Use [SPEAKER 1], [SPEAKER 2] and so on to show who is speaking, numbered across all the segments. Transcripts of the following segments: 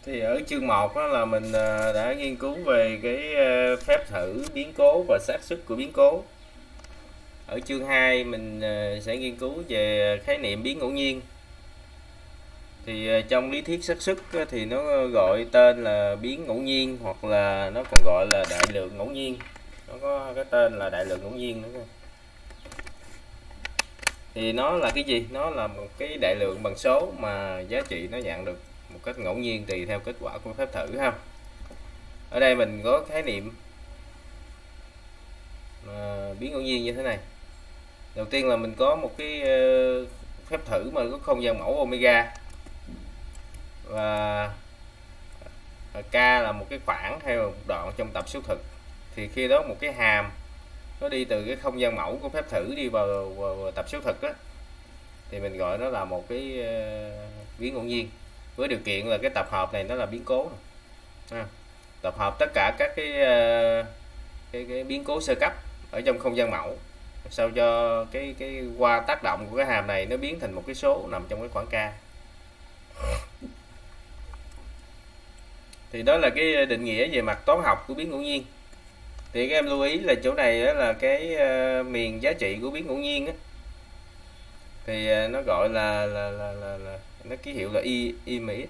[SPEAKER 1] Thì ở chương 1 đó là mình đã nghiên cứu về cái phép thử biến cố và xác suất của biến cố. Ở chương 2 mình sẽ nghiên cứu về khái niệm biến ngẫu nhiên. Thì trong lý thuyết xác suất thì nó gọi tên là biến ngẫu nhiên, hoặc là nó còn gọi là đại lượng ngẫu nhiên. Nó có cái tên là đại lượng ngẫu nhiên nữa. Thì nó là cái gì? Nó là một cái đại lượng bằng số mà giá trị nó nhận được một cách ngẫu nhiên tùy theo kết quả của phép thử ha. Ở đây mình có khái niệm biến ngẫu nhiên như thế này. Đầu tiên là mình có một cái phép thử mà có không gian mẫu omega, và k là một cái khoảng hay một đoạn trong tập số thực. Thì khi đó một cái hàm nó đi từ cái không gian mẫu của phép thử đi vào tập số thực đó, thì mình gọi nó là một cái biến ngẫu nhiên, với điều kiện là cái tập hợp này nó là biến cố. Tập hợp tất cả các cái biến cố sơ cấp ở trong không gian mẫu, sao cho cái qua tác động của cái hàm này nó biến thành một cái số nằm trong cái khoảng k. Thì đó là cái định nghĩa về mặt toán học của biến ngẫu nhiên. Thì các em lưu ý là chỗ này là cái miền giá trị của biến ngẫu nhiên á, thì nó gọi là nó ký hiệu là imx,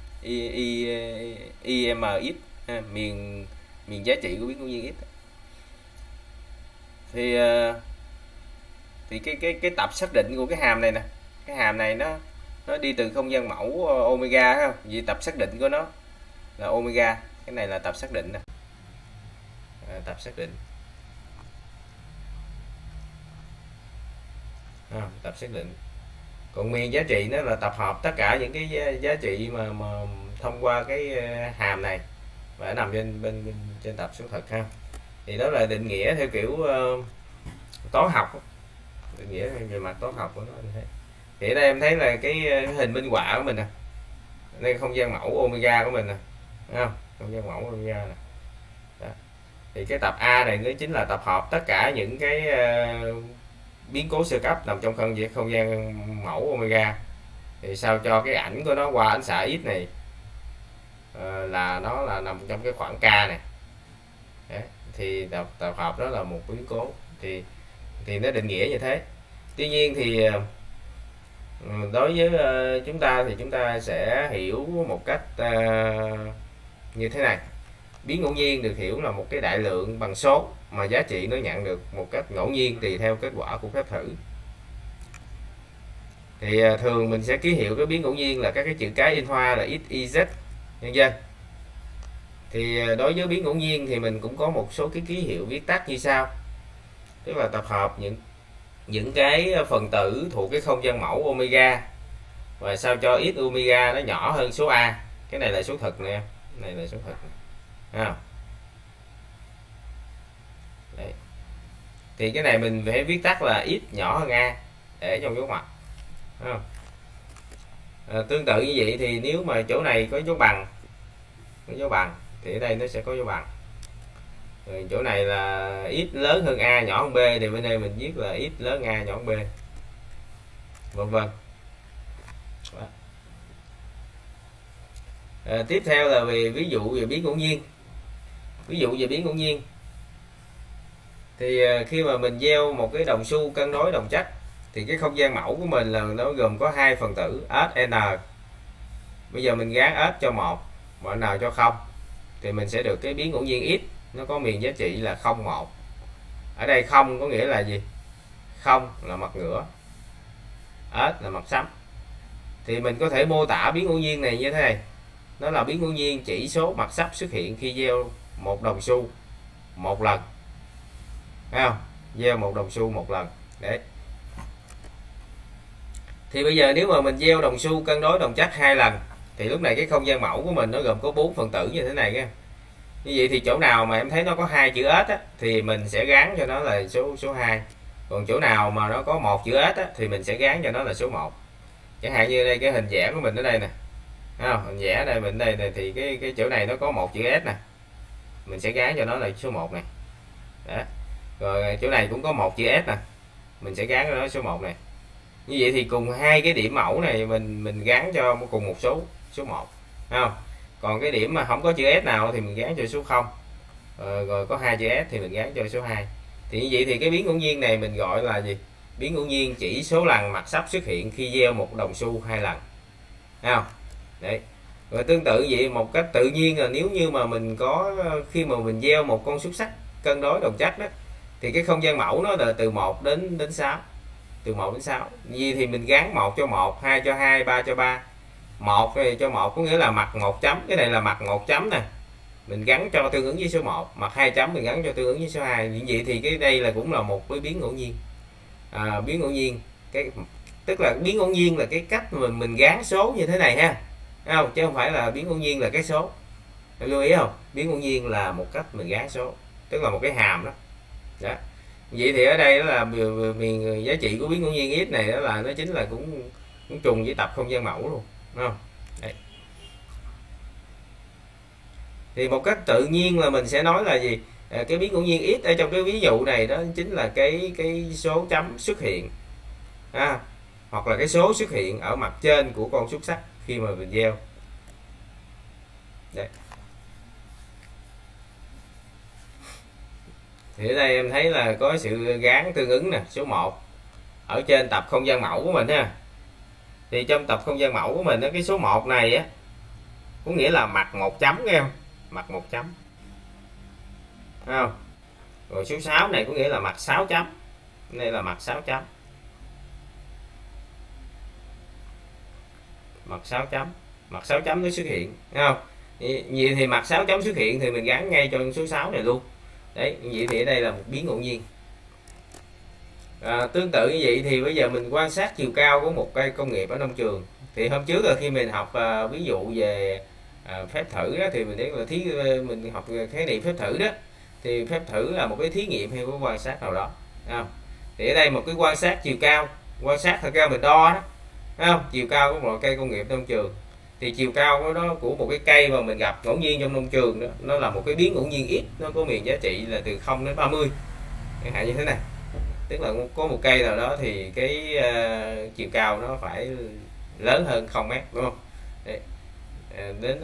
[SPEAKER 1] imx, miền giá trị của biến ngẫu nhiên x. Thì cái tập xác định của cái hàm này nè, cái hàm này nó đi từ không gian mẫu omega ha, vì tập xác định của nó là omega. Cái này là tập xác định nè, tập xác định, tập xác định. Còn miền giá trị nó là tập hợp tất cả những cái giá trị mà thông qua cái hàm này và nằm trên tập số thực ha. Thì đó là định nghĩa theo kiểu toán học, định nghĩa về mặt toán học của nó như thế. Thì ở đây em thấy là cái hình minh họa của mình nè, đây không gian mẫu omega của mình nè, thấy không? Không gian mẫu omega nè. Đó. Thì cái tập A này nó chính là tập hợp tất cả những cái biến cố sơ cấp nằm trong không gian mẫu omega. Thì sao cho cái ảnh của nó qua ánh xạ x này là nó là nằm trong cái khoảng k này. Đấy. Thì tập hợp đó là một biến cố, thì nó định nghĩa như thế. Tuy nhiên thì đối với chúng ta thì chúng ta sẽ hiểu một cách như thế này. Biến ngẫu nhiên được hiểu là một cái đại lượng bằng số mà giá trị nó nhận được một cách ngẫu nhiên tùy theo kết quả của phép thử. Thì thường mình sẽ ký hiệu cái biến ngẫu nhiên là các cái chữ cái in hoa là x, y, z, nhân dân. Thì đối với biến ngẫu nhiên thì mình cũng có một số cái ký hiệu viết tắt như sau. Tức là tập hợp những cái phần tử thuộc cái không gian mẫu omega, và sao cho x omega nó nhỏ hơn số a. Cái này là số thực nè, này là số thực nè. Đấy. Thì cái này mình phải viết tắt là x nhỏ hơn a để trong dấu ngoặc. Tương tự như vậy thì nếu mà chỗ này có dấu bằng, thì ở đây nó sẽ có dấu bằng. Rồi chỗ này là x lớn hơn a nhỏ hơn b, thì bên đây mình viết là x lớn a nhỏ hơn b, vân vân. Tiếp theo là về ví dụ về biến ngẫu nhiên. Ví dụ về biến ngẫu nhiên thì khi mà mình gieo một cái đồng xu cân đối đồng chất, thì cái không gian mẫu của mình là nó gồm có hai phần tử S, N. Bây giờ mình gán S cho 1 và N cho 0, thì mình sẽ được cái biến ngẫu nhiên x, nó có miền giá trị là 0, 1. Ở đây 0 có nghĩa là gì? 0 là mặt ngửa, S là mặt sắm. Thì mình có thể mô tả biến ngẫu nhiên này như thế này. Nó là biến ngẫu nhiên chỉ số mặt sắp xuất hiện khi gieo một đồng xu một lần. Thấy không? Gieo một đồng xu một lần. Đấy. Thì bây giờ nếu mà mình gieo đồng xu cân đối đồng chất 2 lần, thì lúc này cái không gian mẫu của mình nó gồm có 4 phần tử như thế này nha. Như vậy thì chỗ nào mà em thấy nó có 2 chữ S á, thì mình sẽ gắn cho nó là số 2. Còn chỗ nào mà nó có 1 chữ S á, thì mình sẽ gắn cho nó là số 1. Chẳng hạn như đây cái hình vẽ của mình ở đây nè. Thấy không? Hình vẽ đây mình đây này, thì cái chỗ này nó có 1 chữ S nè. Mình sẽ gắn cho nó là số 1 này. Đó. Rồi chỗ này cũng có 1 chữ S nè. Mình sẽ gắn cho nó số 1 này. Như vậy thì cùng hai cái điểm mẫu này mình gắn cho cùng một số 1. Thấy không? Còn cái điểm mà không có chữ S nào thì mình gán cho số 0. Rồi có 2 chữ S thì mình gán cho số 2. Thì như vậy thì cái biến ngẫu nhiên này mình gọi là gì? Biến ngẫu nhiên chỉ số lần mặt sắp xuất hiện khi gieo một đồng xu 2 lần. Thấy không? Đấy. Rồi tương tự vậy, một cách tự nhiên là nếu như mà mình có khi mà mình gieo một con xúc xắc cân đối đồng chất đó, thì cái không gian mẫu nó là từ 1 đến 6. Từ 1 đến 6. Vì thì mình gắn 1 cho 1, 2 cho 2, 3 cho 3. 1 cho 1 có nghĩa là mặt 1 chấm, cái này là mặt 1 chấm nè. Mình gắn cho tương ứng với số 1, mặt 2 chấm mình gắn cho tương ứng với số 2. Như vậy thì cái đây là cũng là một cái biến ngẫu nhiên. Biến ngẫu nhiên, tức là biến ngẫu nhiên là cái cách mà mình gán số như thế này ha. Thấy không? Chứ không phải là biến ngẫu nhiên là cái số. Em lưu ý không? Biến ngẫu nhiên là một cách mình gán số, tức là một cái hàm đó. Đó. Vậy thì ở đây đó là miền giá trị của biến ngẫu nhiên x này đó là nó chính là cũng trùng với tập không gian mẫu luôn, đúng không? Đấy. Thì một cách tự nhiên là mình sẽ nói là gì? Cái biến ngẫu nhiên x ở trong cái ví dụ này đó chính là cái số chấm xuất hiện, hoặc là cái số xuất hiện ở mặt trên của con xúc xắc khi mà mình gieo. Đấy. Thì ở đây em thấy là có sự gán tương ứng nè, số 1 ở trên tập không gian mẫu của mình ha. Thì trong tập không gian mẫu của mình cái số 1 này á có nghĩa là mặt 1 chấm các em, mặt 1 chấm. Thấy không? Rồi số 6 này có nghĩa là mặt 6 chấm. Đây là mặt 6 chấm. Mặt 6 chấm, mặt 6 chấm nó xuất hiện, thấy không? Vậy thì mặt 6 chấm xuất hiện thì mình gắn ngay cho số 6 này luôn. Đấy, vậy thì ở đây là một biến ngẫu nhiên. Tương tự như vậy thì bây giờ mình quan sát chiều cao của một cây công nghiệp ở nông trường. Thì hôm trước là khi mình học ví dụ về phép thử đó, thì mình thấy là mình học khái niệm phép thử đó. Thì phép thử là một cái thí nghiệm hay một quan sát nào đó. Thì ở đây một cái quan sát chiều cao, quan sát thật ra mình đo đó, thấy không? Chiều cao của một cây công nghiệp nông trường. Thì chiều cao của một cái cây mà mình gặp ngẫu nhiên trong nông trường đó, nó là một cái biến ngẫu nhiên x, nó có miền giá trị là từ 0 đến 30, chẳng hạn như thế này. Tức là có một cây nào đó thì cái chiều cao nó phải lớn hơn 0 mét, đúng không? Đấy. Đến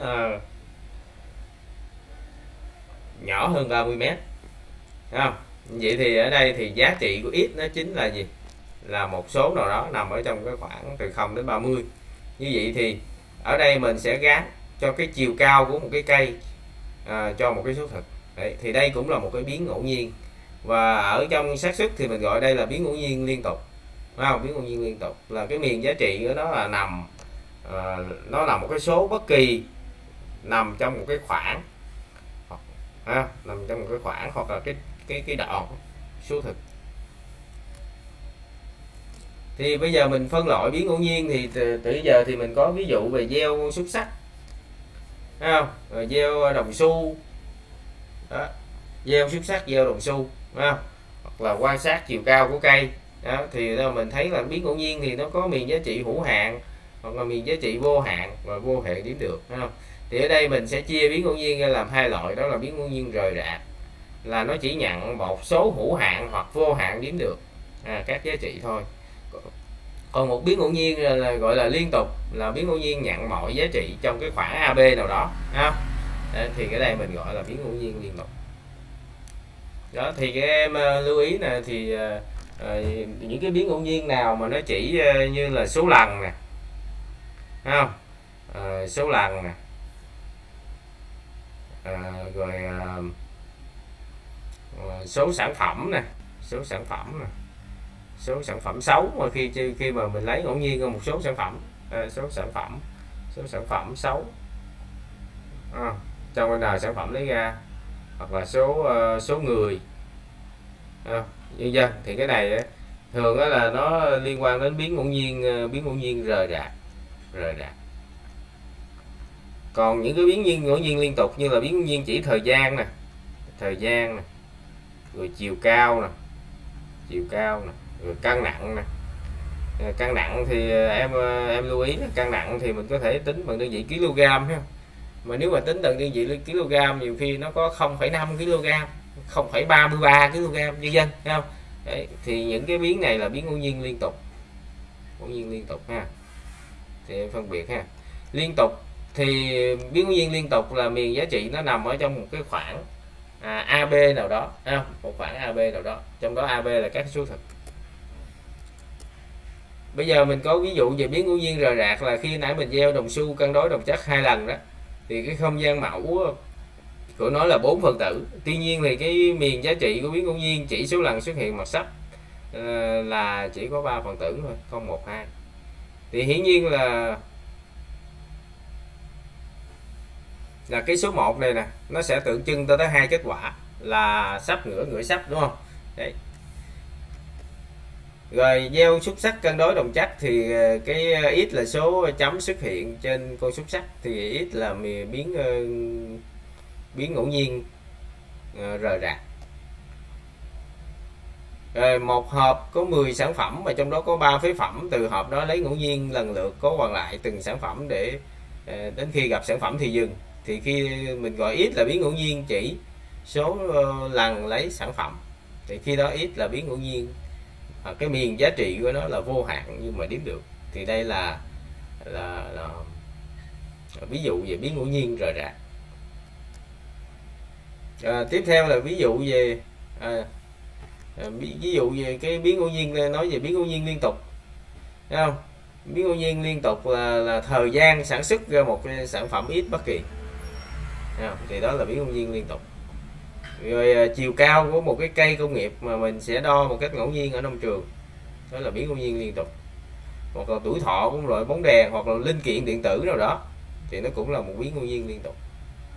[SPEAKER 1] nhỏ hơn 30 mét, thấy không? Vậy thì ở đây thì giá trị của x nó chính là gì? Là một số nào đó nằm ở trong cái khoảng từ 0 đến 30. Như vậy thì ở đây mình sẽ gán cho cái chiều cao của một cái cây cho một cái số thực. Đấy, thì đây cũng là một cái biến ngẫu nhiên. Và ở trong xác suất thì mình gọi đây là biến ngẫu nhiên liên tục. Đúng không? Biến ngẫu nhiên liên tục là cái miền giá trị của nó là nằm nó là một cái số bất kỳ nằm trong một cái khoảng, nằm trong một cái khoảng hoặc là cái đoạn số thực. Thì bây giờ mình phân loại biến ngẫu nhiên thì từ giờ thì mình có ví dụ về gieo xúc xắc, thấy không? Rồi gieo đồng xu đó, gieo xúc xắc, gieo đồng xu, thấy không? Hoặc là quan sát chiều cao của cây đó, thì mình thấy là biến ngẫu nhiên thì nó có miền giá trị hữu hạn hoặc là miền giá trị vô hạn và vô hạn điểm được, thấy không? Thì ở đây mình sẽ chia biến ngẫu nhiên ra làm hai loại, đó là biến ngẫu nhiên rời rạc là nó chỉ nhận một số hữu hạn hoặc vô hạn điểm được các giá trị thôi. Còn một biến ngẫu nhiên là gọi là liên tục, là biến ngẫu nhiên nhận mọi giá trị trong cái khoảng AB nào đó, thì cái đây mình gọi là biến ngẫu nhiên liên tục. Đó thì các em lưu ý nè, thì những cái biến ngẫu nhiên nào mà nó chỉ như là số lần nè, thấy không? Số lần nè, rồi số sản phẩm nè, số sản phẩm nè, số sản phẩm xấu mà khi mà mình lấy ngẫu nhiên một số sản phẩm, số sản phẩm xấu trong bên nào sản phẩm lấy ra, hoặc là số người nhân dân. Thì cái này thường đó là nó liên quan đến biến ngẫu nhiên rời rạc. Còn những cái biến ngẫu nhiên liên tục như là biến ngẫu nhiên chỉ thời gian nè, rồi chiều cao nè, rồi cân nặng nè. Cân nặng thì em lưu ý, cân nặng thì mình có thể tính bằng đơn vị kg ha. Mà nếu mà tính bằng đơn vị kg nhiều khi nó có 0,5 kg, 0,33 kg nhân dân, thấy không? Đấy, thì những cái biến này là biến ngẫu nhiên liên tục, ha. Thì em phân biệt ha. Liên tục thì biến ngẫu nhiên liên tục là miền giá trị nó nằm ở trong một cái khoảng AB nào đó, một khoảng AB nào đó, trong đó AB là các số thực. Bây giờ mình có ví dụ về biến ngẫu nhiên rời rạc là khi nãy mình gieo đồng xu cân đối đồng chất 2 lần đó, thì cái không gian mẫu của nó là 4 phần tử. Tuy nhiên thì cái miền giá trị của biến ngẫu nhiên chỉ số lần xuất hiện mặt sắp là chỉ có 3 phần tử thôi, 0, 1, 2. Thì hiển nhiên là cái số 1 này nè, nó sẽ tượng trưng tới 2 kết quả là sắp ngửa, ngửa sắp, đúng không? Đấy. Rồi gieo xúc sắc cân đối đồng chất thì cái x là số chấm xuất hiện trên con xúc sắc, thì x là biến ngẫu nhiên rời rạc. Rồi một hộp có 10 sản phẩm mà trong đó có 3 phế phẩm, từ hộp đó lấy ngẫu nhiên lần lượt cố còn lại từng sản phẩm để đến khi gặp sản phẩm thì dừng. Thì khi mình gọi x là biến ngẫu nhiên chỉ số lần lấy sản phẩm, thì khi đó x là biến ngẫu nhiên, cái miền giá trị của nó là vô hạn nhưng mà đếm được. Thì đây là ví dụ về biến ngẫu nhiên rời rạc. Tiếp theo là ví dụ về ví dụ về cái biến ngẫu nhiên, nói về biến ngẫu nhiên liên tục, thấy không? Biến ngẫu nhiên liên tục là thời gian sản xuất ra một cái sản phẩm x bất kỳ, thì đó là biến ngẫu nhiên liên tục. Rồi chiều cao của một cái cây công nghiệp mà mình sẽ đo một cách ngẫu nhiên ở nông trường, đó là biến ngẫu nhiên liên tục. Hoặc là tuổi thọ của một loại bóng đèn hoặc là linh kiện điện tử nào đó, thì nó cũng là một biến ngẫu nhiên liên tục.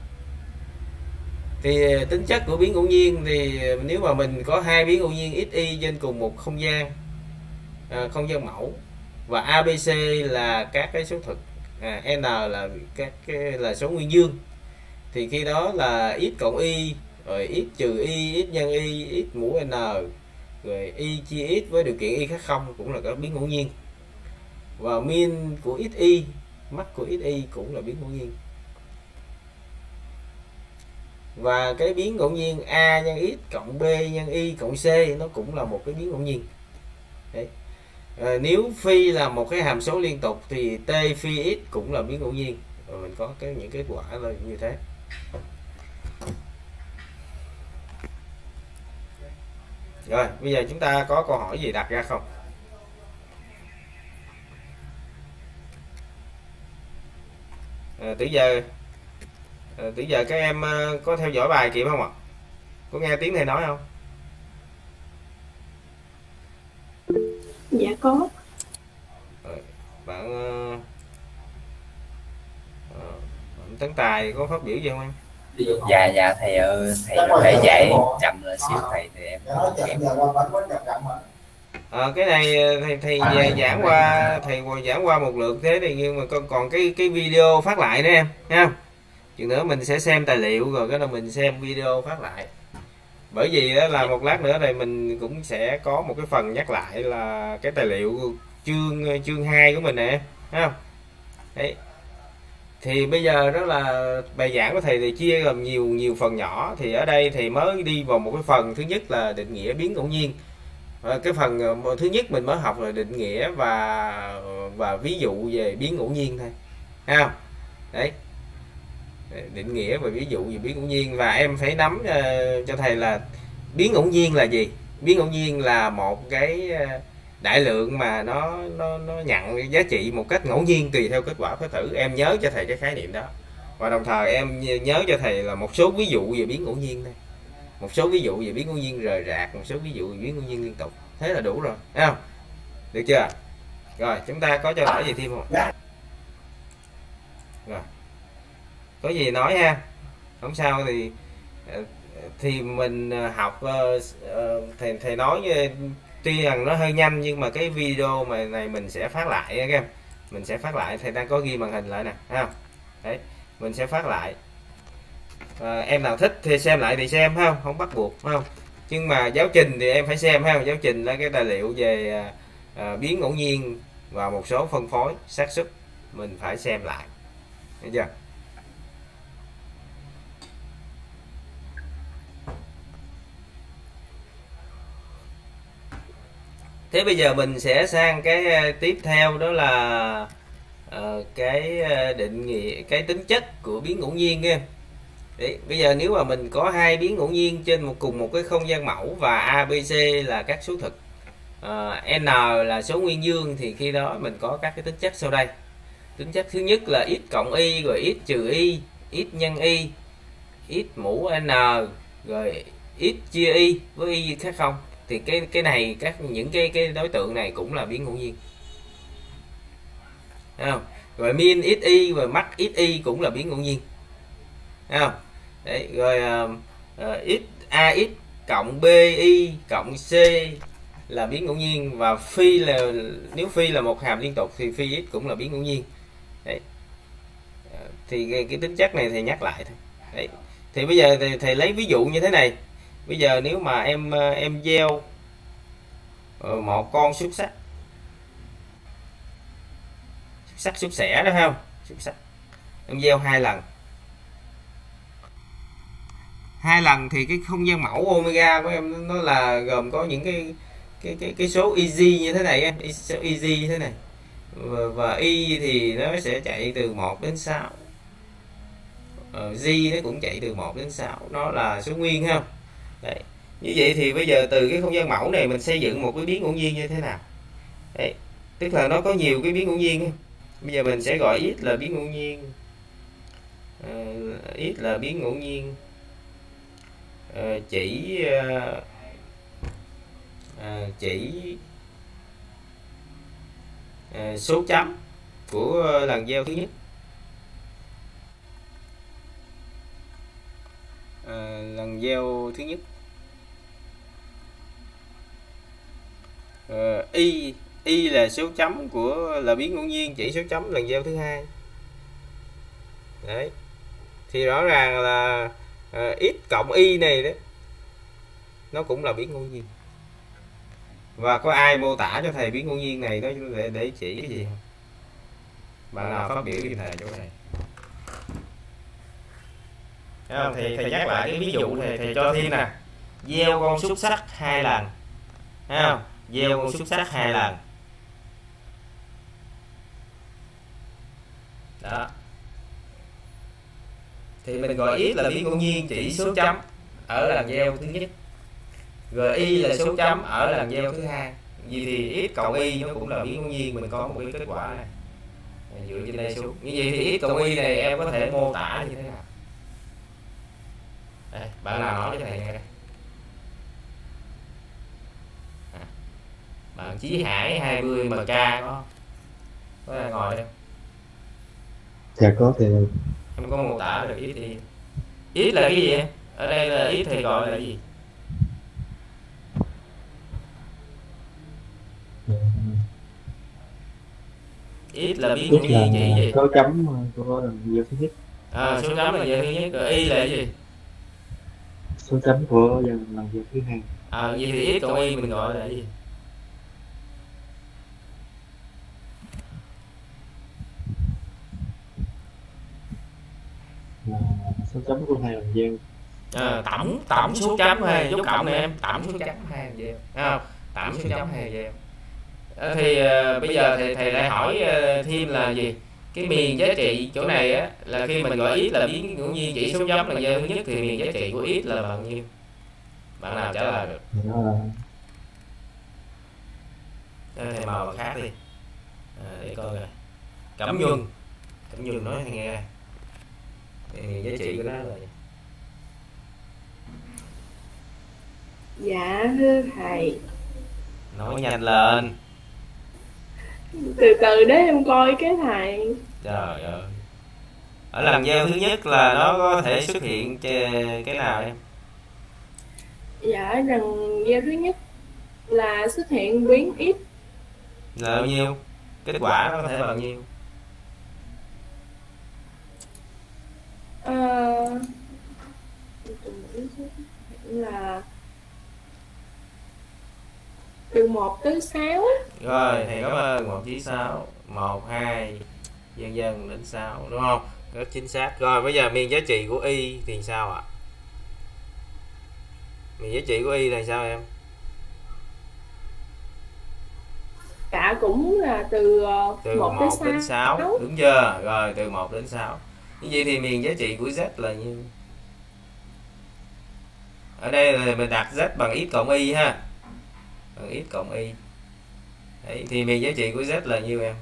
[SPEAKER 1] Thì tính chất của biến ngẫu nhiên thì nếu mà mình có 2 biến ngẫu nhiên xy trên cùng một không gian mẫu, và ABC là các cái số thực, N là các là số nguyên dương, thì khi đó là x cộng y, rồi x trừ y, x nhân y, x mũ n, rồi y chia x với điều kiện y khác 0 cũng là các biến ngẫu nhiên. Và min của xy, max của xy cũng là biến ngẫu nhiên. Và cái biến ngẫu nhiên a nhân x cộng b nhân y cộng c nó cũng là một cái biến ngẫu nhiên. Đấy. Nếu phi là một cái hàm số liên tục thì t phi x cũng là biến ngẫu nhiên. Và mình có những kết quả là như thế. Rồi bây giờ chúng ta có câu hỏi gì đặt ra không? Từ giờ các em có theo dõi bài kịp không ạ? Có nghe tiếng thầy nói không?
[SPEAKER 2] Dạ có.
[SPEAKER 1] Bạn Tấn Tài có phát biểu gì không em?
[SPEAKER 3] Dạ thầy ơi, thầy có thể dạy chậm lại xíu thầy thì em kịp.
[SPEAKER 1] Cái này thầy giảng qua một lượt thế thì, nhưng mà còn cái video phát lại nữa em nha. Chừng nữa mình sẽ xem tài liệu rồi cái là mình xem video phát lại. Bởi vì đó là một lát nữa thì mình cũng sẽ có một cái phần nhắc lại là cái tài liệu chương 2 của mình nè, thấy không? Đấy. Thì bây giờ đó là bài giảng của thầy thì chia làm nhiều phần nhỏ, thì ở đây thì mới đi vào một cái phần thứ nhất là định nghĩa biến ngẫu nhiên. Cái phần thứ nhất mình mới học là định nghĩa và ví dụ về biến ngẫu nhiên thôi, thấy không? Đấy, định nghĩa và ví dụ về biến ngẫu nhiên. Và em phải nắm cho thầy là biến ngẫu nhiên là gì. Biến ngẫu nhiên là một cái đại lượng mà nó nhận giá trị một cách ngẫu nhiên tùy theo kết quả phép thử. Em nhớ cho thầy cái khái niệm đó, và đồng thời em nhớ cho thầy là một số ví dụ về biến ngẫu nhiên thôi, một số ví dụ về biến ngẫu nhiên rời rạc, một số ví dụ về biến ngẫu nhiên liên tục. Thế là đủ rồi, thấy không? Được chưa? Rồi chúng ta có trao đổi gì thêm không? Rồi, có gì nói ha, không sao thì mình học. Thầy nói tuy rằng nó hơi nhanh nhưng mà cái video mà này mình sẽ phát lại các em, mình sẽ phát lại. Thầy đang có ghi màn hình lại nè, thấy không? Đấy, mình sẽ phát lại. Em nào thích thì xem lại thì xem, không bắt buộc, không? Nhưng mà giáo trình thì em phải xem, ha. Giáo trình là cái tài liệu về biến ngẫu nhiên và một số phân phối xác suất mình phải xem lại, thấy chưa? Thế bây giờ mình sẽ sang cái tiếp theo, đó là cái định nghĩa cái tính chất của biến ngẫu nhiên nha. Đấy, bây giờ nếu mà mình có hai biến ngẫu nhiên trên cùng một cái không gian mẫu và A, B, C là các số thực, N là số nguyên dương, thì khi đó mình có các cái tính chất sau đây. Tính chất thứ nhất là x cộng y, rồi x trừ y, x nhân y, x mũ n, rồi x chia y với y khác không. Thì cái này những cái đối tượng này cũng là biến ngẫu nhiên. Thấy không? Rồi min xy và max xy cũng là biến ngẫu nhiên. Thấy không? Đấy, rồi x ax cộng bi cộng c là biến ngẫu nhiên, và phi là nếu phi là một hàm liên tục thì phi x cũng là biến ngẫu nhiên. Đấy. Thì cái tính chất này thầy nhắc lại thôi. Đấy. Thì bây giờ thầy lấy ví dụ như thế này. Bây giờ nếu mà em gieo một con xúc xắc xúc xẻ đó, không? Xúc xắc. Em gieo 2 lần. 2 lần thì cái không gian mẫu omega của em nó là gồm có những cái số easy như thế này, số easy như thế này. Và y thì nó sẽ chạy từ 1 đến 6. G nó cũng chạy từ 1 đến 6, nó là số nguyên, không? Đấy. Như vậy thì bây giờ từ cái không gian mẫu này mình xây dựng một cái biến ngẫu nhiên như thế nào? Đấy. Tức là nó có nhiều cái biến ngẫu nhiên. Bây giờ mình sẽ gọi x là biến ngẫu nhiên, x là biến ngẫu nhiên chỉ số chấm của lần gieo thứ nhất. Lần gieo thứ nhất. Y là số chấm là biến ngẫu nhiên chỉ số chấm lần gieo thứ hai. Đấy. Thì rõ ràng là x cộng y này đó nó cũng là biến ngẫu nhiên. Và có ai mô tả cho thầy biến ngẫu nhiên này đó để chỉ cái gì không? Bạn nào phát biểu với thầy chỗ này? Không, thầy nhắc lại cái ví dụ thầy cho thêm nè. Gieo con xúc xắc 2 lần. Thấy không? Gieo con xúc xắc 2 lần. Đó. Thì mình gọi x là biến ngẫu nhiên chỉ số chấm ở lần gieo thứ nhất. Rồi y là số chấm ở lần gieo thứ hai. Vì thì x cộng y nó cũng là biến ngẫu nhiên, mình có một cái kết quả này. Dựa trên đây xuống. Như vậy thì x cộng y này em có thể mô tả như thế nào? Đây, bạn nào nói cho thầy nghe đây. Bạn Chí Hải 20 MK có ngồi đây.
[SPEAKER 2] Dạ có thì
[SPEAKER 1] Em có mô tả được x đi. X là cái gì em? Ở đây là x thì gọi là gì? X là biến ngẫu nhiên chỉ gì?
[SPEAKER 2] Số chấm của lần gieo thứ nhất.
[SPEAKER 1] Số chấm là gieo thứ nhất. Rồi y là gì?
[SPEAKER 2] Số chấm của lần gieo thứ hai.
[SPEAKER 1] Vậy thì x cộng y mình gọi là gì?
[SPEAKER 2] Là số chấm của 2 lần gieo.
[SPEAKER 1] Tổng số chấm hay dấu cộng này em, tổng số chấm 2 lần gieo. Không? Tổng số chấm 2 lần gieo. Thì bây giờ thầy lại hỏi thêm là gì? Cái miền giá trị chỗ này á là khi mình gọi x là biến ngẫu nhiên chỉ số chấm lần gieo thứ nhất thì miền giá trị của x là bao nhiêu? Bạn nào trả lời được? Thầy màu bằng khác đi. Để coi rồi. Cẩm Nhung nói thầy nghe. Thì giá trị của nó là gì?
[SPEAKER 4] Dạ thưa thầy.
[SPEAKER 1] Nói nhanh lên.
[SPEAKER 4] Từ từ để em coi cái thầy.
[SPEAKER 1] Trời ơi. Ở lần gieo thứ nhất là nó có thể xuất hiện cái nào em?
[SPEAKER 4] Dạ lần gieo thứ nhất là xuất hiện biến x.
[SPEAKER 1] Là bao nhiêu? Kết quả nó có thể là bao nhiêu?
[SPEAKER 4] Là từ 1 tới 6.
[SPEAKER 1] Rồi thầy cảm ơn. 1 tới 6, 1, 2 dần dần đến 6, đúng không? Rất chính xác. Rồi bây giờ miền giá trị của y thì sao ạ? Miền giá trị của y là sao em?
[SPEAKER 4] Cả cũng là từ
[SPEAKER 1] Từ
[SPEAKER 4] 1
[SPEAKER 1] 1 đến
[SPEAKER 4] đến
[SPEAKER 1] 6,
[SPEAKER 4] 6.
[SPEAKER 1] đúng chưa? Rồi từ 1 đến 6. Như vậy thì miền giá trị của Z là nhiêu? Ở đây là mình đặt Z bằng x cộng y ha. Bằng x cộng y. Đấy, thì miền giá trị của Z là nhiêu em?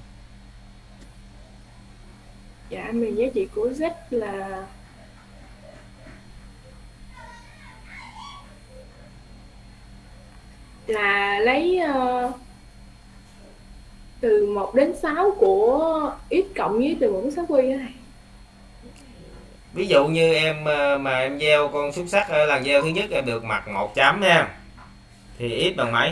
[SPEAKER 4] Dạ miền giá trị của Z là lấy từ 1 đến 6 của x cộng với từ 1 đến 6 quy này.
[SPEAKER 1] Ví dụ như em mà em gieo con xúc xắc ở lần gieo thứ nhất em được mặt 1 chấm ha. Thì x bằng mấy?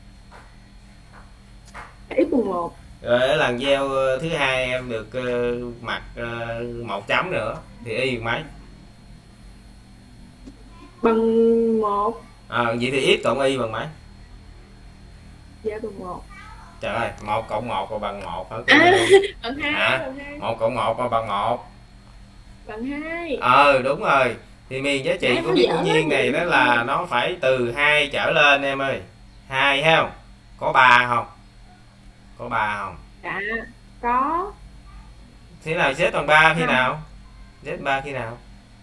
[SPEAKER 4] X bằng 1.
[SPEAKER 1] Rồi ở lần gieo thứ hai em được mặt 1 chấm nữa thì y bằng mấy?
[SPEAKER 4] Bằng 1.
[SPEAKER 1] Vậy thì x cộng y bằng mấy?
[SPEAKER 4] Dạ bằng 1.
[SPEAKER 1] Trời ơi, 1 cộng 1 là bằng 1 hả?
[SPEAKER 4] Bằng 2,
[SPEAKER 1] Hả?
[SPEAKER 4] bằng 2.
[SPEAKER 1] 1 cộng 1 là bằng 1.
[SPEAKER 4] Bằng 2.
[SPEAKER 1] Đúng rồi. Thì miền giá trị của biến ngẫu nhiên này đó là nó phải từ 2 trở lên em ơi. 2 thấy không? Có 3 không? Có 3 không?
[SPEAKER 4] Dạ có.
[SPEAKER 1] Thế nào Z bằng 3 khi nào? Z 3 khi nào?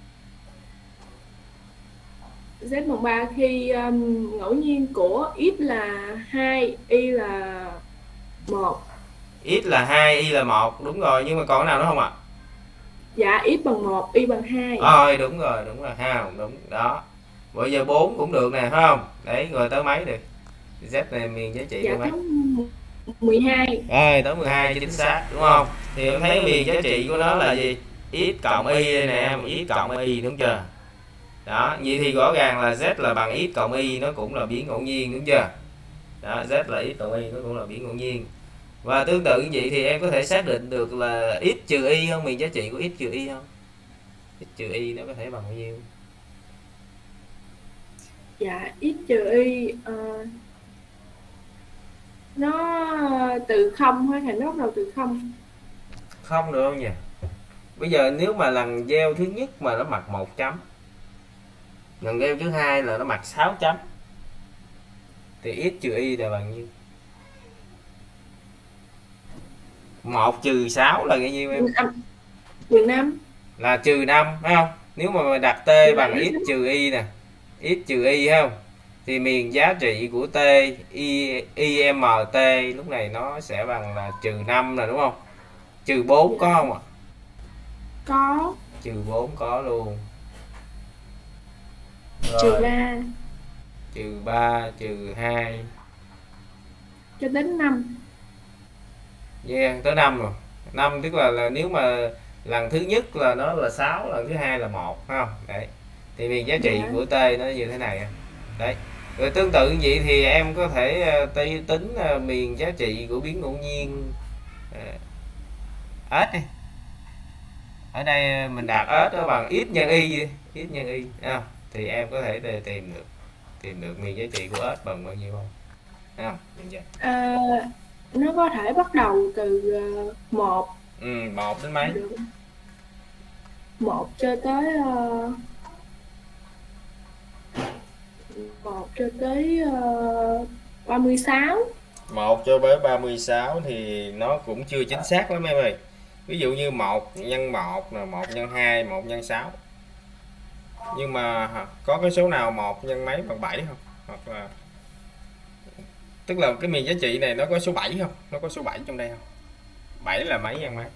[SPEAKER 4] Z bằng 3 khi ngẫu nhiên của x là 2, y là 1.
[SPEAKER 1] X là 2, y là 1, đúng rồi, nhưng mà còn cái nào nữa không ạ?
[SPEAKER 4] Dạ x bằng 1, y bằng 2.
[SPEAKER 1] Đúng rồi ha, đúng đó. Bây giờ 4 cũng được nè, phải không? Đấy, rồi tới mấy được? Z này miền giá trị
[SPEAKER 4] Dạ
[SPEAKER 1] tới mấy?
[SPEAKER 4] tới 12.
[SPEAKER 1] Tới 12 chính xác, đúng không? Thì em thấy miền giá trị của nó là gì? X cộng y đây nè em, x cộng y đúng chưa? Đó, vậy thì rõ ràng là Z là bằng x cộng y, nó cũng là biến ngẫu nhiên, đúng chưa? Đó, Z là x cộng y, nó cũng là biến ngẫu nhiên. Và tương tự như vậy thì em có thể xác định được là x trừ y không? Miền giá trị của x trừ y không? X trừ y nó có thể bằng bao nhiêu?
[SPEAKER 4] Dạ x trừ y nó từ 0 hay thành nó bắt đầu từ 0?
[SPEAKER 1] Không được không nhỉ? Bây giờ nếu mà lần gieo thứ nhất mà nó mặc 1 chấm, lần gieo thứ hai là nó mặc 6 chấm, thì x trừ y là bằng nhiêu? 1 trừ 6 là bao nhiêu em?
[SPEAKER 4] Trừ 5.
[SPEAKER 1] Là trừ 5 phải không? Nếu mà mình đặt t bằng x trừ y nè, x trừ y phải không? Thì miền giá trị của t imt lúc này nó sẽ bằng là trừ 5 nè, đúng không? Trừ 4 có không ạ?
[SPEAKER 4] Có.
[SPEAKER 1] Trừ 4 có luôn.
[SPEAKER 4] Trừ 3.
[SPEAKER 1] Trừ 3, trừ 2
[SPEAKER 4] cho đến 5.
[SPEAKER 1] Yeah, tới 5 rồi. 5 tức là nếu mà lần thứ nhất là nó là 6, lần thứ hai là 1 phải không? Đấy. Thì miền giá trị của t nó như thế này. Đấy. Rồi tương tự như vậy thì em có thể tính miền giá trị của biến ngẫu nhiên S đi. Ở đây mình đặt S nó bằng x nhân y, x nhân y thì em có thể tìm được miền giá trị của S bằng bao nhiêu không? Thấy không?
[SPEAKER 4] Nó có thể bắt đầu từ 1.
[SPEAKER 1] 1 đến mấy?
[SPEAKER 4] 1 cho tới 36.
[SPEAKER 1] 1 cho tới 36 thì nó cũng chưa chính xác lắm em ơi. Ví dụ như 1 nhân 1 là 1 nhân 2, 1 nhân 6. Nhưng mà có cái số nào 1 nhân mấy bằng 7 không? Hoặc là tức là cái miền giá trị này nó có số 7 không? Nó có số 7 trong đây không? 7 là mấy nhân mấy?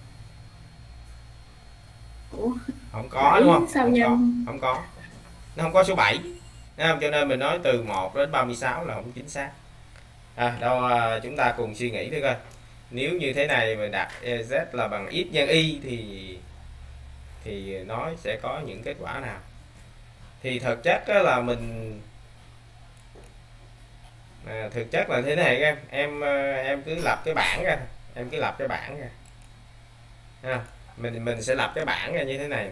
[SPEAKER 1] Không có
[SPEAKER 4] 7,
[SPEAKER 1] đúng không?
[SPEAKER 4] sao
[SPEAKER 1] Không có. Nó không có số 7. Đúng không? Cho nên mình nói từ 1 đến 36 là không chính xác. Chúng ta cùng suy nghĩ thử coi. Nếu như thế này mình đặt z là bằng x nhân y thì nó sẽ có những kết quả nào? Thì thực chất là mình thực chất là thế này các em cứ lập cái bảng ra, mình sẽ lập cái bảng ra như thế này.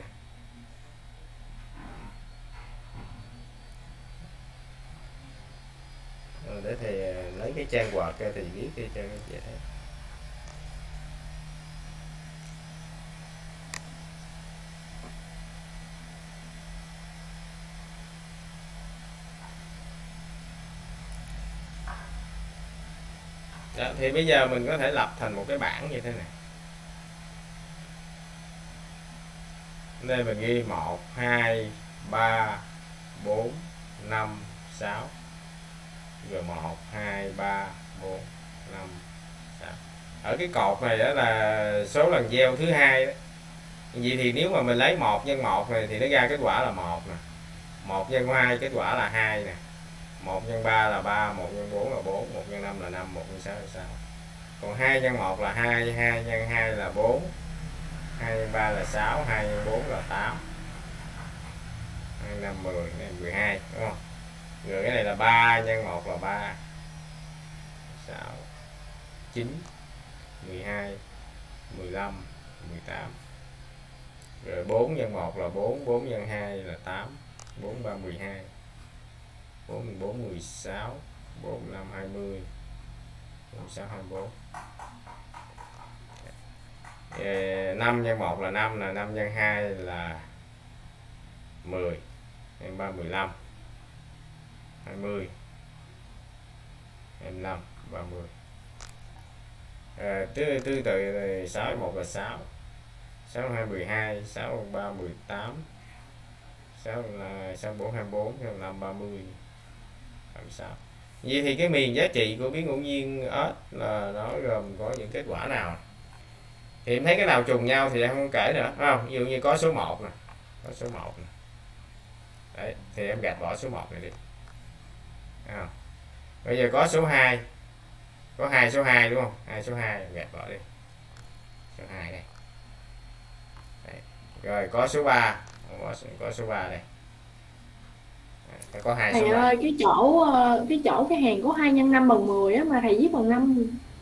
[SPEAKER 1] Để thầy lấy cái trang Word ra thì viết đi cho dễ. Đó, thì bây giờ mình có thể lập thành một cái bảng như thế này. Đây mình ghi 1 2 3 4 5 6, rồi 1 2 3 4 5 6. Ở cái cột này đó là số lần gieo thứ hai đó. Vậy thì nếu mà mình lấy 1 nhân 1 này thì nó ra kết quả là 1 nè. 1 nhân 2 kết quả là 2 nè. 1 nhân 3 là 3, 1 nhân 4 là 4, 1 nhân 5 là 5, 1 nhân 6 là 6. Còn 2 nhân 1 là 2, 2 nhân 2 là 4, 2 nhân 3 là 6, 2 nhân 4 là 8, 2 nhân 5 10, này 12, đúng không? Rồi cái này là 3 nhân 1 là 3, 6, 9, 12, 15, 18. Rồi 4 nhân 1 là 4, 4 nhân 2 là 8, 4 3 12, 4 nhân 4 16, 4 5 20, 4 6 24. 5 nhân 1 là 5, là 5 nhân 2 là 10, nhân 3 15, 20, 25, 30. Tương tự 6 1 là 6, 6 2 12, 6 3 18, 6 là 6 4 24, 6 5 30, 36. Vậy thì cái miền giá trị của biến ngẫu nhiên S là nó gồm có những kết quả nào? Thì em thấy cái nào trùng nhau thì em không kể nữa, phải không? Ví dụ như có số 1 nè, có số 1 nè. Đấy, thì em gạch bỏ số 1 này đi. Bây giờ có số 2. Có 2 số 2 đúng không? 2 số 2 em gạch bỏ đi. Số 2 đây. Đấy. Rồi có số 3, có số 3 đây. Đấy, có 2 số
[SPEAKER 4] Thầy
[SPEAKER 1] 3.
[SPEAKER 4] ơi, cái chỗ cái hàng có 2 nhân 5 bằng 10 á mà thầy viết bằng 5.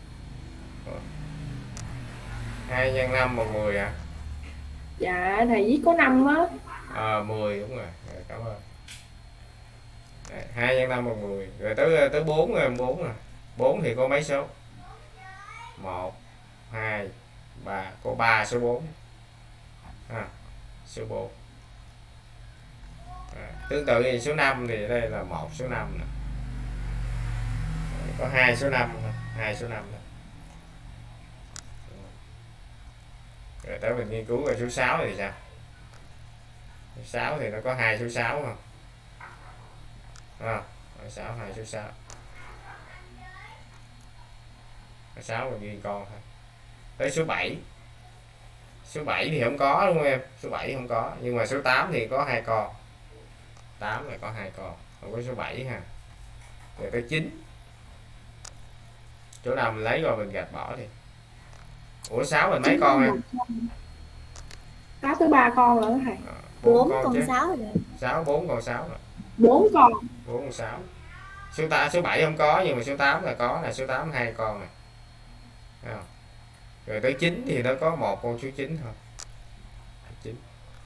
[SPEAKER 1] 2 nhân 5 bằng 10 hả?
[SPEAKER 4] Dạ, thầy viết có 5 á.
[SPEAKER 1] 10 đúng rồi. Rồi, cảm ơn. Đấy, 2 nhân 5 bằng 10. Rồi tới 4 rồi, 4 rồi. 4 thì có mấy số? 1 2 3, có 3 số 4. Số 4. Tương tự như số 5 thì đây là 1 số 5 nè. Có 2 số 5, 2 số 5 nè. Rồi tới mình nghiên cứu về số 6 thì sao? Số 6 thì nó có 2 số 6 không? Số 6 2 số 6. Số 6 mình ghi con thôi. Tới số 7. Số 7 thì không có đúng không em? Số 7 không có, nhưng mà số 8 thì có 2 con. 8 là có 2 con, không có số 7 ha. Rồi tới 9. Chỗ nào mình lấy rồi mình gạch bỏ đi. Ủa 6 mình mấy con em?
[SPEAKER 4] 6 tới 3 con rồi đó thầy.
[SPEAKER 5] 4 con 6 rồi.
[SPEAKER 1] 6 4 con 6 rồi.
[SPEAKER 4] 4 con.
[SPEAKER 1] 4 con 6. Số 7 không có, nhưng mà số 8 là có, là số 8 2 con này. Rồi tới 9 thì nó có một con số 9 thôi. 9.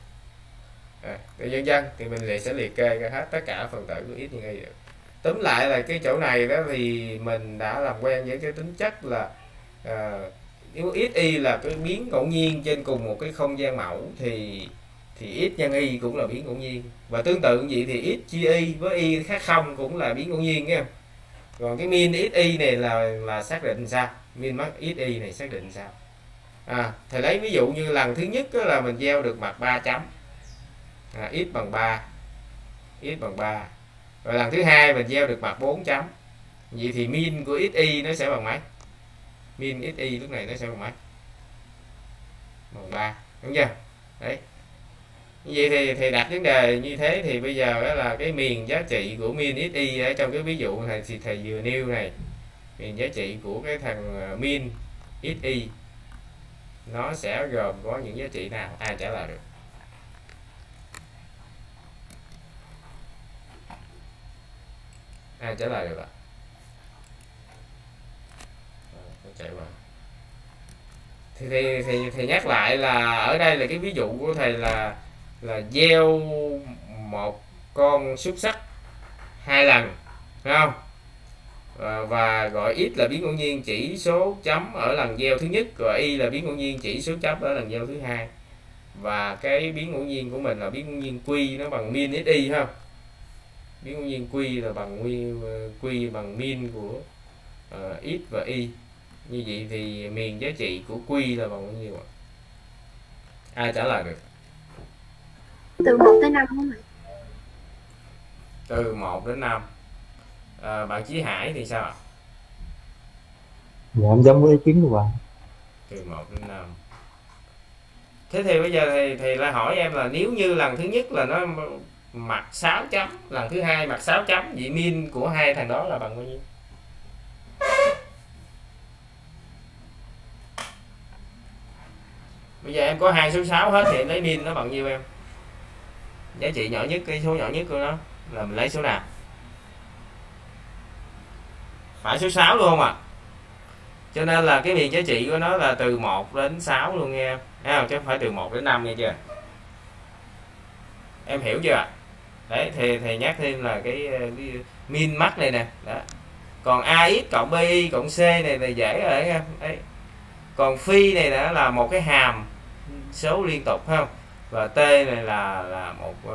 [SPEAKER 1] Để dân thì mình sẽ liệt kê ra hết tất cả phần tử của x nhân y được. Túm lại là cái chỗ này đó thì mình đã làm quen với cái tính chất là nếu x y là cái biến ngẫu nhiên trên cùng một cái không gian mẫu thì x nhân y cũng là biến ngẫu nhiên, và tương tự như vậy thì x chia y với y khác không cũng là biến ngẫu nhiên nha. Còn cái min x y này là xác định sao? Min max x y này xác định sao? Thầy lấy ví dụ như lần thứ nhất là mình gieo được mặt 3 chấm, x bằng 3, x bằng 3. Rồi lần thứ hai mình gieo được mặt 4 chấm. Vậy thì min của x y nó sẽ bằng mấy? Min x y lúc này nó sẽ bằng mấy? Bằng 3, đúng chưa? Đấy. Vậy thì đặt vấn đề như thế thì bây giờ đó là cái miền giá trị của min x y ở trong cái ví dụ này thì thầy vừa nêu này, miền giá trị của cái thằng min x y nó sẽ gồm có những giá trị nào? Ai trả lời được? Ai trả lời được ạ? Chạy vào. Thì nhắc lại là ở đây là cái ví dụ của thầy là gieo một con xúc xắc 2 lần, phải không? Và gọi x là biến ngẫu nhiên chỉ số chấm ở lần gieo thứ nhất, gọi y là biến ngẫu nhiên chỉ số chấm ở lần gieo thứ hai, và cái biến ngẫu nhiên của mình là biến ngẫu nhiên q nó bằng min x y ha. Biến ngẫu nhiên q là bằng q bằng min của X và Y. Như vậy thì miền giá trị của Q là bằng bao nhiêu ạ? Ai trả lời được?
[SPEAKER 5] Từ 1 tới 5 không ạ?
[SPEAKER 1] Từ 1 đến 5. Bạn Chí Hải thì sao ạ?
[SPEAKER 2] Dạ em giống với ý kiến của bạn.
[SPEAKER 1] Từ 1 đến 5. Thế thì bây giờ thầy lại hỏi em là nếu như lần thứ nhất là nó mặt 6 chấm, lần thứ hai mặt 6 chấm, vậy min của hai thằng đó là bằng bao nhiêu? Bây giờ em có hai số 6 hết thì em lấy min nó bằng nhiêu em? Giá trị nhỏ nhất, cái số nhỏ nhất của nó là mình lấy số nào? Phải số 6 luôn không ạ? Cho nên là cái miền giá trị của nó là từ 1 đến 6 luôn nghe em. Thấy không? Chứ không phải từ 1 đến 5 nghe chưa? Em hiểu chưa ạ? Đấy, thầy nhắc thêm là cái min max này nè. Đó. Còn AX cộng BI cộng C này là dễ rồi em. Đấy. Còn phi này là một cái hàm số liên tục phải không? Và T này là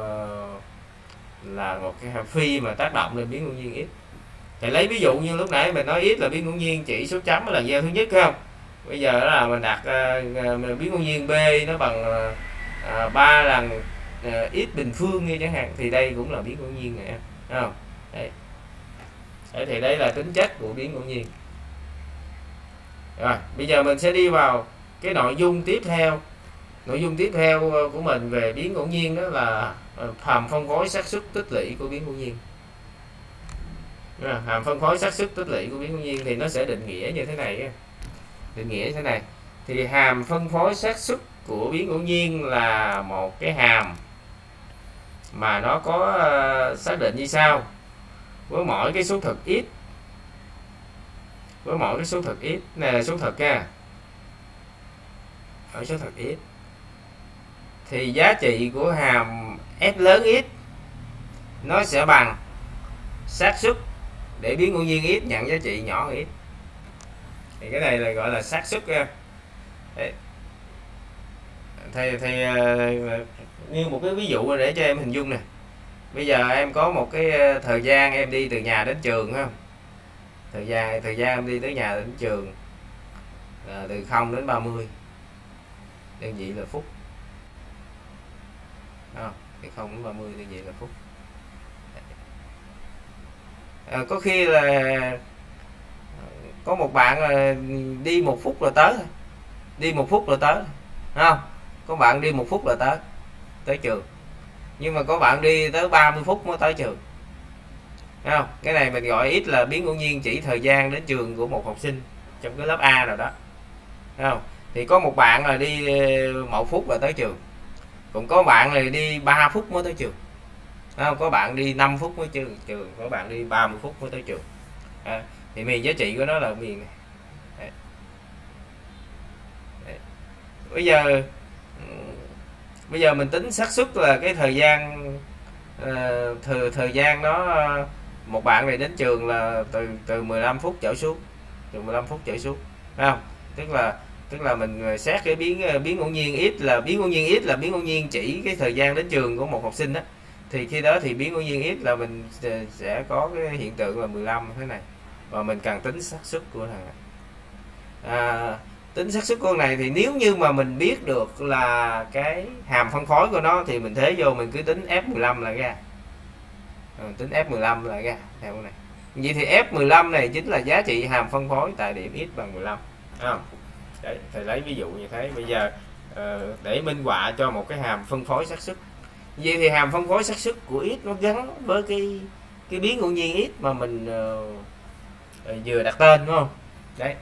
[SPEAKER 1] một cái phi mà tác động lên biến ngẫu nhiên X. Thì lấy ví dụ như lúc nãy mình nói X là biến ngẫu nhiên chỉ số chấm là gieo thứ nhất phải không? Bây giờ đó là mình đặt biến ngẫu nhiên B nó bằng 3 lần X bình phương như chẳng hạn, thì đây cũng là biến ngẫu nhiên này, thấy không? Đấy. Đấy, thì đây là tính chất của biến ngẫu nhiên. Rồi bây giờ mình sẽ đi vào cái nội dung tiếp theo. Nội dung tiếp theo của mình về biến ngẫu nhiên đó là hàm phân phối xác suất tích lũy của biến ngẫu nhiên. Hàm phân phối xác suất tích lũy của biến ngẫu nhiên thì nó sẽ định nghĩa như thế này. Định nghĩa như thế này. Thì hàm phân phối xác suất của biến ngẫu nhiên là một cái hàm mà nó có xác định như sau. Với mỗi cái số thực x, với mỗi cái số thực x này là số thực nha, ở số thực x thì giá trị của hàm f lớn x nó sẽ bằng xác suất để biến ngẫu nhiên x nhận giá trị nhỏ hơn x. Thì cái này là gọi là xác suất nha. Thì như một cái ví dụ để cho em hình dung nè. Bây giờ em có một cái thời gian em đi từ nhà đến trường không? Thời gian em đi tới nhà đến trường từ 0 đến 30. Đơn vị là phút. Từ 0 đến 30 đơn vị là phút. Có khi là có một bạn đi 1 phút là tới. Đi 1 phút là tới. Không? Có bạn đi 1 phút là tới trường. Nhưng mà có bạn đi tới 30 phút mới tới trường. Thấy không? Cái này mình gọi x là biến ngẫu nhiên chỉ thời gian đến trường của một học sinh trong cái lớp A nào đó. Thấy không? Thì có một bạn là đi 1 phút là tới trường. Cũng có bạn là đi 3 phút mới tới trường. Thấy không? Có bạn đi 5 phút mới tới trường, có bạn đi 30 phút mới tới trường. Thì miền giá trị của nó là miền này. Đấy. Đấy. Bây giờ mình tính xác suất là cái thời gian thời gian đó một bạn này đến trường là từ 15 phút trở xuống, từ 15 phút trở xuống, phải không? Tức là mình xét cái biến ngẫu nhiên x là biến ngẫu nhiên chỉ cái thời gian đến trường của một học sinh đó. Thì khi đó thì biến ngẫu nhiên x là mình sẽ có cái hiện tượng là 15 thế này, và mình cần tính xác suất của thằng này. Tính xác suất con này thì nếu như mà mình biết được là cái hàm phân phối của nó thì mình thế vô mình cứ tính F15 là ra. Tính F15 là ra theo này. Vậy thì F15 này chính là giá trị hàm phân phối tại điểm x bằng 15. Đấy, thầy lấy ví dụ như thế. Bây giờ để minh họa cho một cái hàm phân phối xác suất. Vậy thì hàm phân phối xác suất của x nó gắn với cái biến ngẫu nhiên x mà mình vừa đặt tên, đúng không? Đấy.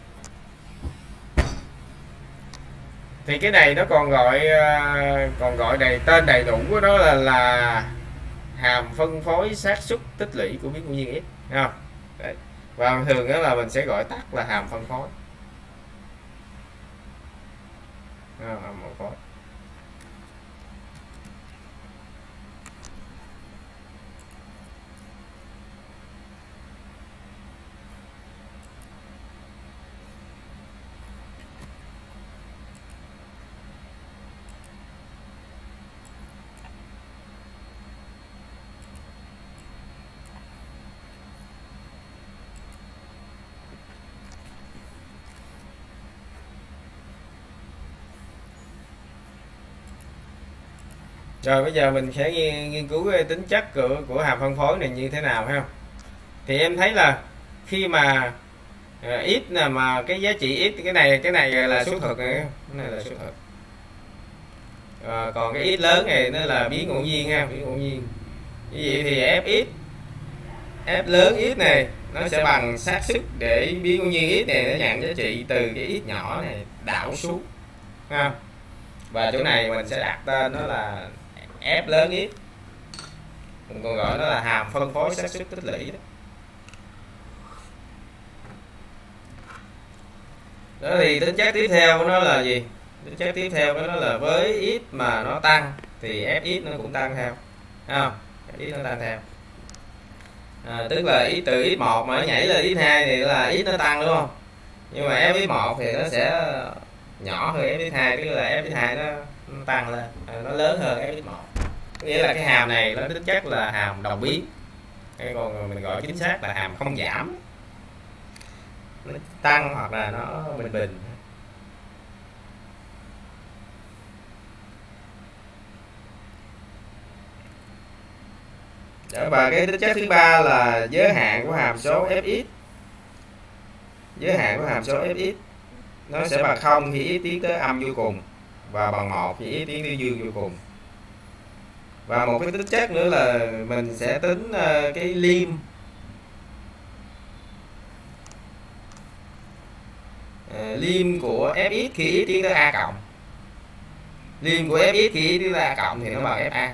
[SPEAKER 1] Thì cái này nó còn gọi đầy tên đầy đủ của nó là hàm phân phối xác suất tích lũy của biến ngẫu nhiên x, thấy không? Đấy. Và thường đó là mình sẽ gọi tắt là hàm phân phối. Hàm phân phối. Rồi bây giờ mình sẽ nghiên cứu cái tính chất của hàm phân phối này như thế nào ha. Thì em thấy là khi mà ít là mà cái giá trị ít, cái này là số thực này, cái này là số thực. Còn cái ít lớn này nó là biến ngẫu nhiên ha, biến ngẫu nhiên. Như vậy thì f lớn ít này nó sẽ bằng xác suất để biến ngẫu nhiên ít này nó nhận giá trị từ cái ít nhỏ này đảo xuống ha. Và chỗ này mình sẽ đặt tên nó là f lớn ít, mình còn gọi nó là hàm phân phối xác suất tích lũy đó. Đó thì tính chất tiếp theo của nó là gì? Tính chất tiếp theo của nó là với ít mà nó tăng thì f nó cũng tăng theo, không? F nó tăng theo. Tức là ít từ x1 mà nó nhảy lên x2 thì là x nó tăng đúng không? Nhưng mà f1 thì nó sẽ nhỏ hơn f2, tức là f2 nó tăng lên, nó lớn hơn f1. Nghĩa là cái hàm này nó tính chất là hàm đồng biến, còn mình gọi chính xác là hàm không giảm, nó tăng hoặc là nó bình bình. Và cái tính chất thứ ba là giới hạn của hàm số fx. Giới hạn của hàm số fx nó sẽ bằng 0 khi x tiến tới âm vô cùng và bằng 1 khi x tiến tới dương vô cùng. Và một cái tính chất nữa là mình sẽ tính cái liêm liêm của fx khi x tiến tới a cộng. Liêm của fx khi x tiến tới a cộng thì nó bằng fa.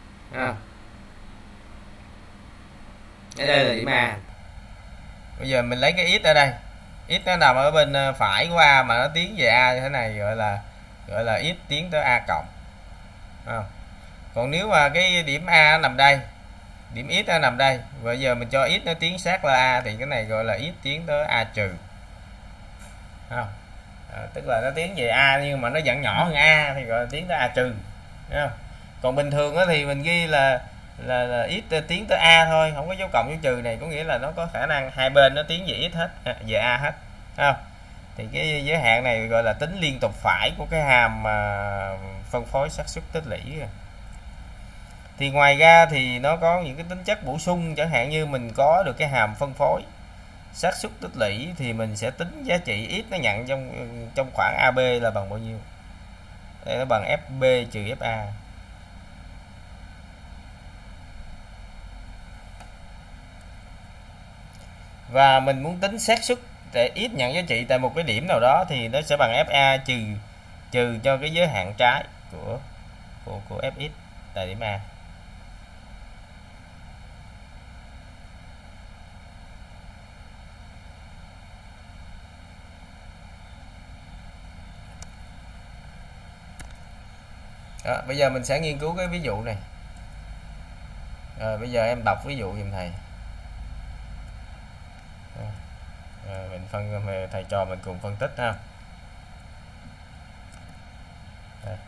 [SPEAKER 1] Ở đây là điểm A. Bây giờ mình lấy cái x ở đây, x nó nằm ở bên phải của a mà nó tiến về a như thế này, gọi là x tiến tới a cộng. Còn nếu mà cái điểm A nó nằm đây, điểm x nó nằm đây, bây giờ mình cho x nó tiến sát là a thì cái này gọi là x tiến tới a trừ. Tức là nó tiến về a nhưng mà nó vẫn nhỏ hơn a thì gọi là tiến tới a trừ. Còn bình thường thì mình ghi là x tiến tới a thôi, không có dấu cộng dấu trừ này, có nghĩa là nó có khả năng hai bên nó tiến về x hết, về a hết. Thì cái giới hạn này gọi là tính liên tục phải của cái hàm phân phối xác suất tích lũy. Thì ngoài ra thì nó có những cái tính chất bổ sung, chẳng hạn như mình có được cái hàm phân phối xác suất tích lũy thì mình sẽ tính giá trị x nó nhận trong khoảng AB là bằng bao nhiêu. Đây nó bằng FB trừ FA. Và mình muốn tính xác suất để x nhận giá trị tại một cái điểm nào đó thì nó sẽ bằng FA trừ cho cái giới hạn trái của Fx tại điểm A. Đó, bây giờ mình sẽ nghiên cứu cái ví dụ này. Bây giờ em đọc ví dụ giùm thầy. Thầy trò mình cùng phân tích ha. Đây.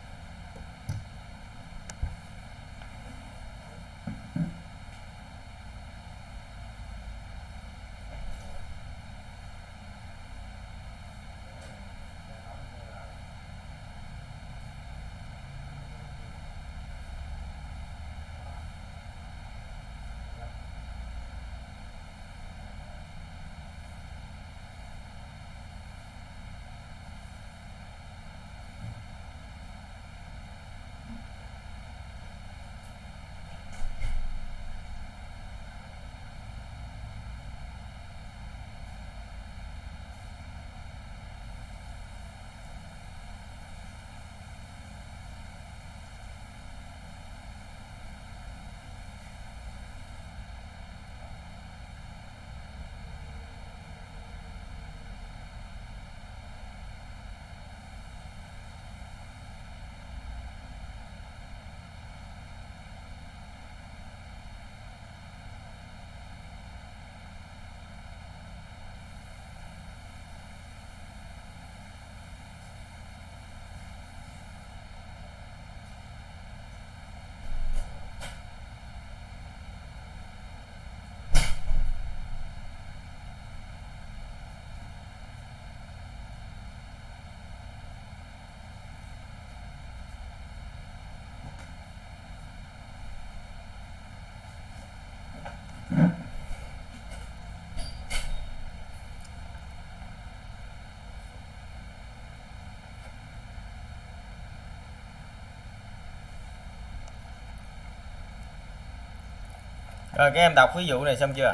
[SPEAKER 1] Rồi các em đọc ví dụ này xong chưa?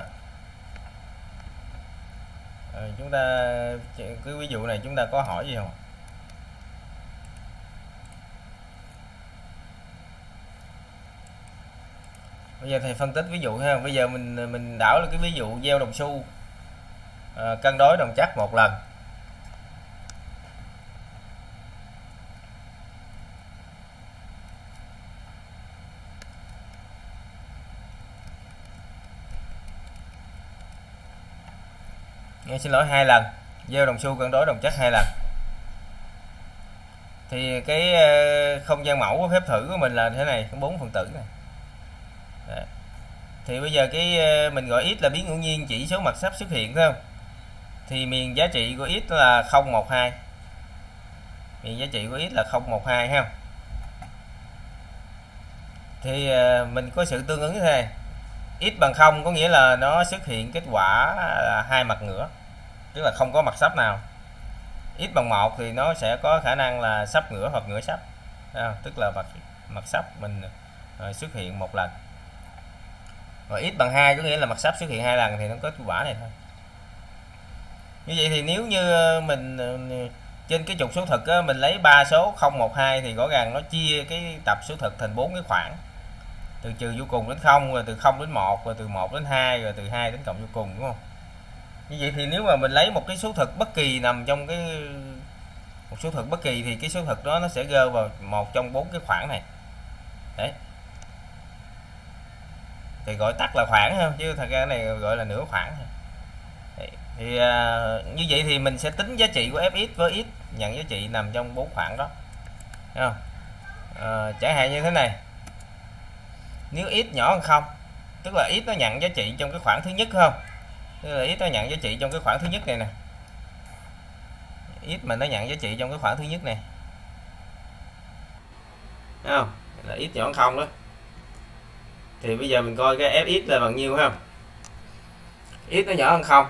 [SPEAKER 1] Chúng ta cái ví dụ này chúng ta có hỏi gì không? Bây giờ thầy phân tích ví dụ ha. Bây giờ mình đảo là cái ví dụ gieo đồng xu cân đối đồng chắc một lần. Xin lỗi, 2 lần. Gieo đồng xu cân đối đồng chắc 2 lần. Thì cái không gian mẫu của phép thử của mình là thế này, có 4 phần tử này. Đấy. Thì bây giờ cái mình gọi x là biến ngẫu nhiên chỉ số mặt sắp xuất hiện, phải không? Thì miền giá trị của x là 012. Miền giá trị của x là 012 ha. Thì mình có sự tương ứng như thế này. X bằng 0 có nghĩa là nó xuất hiện kết quả là 2 mặt ngửa, tức là không có mặt sắp nào. X bằng 1 thì nó sẽ có khả năng là sắp ngửa hoặc ngửa sắp, tức là mặt sắp mình xuất hiện 1 lần. Rồi x bằng 2 có nghĩa là mặt sắp xuất hiện 2 lần thì nó có kết quả này thôi. Như vậy thì nếu như mình trên cái trục số thực á, mình lấy 3 số 012 thì rõ ràng nó chia cái tập số thực thành 4 cái khoảng, từ trừ vô cùng đến 0, rồi từ 0 đến 1, rồi từ 1 đến 2, rồi từ 2 đến cộng vô cùng, đúng không? Như vậy thì nếu mà mình lấy một cái số thực bất kỳ nằm trong một số thực bất kỳ thì cái số thực đó nó sẽ rơi vào một trong 4 cái khoảng này. Đấy. Thì gọi tắt là khoảng không, chứ thật ra cái này gọi là nửa khoảng. Đấy. Thì như vậy thì mình sẽ tính giá trị của fx với x nhận giá trị nằm trong 4 khoảng đó. Thấy không? Chẳng hạn như thế này. Nếu x nhỏ hơn 0, tức là x nó nhận giá trị trong cái khoảng thứ nhất, không? Tức là x nó nhận giá trị trong cái khoảng thứ nhất này nè. X mà nó nhận giá trị trong cái khoảng thứ nhất này. Thấy không? Là x nhỏ hơn 0 đó. Thì bây giờ mình coi cái fx là bằng nhiêu, không? X nó nhỏ hơn 0.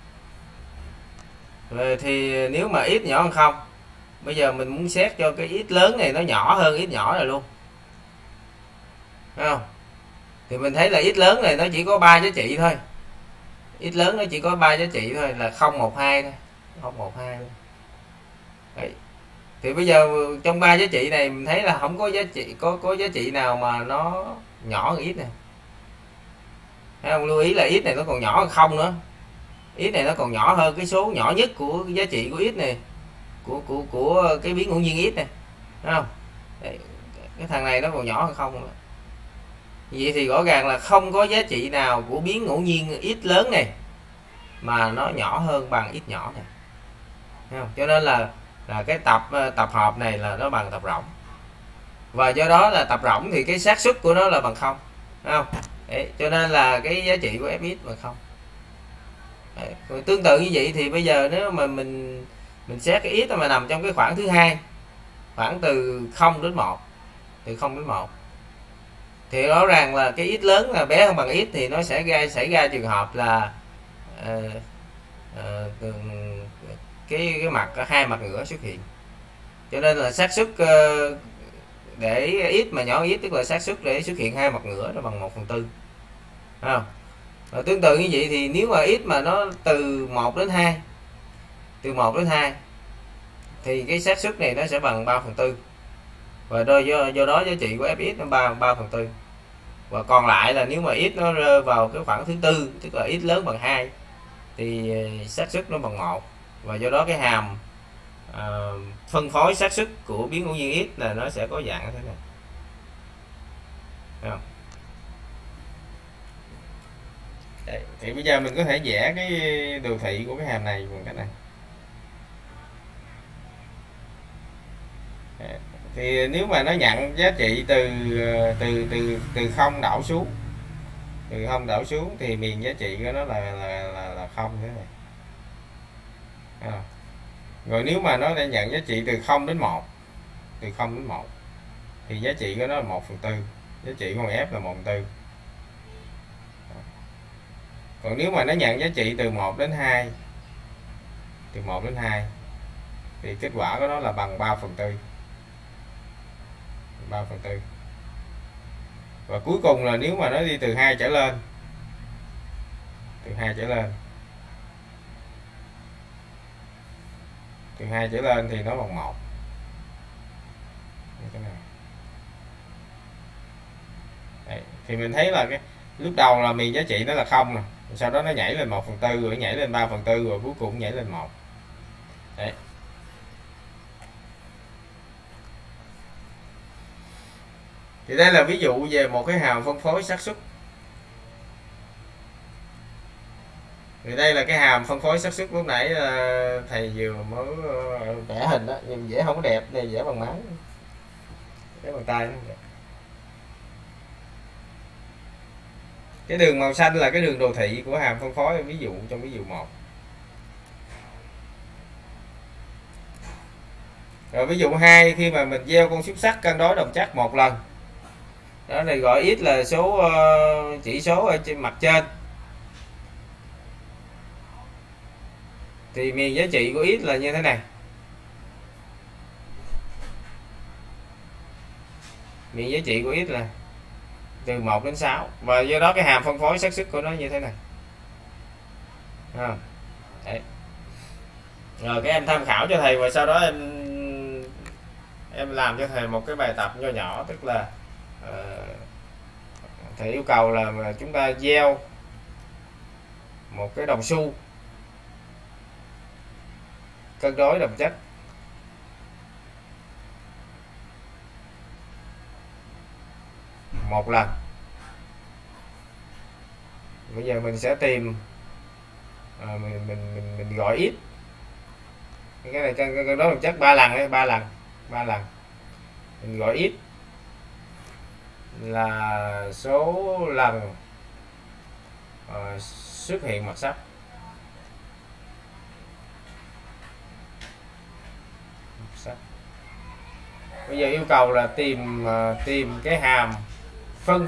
[SPEAKER 1] Rồi thì nếu mà x nhỏ hơn 0, bây giờ mình muốn xét cho cái x lớn này nó nhỏ hơn x nhỏ này luôn. Thấy không? Thì mình thấy là x lớn này nó chỉ có 3 giá trị thôi. X lớn nó chỉ có 3 giá trị thôi, là 012 thôi. 012 thôi. Đấy. Thì bây giờ trong 3 giá trị này mình thấy là không có giá trị có giá trị nào mà nó nhỏ hơn x này. Thấy không? Lưu ý là x này nó còn nhỏ hơn 0 nữa. X này nó còn nhỏ hơn cái số nhỏ nhất của giá trị của x này, của cái biến ngẫu nhiên x này. Thấy không? Đấy. Cái thằng này nó còn nhỏ hơn 0 nữa. Vậy thì rõ ràng là không có giá trị nào của biến ngẫu nhiên x lớn này mà nó nhỏ hơn bằng x nhỏ này. Thấy không? Cho nên là cái tập hợp này là nó bằng tập rỗng. Và do đó là tập rỗng thì cái xác suất của nó là bằng 0. Thấy không? Đấy, cho nên là cái giá trị của fx bằng 0. Đấy. Tương tự như vậy thì bây giờ nếu mà mình xét cái x mà nằm trong cái khoảng thứ hai, khoảng từ 0 đến 1, từ 0 đến 1, thì rõ ràng là cái x lớn là bé hơn bằng x thì nó sẽ xảy ra trường hợp là cái mặt hai mặt ngửa xuất hiện. Cho nên là xác suất để x mà nhỏ hơn x, tức là xác suất để xuất hiện hai mặt ngửa nó bằng 1/4. Không? Và tương tự như vậy thì nếu mà x mà nó từ 1 đến 2, từ 1 đến 2 thì cái xác suất này nó sẽ bằng 3/4. Và do đó giá trị của fx nó 3/4. Và còn lại là nếu mà x nó rơi vào cái khoảng thứ tư, tức là x lớn bằng 2 thì xác suất nó bằng 1. Và do đó cái hàm phân phối xác suất của biến ngẫu nhiên x là nó sẽ có dạng như thế này. Thấy không? Đấy, thì bây giờ mình có thể vẽ cái đồ thị của cái hàm này bằng cách này. Đấy. Thì nếu mà nó nhận giá trị từ 0 đảo xuống, từ 0 đảo xuống thì miền giá trị của nó là 0 thế này. Rồi nếu mà nó đã nhận giá trị từ 0 đến 1, từ 0 đến 1 thì giá trị của nó là 1/4, giá trị của f là 1/4. Còn nếu mà nó nhận giá trị từ 1 đến 2, từ 1 đến 2 thì kết quả của nó là bằng 3/4. 3/4. Và cuối cùng là nếu mà nó đi từ 2 trở lên từ 2 trở lên. Từ 2 trở lên thì nó bằng 1. Như thế này. Đấy. Thì mình thấy là cái lúc đầu là miền giá trị nó là 0 nè, sau đó nó nhảy lên 1/4 rồi nhảy lên 3/4 rồi cuối cùng nhảy lên 1. Đấy. Thì đây là ví dụ về một cái hàm phân phối xác suất. Thì đây là cái hàm phân phối xác suất lúc nãy thầy vừa mới vẽ hình đó, nhưng vẽ không có đẹp, này vẽ bằng máy, vẽ bằng tay. Cái đường màu xanh là cái đường đồ thị của hàm phân phối, ví dụ trong ví dụ 1. Rồi ví dụ 2, khi mà mình gieo con xúc xắc cân đối đồng chắc một lần, đó này gọi x là số chỉ số ở trên mặt trên, thì miền giá trị của x là như thế này. Miền giá trị của x là từ 1 đến 6, và do đó cái hàm phân phối xác suất của nó như thế này. Đấy. Rồi các em tham khảo cho thầy, và sau đó em làm cho thầy một cái bài tập nho nhỏ, tức là thầy yêu cầu là chúng ta gieo một cái đồng xu cân đối đồng chất một lần. Bây giờ mình sẽ tìm mình gọi x, cái này cân đối đồng chất 3 lần đấy, 3 lần mình gọi x là số lần xuất hiện mặt sắc. Bây giờ yêu cầu là tìm cái hàm phân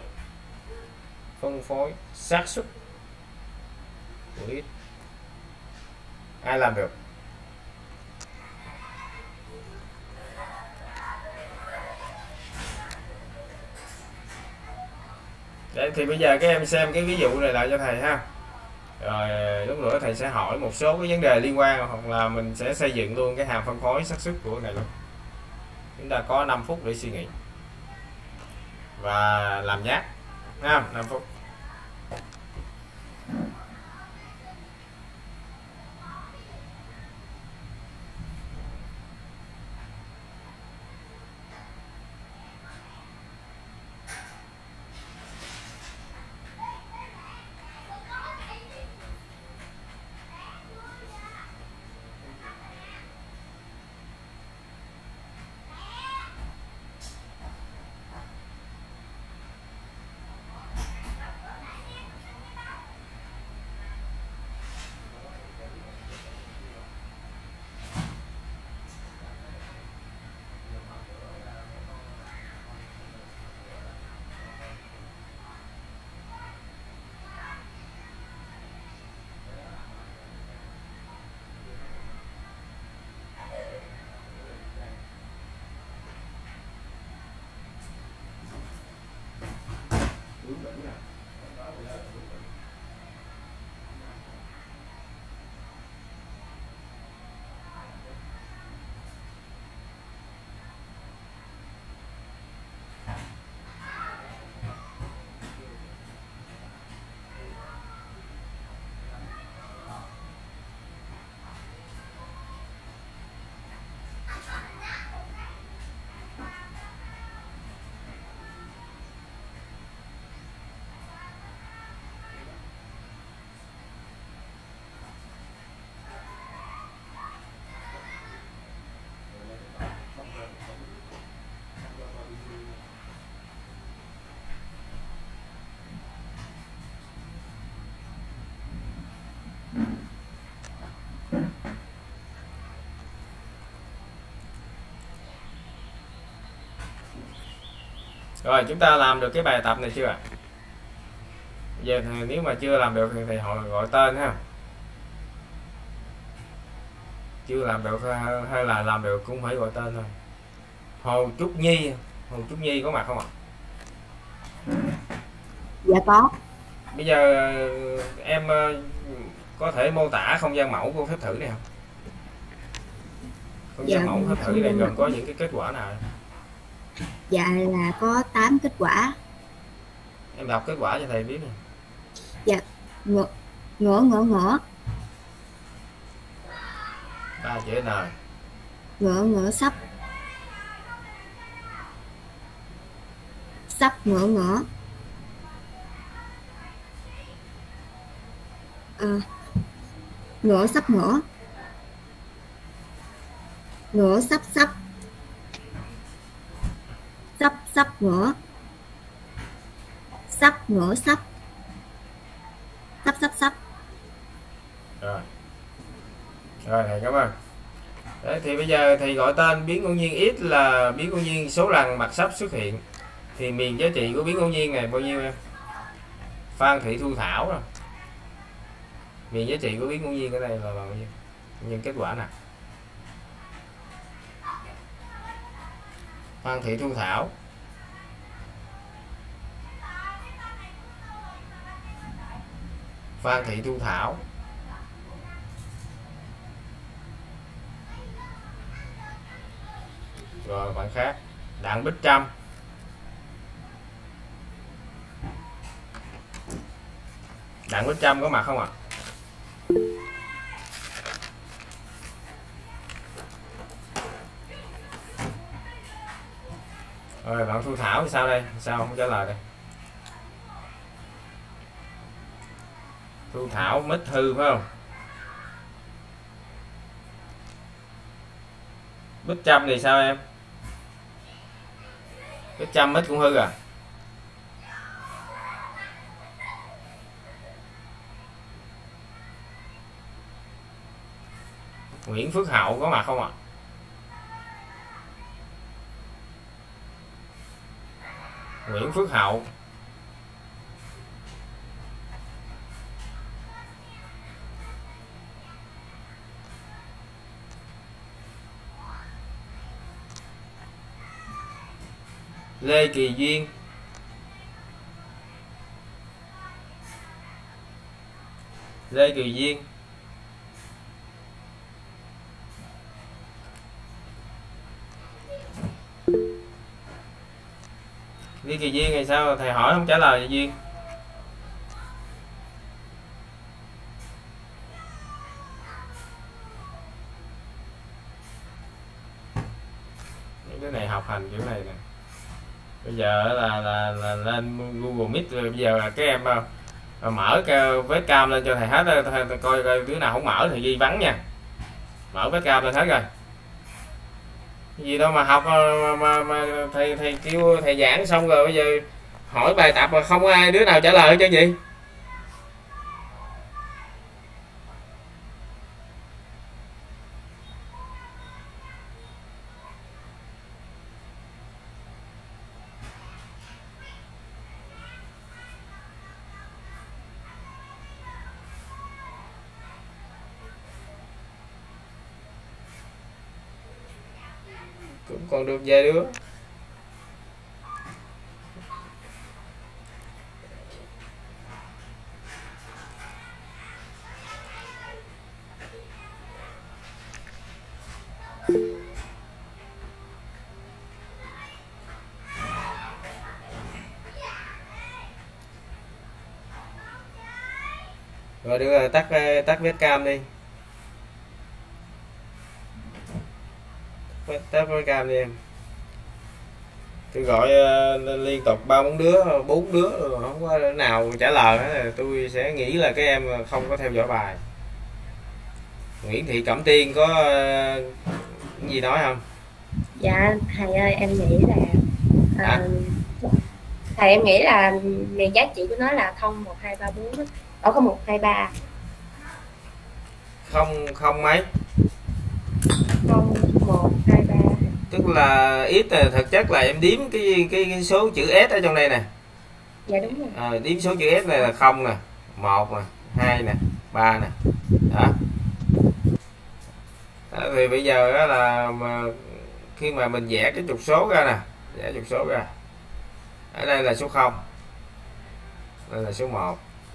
[SPEAKER 1] phối xác suất của x. Ai làm được? Đấy, thì bây giờ các em xem cái ví dụ này lại cho thầy ha. Rồi lúc nữa thầy sẽ hỏi một số cái vấn đề liên quan, hoặc là mình sẽ xây dựng luôn cái hàm phân phối xác suất của này luôn. Chúng ta có 5 phút để suy nghĩ và làm nháp ha. 5 phút. Rồi chúng ta làm được cái bài tập này chưa ạ? Giờ nếu mà chưa làm được thì thầy gọi tên ha. Chưa làm được hay là làm được cũng phải gọi tên thôi. Hồ Trúc Nhi có mặt không ạ?
[SPEAKER 5] Dạ có.
[SPEAKER 1] Bây giờ em có thể mô tả không gian mẫu của phép thử này không? Không gian
[SPEAKER 6] Dạ,
[SPEAKER 1] mẫu phép thử
[SPEAKER 6] không
[SPEAKER 1] này
[SPEAKER 6] gian
[SPEAKER 1] gồm
[SPEAKER 6] mẫu.
[SPEAKER 1] có những cái kết quả nào?
[SPEAKER 6] Dạ là có 8 kết quả.
[SPEAKER 1] Em đọc kết quả cho thầy biết nè.
[SPEAKER 6] Dạ, ngửa ngửa ngửa ngửa
[SPEAKER 1] 3 chữ N.
[SPEAKER 6] ngửa ngửa sắp sắp ngửa ngửa. Ngửa sắp ngửa, ngửa sắp sắp, sắp sắp ngửa, sắp ngửa sắp, sắp sắp sắp.
[SPEAKER 1] Rồi. Rồi thầy cảm ơn. Đấy, thì bây giờ thầy gọi tên biến ngẫu nhiên x là biến ngẫu nhiên số lần mặt sắp xuất hiện. Thì miền giá trị của biến ngẫu nhiên này bao nhiêu em? Phan Thị Thu Thảo rồi. Miền giá trị của biến ngẫu nhiên ở đây là bao nhiêu? Nhân kết quả nào? Phan Thị Thu Thảo. Phan Thị Thu Thảo. Rồi bạn khác. Đặng Bích Trâm. Đặng Bích Trâm có mặt không ạ? Rồi bạn Thu Thảo thì sao đây? Sao không trả lời đây? Thu Thảo mít hư phải không? Bích Trâm thì sao em? Bích Trâm mít cũng hư à? Nguyễn Phước Hậu có mặt không ạ? Nguyễn Phước Hậu. Lê Kỳ Duyên. Lê Kỳ Duyên. Lê Kỳ Duyên thì sao? Thầy hỏi không trả lời vậy Duyên? Những cái này học hành kiểu này nè. Bây giờ là lên Google Meet rồi, bây giờ là các em mở cái webcam lên cho thầy hết, thầy coi đứa nào không mở thì ghi vắng nha. Mở webcam lên hết rồi. Cái gì đâu mà học mà thầy kêu thầy giảng xong rồi bây giờ hỏi bài tập mà không ai đứa nào trả lời cho gì. Cũng còn được vài đứa. Rồi được rồi, tắt webcam đi. Tắt webcam đi em. Tôi gọi liên tục 3-4 đứa, 4 đứa không có đứa nào trả lời hết, tôi sẽ nghĩ là các em không có theo dõi bài. Nguyễn Thị Cẩm Tiên có gì nói không?
[SPEAKER 5] Dạ thầy ơi, em nghĩ là thầy em nghĩ là miền giá trị của nó là 0 1 2 3 4 đó, có 1 2 3.
[SPEAKER 1] Không mấy?
[SPEAKER 5] 0 1 2 3.
[SPEAKER 1] Tức là ít thực chất là em đếm cái số chữ S ở trong đây nè.
[SPEAKER 5] Dạ đúng rồi.
[SPEAKER 1] Đếm số chữ S này là 0 nè, 1 nè, 2 nè, 3 nè. Đó. Thì bây giờ đó là khi mà mình vẽ cái trục số ra nè, vẽ trục số ra. Ở đây là số 0. Đây là số 1.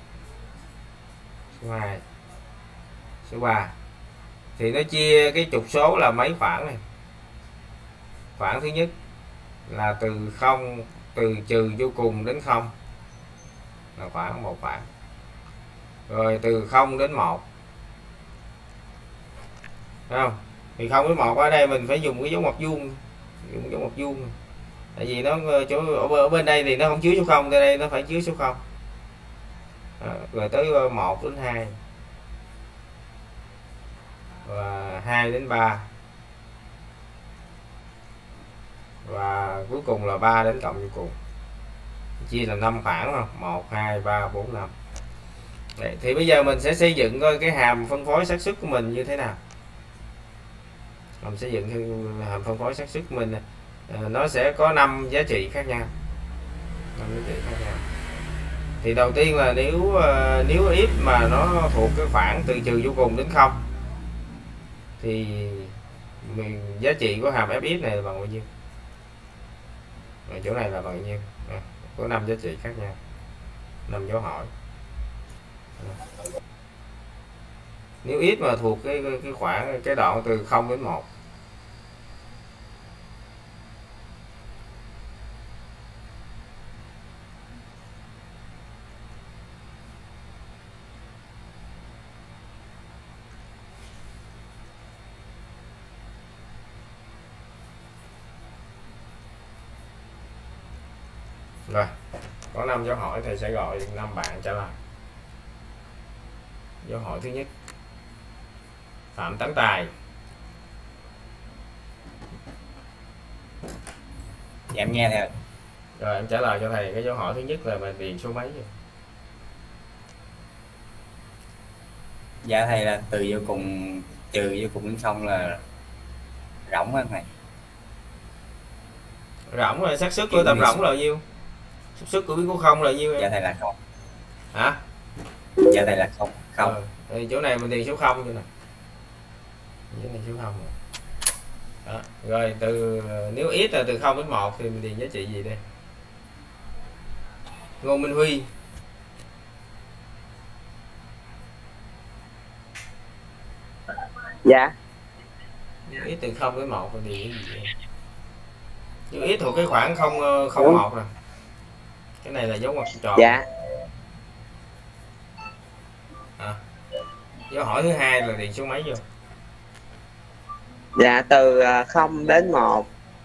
[SPEAKER 1] số 2, số 3. Thì nó chia cái trục số là mấy khoảng này. Khoảng thứ nhất là từ 0, từ trừ vô cùng đến 0 là khoảng 1 khoảng. Rồi từ 0 đến 1. Thấy không? Thì 0 đến 1 ở đây mình phải dùng cái dấu ngoặc vuông, dùng dấu ngoặc vuông. Tại vì nó chỗ ở bên đây thì nó không chứa số 0, đây nó phải chứa số 0. Rồi tới 1 đến 2. Và 2 đến 3. Và cuối cùng là 3 đến cộng vô cùng. Chia là 5 khoảng không? 1 2 3 4 5. Đấy, thì bây giờ mình sẽ xây dựng coi cái hàm phân phối xác suất của mình như thế nào. Mình xây dựng hàm phân phối xác suất của mình nó sẽ có 5 giá trị khác nhau. 5 giá trị khác nhau. Thì đầu tiên là nếu x mà nó thuộc cái khoảng từ trừ vô cùng đến 0 thì giá trị của hàm fx này là bằng bao nhiêu? Rồi chỗ này là bằng bao nhiêu? Có 5 giá trị khác nhau, 5 dấu hỏi. Nếu x mà thuộc cái khoảng cái đoạn từ 0 đến 1 rồi, có 5 dấu hỏi thì sẽ gọi 5 bạn trả lời. Dấu hỏi thứ nhất, Phạm Tấn Tài.
[SPEAKER 3] Dạ em nghe theo.
[SPEAKER 1] Rồi em trả lời cho thầy cái dấu hỏi thứ nhất là mình điền số mấy vậy?
[SPEAKER 3] Dạ thầy là từ vô cùng trừ vô cùng đến 0 là rỗng á thầy.
[SPEAKER 1] Rỗng là xác suất của tầm rỗng là bao nhiêu? Xác suất của biến cố 0 là bao nhiêu em?
[SPEAKER 3] Dạ thầy là 0.
[SPEAKER 1] Hả?
[SPEAKER 3] Dạ thầy là 0.
[SPEAKER 1] Thì chỗ này mình điền số 0 cho nè. Chỗ này số 0 rồi. Đó. Rồi nếu x là từ 0 đến 1 thì mình điền giá trị gì đây? Ngô Minh Huy.
[SPEAKER 7] Dạ.
[SPEAKER 1] Nếu x từ 0 đến 1 thì điền cái gì đây? Nếu x thuộc cái khoảng 0,01 nè. Cái này là dấu ngoặc tròn.
[SPEAKER 7] Dạ.
[SPEAKER 1] Dấu hỏi thứ hai là điền số mấy vô?
[SPEAKER 7] Dạ từ 0 đến 1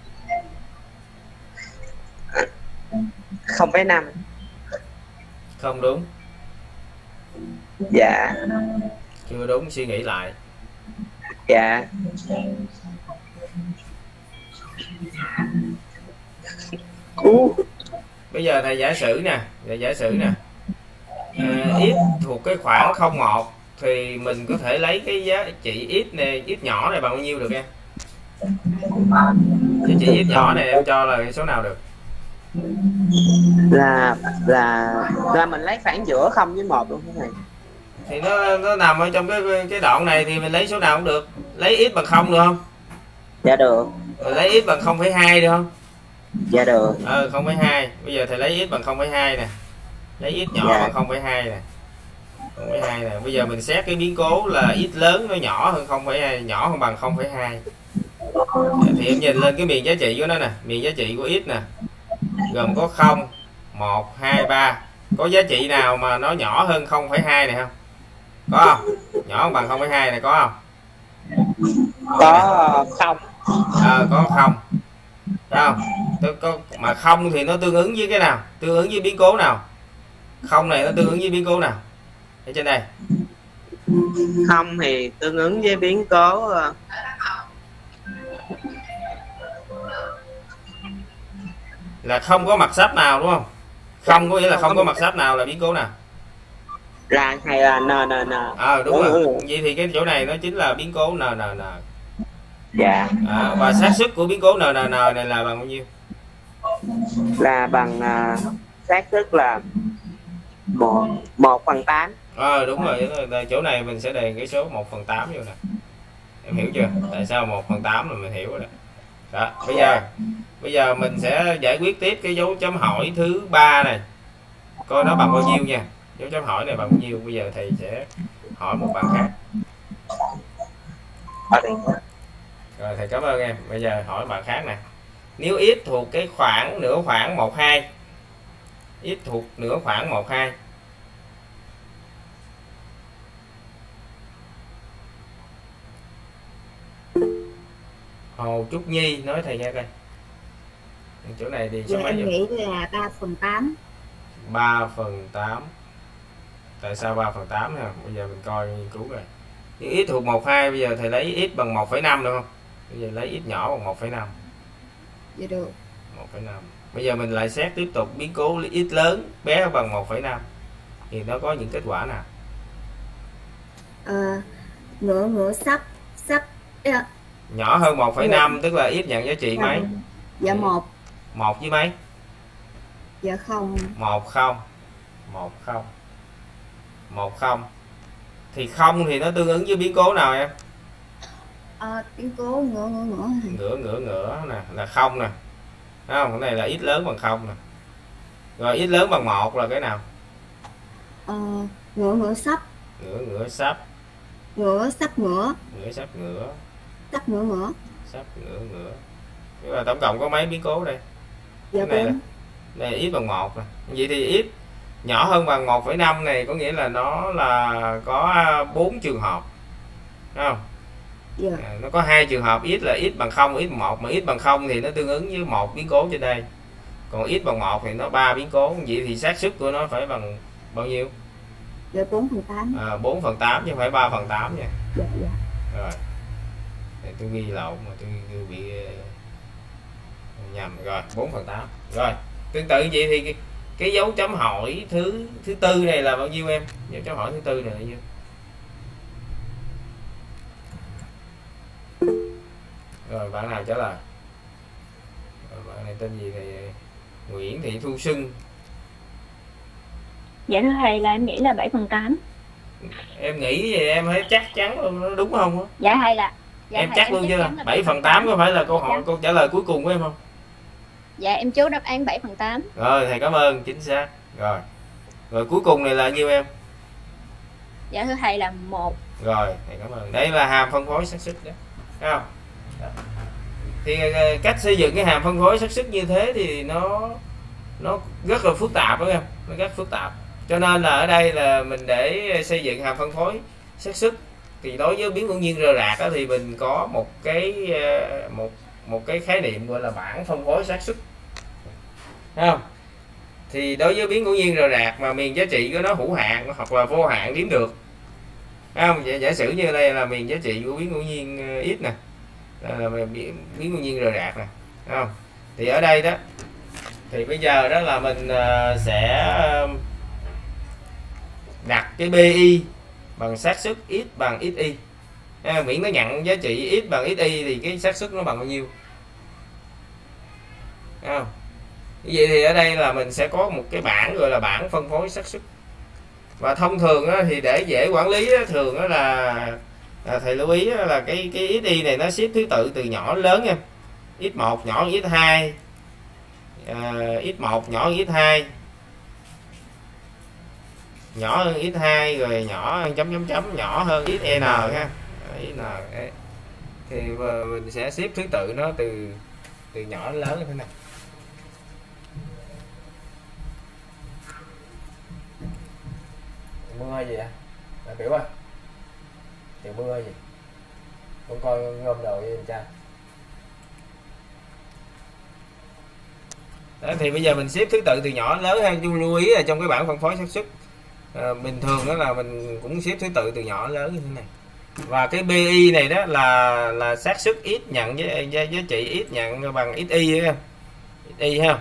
[SPEAKER 7] 0,5.
[SPEAKER 1] Không đúng.
[SPEAKER 7] Dạ.
[SPEAKER 1] Chưa đúng, suy nghĩ lại.
[SPEAKER 7] Dạ.
[SPEAKER 1] Bây giờ thầy giả sử nè, x thuộc cái khoảng 0,1 thì mình có thể lấy cái giá trị x này, x nhỏ này bằng bao nhiêu được em? Giá trị x nhỏ này em cho là số nào được?
[SPEAKER 7] Là mình lấy khoảng giữa 0 với 1 luôn thế này.
[SPEAKER 1] Thì nó nằm ở trong cái đoạn này thì mình lấy số nào cũng được. Lấy x bằng 0 được không?
[SPEAKER 7] Dạ được.
[SPEAKER 1] Rồi lấy x bằng 0,2 được không?
[SPEAKER 7] Dạ được.
[SPEAKER 1] 0,2. Bây giờ thầy lấy x bằng 0,2 nè. Lấy x nhỏ
[SPEAKER 7] dạ.
[SPEAKER 1] bằng 0,2 nè. 0,2 nè. Bây giờ mình xét cái biến cố là x lớn nó nhỏ hơn 0,2, nhỏ hơn bằng 0,2. Thì em nhìn lên cái miền giá trị của nó nè, miền giá trị của x nè. Gồm có 0, 1, 2, 3. Có giá trị nào mà nó nhỏ hơn 0,2 này không? Có không? Nhỏ hơn bằng 0,2 này có không?
[SPEAKER 7] Có 0.
[SPEAKER 1] Có 0. Thấy không? Mà 0 thì nó tương ứng với cái nào? Tương ứng với biến cố nào? 0 này nó tương ứng với biến cố nào? Ở trên đây.
[SPEAKER 7] 0 thì tương ứng với biến cố
[SPEAKER 1] là không có mặt sắp nào đúng không? Không có nghĩa là không có mặt sắp nào là biến cố nào?
[SPEAKER 7] Là hay là n.
[SPEAKER 1] Đúng rồi. Vậy thì cái chỗ này nó chính là biến cố n.
[SPEAKER 7] Dạ.
[SPEAKER 1] Và xác suất của biến cố n này là bằng bao nhiêu?
[SPEAKER 7] Là bằng xác suất là 1/8.
[SPEAKER 1] Đúng rồi. Chỗ này mình sẽ đề cái số 1/8 vô nè. Em hiểu chưa? Tại sao 1/8 là mình hiểu rồi đó. Đó, bây giờ mình sẽ giải quyết tiếp cái dấu chấm hỏi thứ 3 này. Coi nó bằng bao nhiêu nha. dấu chấm hỏi này bằng bao nhiêu? Bây giờ thầy sẽ hỏi một bạn khác. Rồi thầy cảm ơn em. Bây giờ hỏi bạn khác nè. Nếu x thuộc cái khoảng nửa khoảng 12, x thuộc nửa khoảng 12, Hồ Trúc Nhi nói thầy nghe coi. Chỗ này thì số
[SPEAKER 6] Dạ,
[SPEAKER 1] mấy
[SPEAKER 6] em
[SPEAKER 1] vậy?
[SPEAKER 6] nghĩ là 3/8.
[SPEAKER 1] 3/8. Tại sao 3/8 nè? Bây giờ mình coi nghiên cứu rồi. Nếu x thuộc 12, bây giờ thầy lấy x bằng 1,5 được không? Bây giờ lấy x nhỏ bằng 1,5.
[SPEAKER 6] Dạ được.
[SPEAKER 1] 1,5. Bây giờ mình lại xét tiếp tục biến cố x lớn bé bằng 1,5 thì nó có những kết quả nào?
[SPEAKER 6] Ngửa sắp
[SPEAKER 1] Nhỏ hơn 1,5 tức là x nhận giá trị mấy?
[SPEAKER 6] Dạ 1.
[SPEAKER 1] 1 với mấy?
[SPEAKER 6] Dạ 0.
[SPEAKER 1] 10. 10. Thì 0 thì nó tương ứng với biến cố nào em?
[SPEAKER 6] Biến cố
[SPEAKER 1] Ngửa nè là 0 nè. Thấy không? Cái này là x lớn bằng 0 nè. Rồi x lớn bằng 1 là cái nào?
[SPEAKER 6] Ngửa sắp.
[SPEAKER 1] Ngửa sắp.
[SPEAKER 6] Ngửa sắp ngửa.
[SPEAKER 1] Ngửa sắp ngửa.
[SPEAKER 6] Sắp ngửa ngửa.
[SPEAKER 1] Sắp ngửa. Thế là tổng cộng có mấy biến cố đây?
[SPEAKER 6] Dạ
[SPEAKER 1] Cái này
[SPEAKER 6] 4.
[SPEAKER 1] Đây x bằng 1 nè. Vậy thì x nhỏ hơn bằng 1,5 này có nghĩa là nó là có 4 trường hợp. Thấy không?
[SPEAKER 6] Dạ.
[SPEAKER 1] Nó có 2 trường hợp x là x bằng 0, x bằng 1, mà x bằng 0 thì nó tương ứng với một biến cố trên đây. Còn x bằng 1 thì nó 3 biến cố. Vậy thì xác suất của nó phải bằng bao nhiêu?
[SPEAKER 6] Dạ 4/8.
[SPEAKER 1] 4/8 chứ không phải 3/8 nha.
[SPEAKER 6] Dạ.
[SPEAKER 1] Rồi. Để tôi ghi lộn mà tôi bị nhầm rồi, 4/8. Rồi, tương tự vậy thì cái dấu chấm hỏi thứ tư này là bao nhiêu em? Dấu chấm hỏi thứ tư này là bao nhiêu? Rồi bạn nào trả lời? Rồi, bạn này tên gì thì Nguyễn Thị Thu Xuân.
[SPEAKER 8] Dạ thưa thầy là em nghĩ là 7/8.
[SPEAKER 1] Em nghĩ thì em thấy chắc chắn luôn, nó đúng không?
[SPEAKER 8] Dạ hay là
[SPEAKER 1] em chắc luôn chưa? 7/8 có phải là câu trả lời cuối cùng của em không?
[SPEAKER 8] Dạ em chốt đáp án 7/8.
[SPEAKER 1] Rồi thầy cảm ơn, chính xác. Rồi cuối cùng này là nhiêu em?
[SPEAKER 8] Dạ thưa thầy là 1.
[SPEAKER 1] Rồi thầy cảm ơn. Đây là hàm phân phối xác suất đó. Thấy không? Thì cách xây dựng cái hàm phân phối xác suất như thế thì nó rất là phức tạp đó em, nó rất phức tạp. Cho nên là ở đây là mình để xây dựng hàm phân phối xác suất thì đối với biến ngẫu nhiên rời rạc đó, thì mình có một cái khái niệm gọi là bảng phân phối xác suất. Thấy không? Thì đối với biến ngẫu nhiên rời rạc mà miền giá trị của nó hữu hạn hoặc là vô hạn đếm được. Thấy không? Giả sử như đây là miền giá trị của biến ngẫu nhiên x nè, là biến ngẫu nhiên rời rạc nè, thấy không? Thì ở đây đó thì bây giờ đó là mình sẽ đặt cái BI bằng xác suất x bằng xy. Miễn nó nhận giá trị x bằng xy thì cái xác suất nó bằng bao nhiêu? Thấy không? Vậy thì ở đây là mình sẽ có một cái bảng gọi là bảng phân phối xác suất. Và thông thường đó, thì để dễ quản lý đó, thường đó là thầy lưu ý đó, là cái xy này nó xếp thứ tự từ nhỏ đến lớn nha. x1 nhỏ hơn x2, x1 nhỏ hơn x2, nhỏ hơn x2, rồi nhỏ hơn chấm nhỏ hơn xn ha. Thì mình sẽ xếp thứ tự nó từ nhỏ đến lớn như thế này. Mưa gì vậy? Đại biểu ơi, trời mưa gì? Con coi ngâm đồ với em trai. Đó, thì bây giờ mình xếp thứ tự từ nhỏ đến lớn ha. Lưu ý là trong cái bảng phân phối xác suất bình thường đó là mình cũng xếp thứ tự từ nhỏ đến lớn như thế này. Và cái BI này đó là xác suất x nhận với giá trị x nhận bằng xy ha. Xy ha.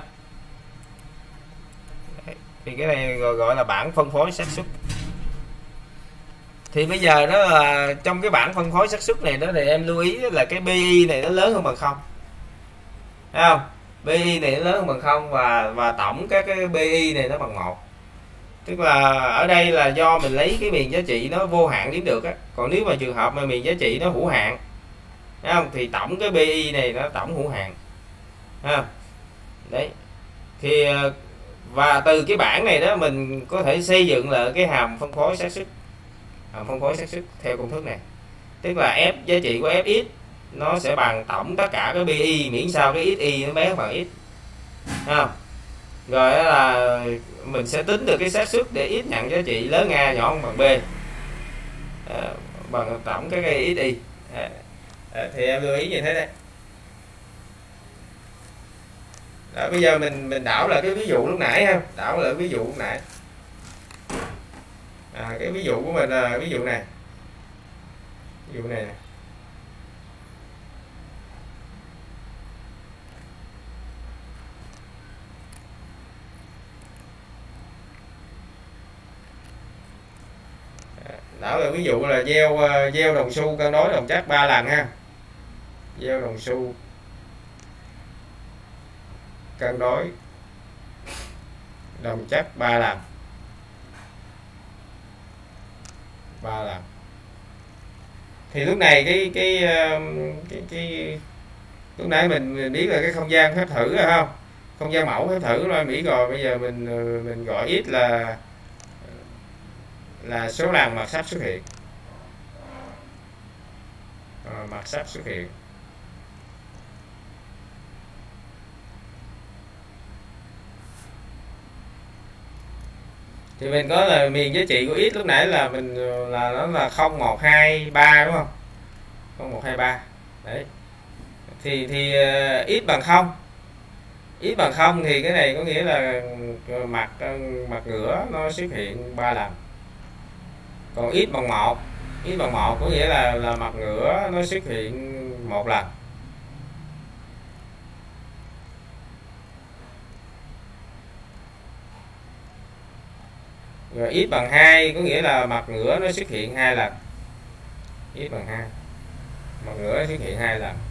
[SPEAKER 1] Thì cái này gọi là bảng phân phối xác suất. Thì bây giờ đó là trong cái bảng phân phối xác suất này đó thì em lưu ý là cái BI này nó lớn hơn bằng 0. Thấy không? BI này nó lớn hơn bằng 0 và tổng các cái BI này nó bằng 1. Tức là ở đây là do mình lấy cái miền giá trị nó vô hạn đếm được á. Còn nếu mà trường hợp mà miền giá trị nó hữu hạn, thấy không? Thì tổng cái BI này nó tổng hữu hạn. Thấy không? Đấy. Thì Và từ cái bảng này đó mình có thể xây dựng lại cái hàm phân phối xác suất. Hàm phân phối xác suất theo công thức này. Tức là F, giá trị của Fx nó sẽ bằng tổng tất cả cái BI miễn sao cái XY nó bé bằng X. Không? Rồi đó là mình sẽ tính được cái xác suất để X nhận giá trị lớn A nhỏ hơn bằng B. Bằng tổng cái XY. Thì em lưu ý như thế đây. Đó, bây giờ mình đảo lại cái ví dụ lúc nãy ha, đảo lại ví dụ lúc nãy. Cái ví dụ của mình là ví dụ này. Ví dụ này nè. Đảo lại ví dụ là gieo đồng xu cân đối đồng chắc 3 lần ha. Gieo đồng xu cân đối đồng chắc 3 lần. 3 lần. Thì lúc này cái lúc nãy mình biết là cái không gian phép thử rồi không? Không gian mẫu phép thử rồi Mỹ rồi, bây giờ mình gọi x là số lần mặt sắp xuất hiện. Mặt sắp xuất hiện. Thì mình có là miền giá trị của x lúc nãy là mình là nó là 0 1 2 3 đúng không? 0 1 2 3. Đấy. Thì x bằng 0. X bằng 0 thì cái này có nghĩa là mặt ngửa nó xuất hiện 3 lần. Còn x bằng 1, x bằng 1 có nghĩa là mặt ngửa nó xuất hiện 1 lần. Rồi x bằng 2 có nghĩa là mặt ngửa nó xuất hiện 2 lần. X bằng 2. Mặt ngửa xuất hiện 2 lần.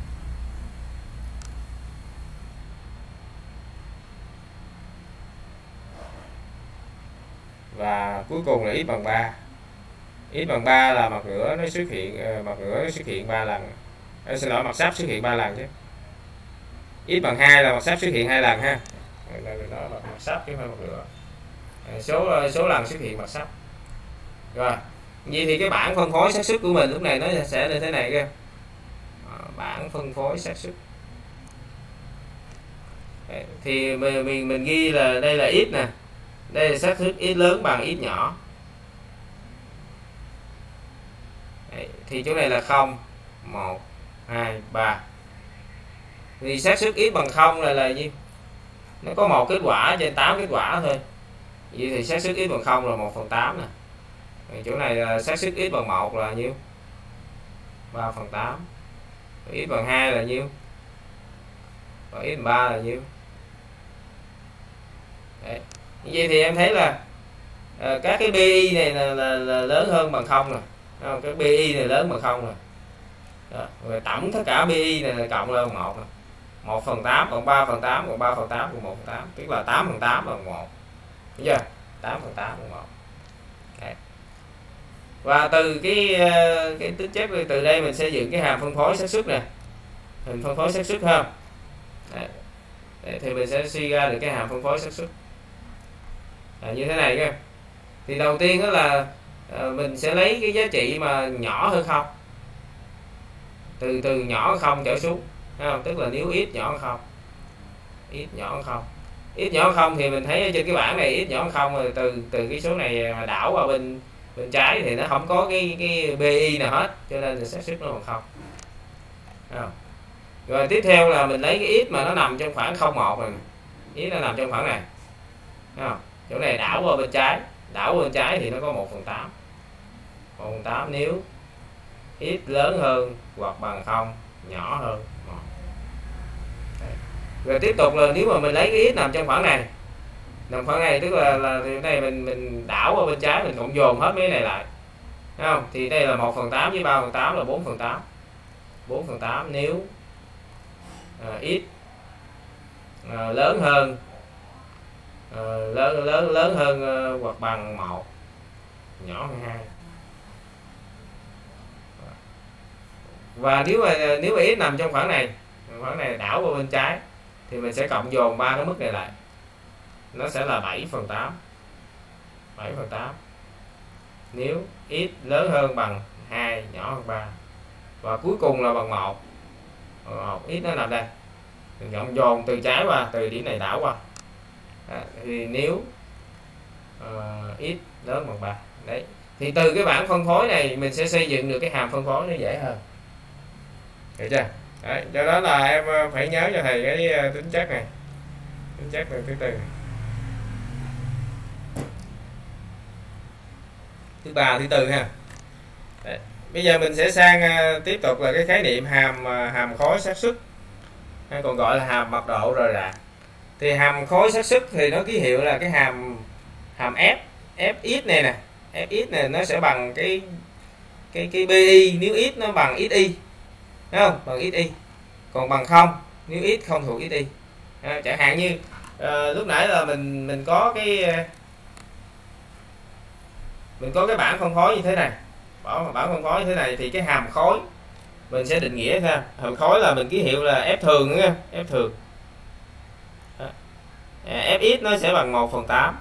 [SPEAKER 1] Và cuối cùng là x bằng 3. X bằng 3 là mặt ngửa nó xuất hiện 3 lần. Xin lỗi, mặt sắp xuất hiện 3 lần chứ. X bằng 2 là mặt sắp xuất hiện 2 lần ha. Đó là mặt sắp chứ không phải mặt ngửa. Số lần xuất hiện mặt sắp. Rồi, vậy thì cái bảng phân phối xác suất của mình lúc này nó sẽ như thế này kia. Bảng phân phối xác suất. Thì mình ghi là đây là x nè. Đây là xác suất x lớn bằng x nhỏ. Đấy, thì chỗ này là 0 1 2 3. Thì xác suất x bằng 0 là gì? Nó có một kết quả trên 8 kết quả thôi. Vậy thì xác suất x bằng 0 là 1/8 nè. Chỗ này là xác suất x bằng 1 là nhiêu? 3/8. X bằng 2 là nhiêu? Và x bằng 3 là nhiêu? Đấy. Như vậy thì em thấy là các cái BI này là lớn hơn bằng 0 nè. Cái BI này lớn bằng 0 nè. Đó. Rồi tổng tất cả BI này là cộng lên 1 nè. 1/8 còn 3/8 còn 3/8 còn 1/8, tức là 8/8 bằng 1. Đúng chưa? 8/8 bằng 1. Đấy. Và từ cái tính chất từ đây mình xây dựng cái hàm phân phối xác suất nè. Hình phân phối xác suất ha. Đấy, thì mình sẽ suy ra được cái hàm phân phối xác suất. Như thế này cơ. Thì đầu tiên đó là mình sẽ lấy cái giá trị mà nhỏ hơn 0. Từ nhỏ hơn 0 trở xuống. Không? Tức là nếu x nhỏ hơn 0. X nhỏ hơn 0. X nhỏ hơn 0 thì mình thấy trên cái bảng này x nhỏ hơn 0 rồi từ cái số này mà đảo qua bên trái thì nó không có cái BI nào hết, cho nên là xác suất nó bằng 0. Không? Rồi tiếp theo là mình lấy cái x mà nó nằm trong khoảng 0,1 này. X nó nằm trong khoảng này. Không? Chỗ này đảo qua bên trái, thì nó có 1/8. 1/8 nếu x lớn hơn hoặc bằng 0, nhỏ hơn 1. Rồi tiếp tục là nếu mà mình lấy cái x nằm trong khoảng này, tức là thì này mình đảo qua bên trái, mình cộng dồn hết mấy cái này lại, thấy không? Thì đây là 1/8 với 3/8 là 4/8. 4/8 nếu x lớn hơn lớn hơn hoặc bằng 1, nhỏ hơn 2. Và nếu mà x nằm trong khoảng này đảo qua bên trái thì mình sẽ cộng dồn 3 cái mức này lại. nó sẽ là 7/8. 7/8 nếu x lớn hơn bằng 2 nhỏ hơn 3, và cuối cùng là bằng 1. X nó nằm đây, mình cộng dồn từ trái qua, từ điểm này đảo qua. Thì nếu x lớn bằng 3 đấy, thì từ cái bảng phân phối này mình sẽ xây dựng được cái hàm phân phối nó dễ hơn, hiểu chưa? Đấy, do đó là em phải nhớ cho thầy cái tính chất này, tính chất này thứ tư này. Thứ ba, thứ tư ha. Đấy. Bây giờ mình sẽ sang tiếp tục là cái khái niệm hàm khối xác suất, hay còn gọi là hàm mật độ rời rạc. Thì hàm khối xác suất thì nó ký hiệu là cái hàm F, Fx này nè, Fx này nó sẽ bằng cái BI nếu x nó bằng XY, đúng không? Bằng XY. Còn bằng 0 nếu x không thuộc XY. Chẳng hạn như lúc nãy là mình có cái bảng phân phối như thế này, bảng phân phối như thế này, thì cái hàm khối mình sẽ định nghĩa ha. Hàm khối là mình ký hiệu là F thường, đúng không? F thường. Fx nó sẽ bằng 1/8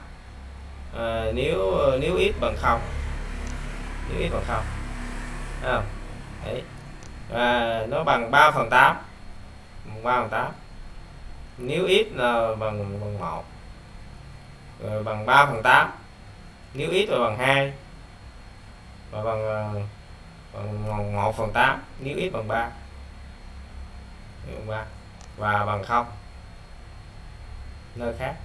[SPEAKER 1] nếu x bằng 0, nếu x bằng 0. Đấy. Và nó bằng 3/8, 3/8 nếu x là bằng 1, rồi bằng 3/8 nếu x là bằng 2, và bằng 1/8 nếu x bằng 3, và bằng 0 nơi khác.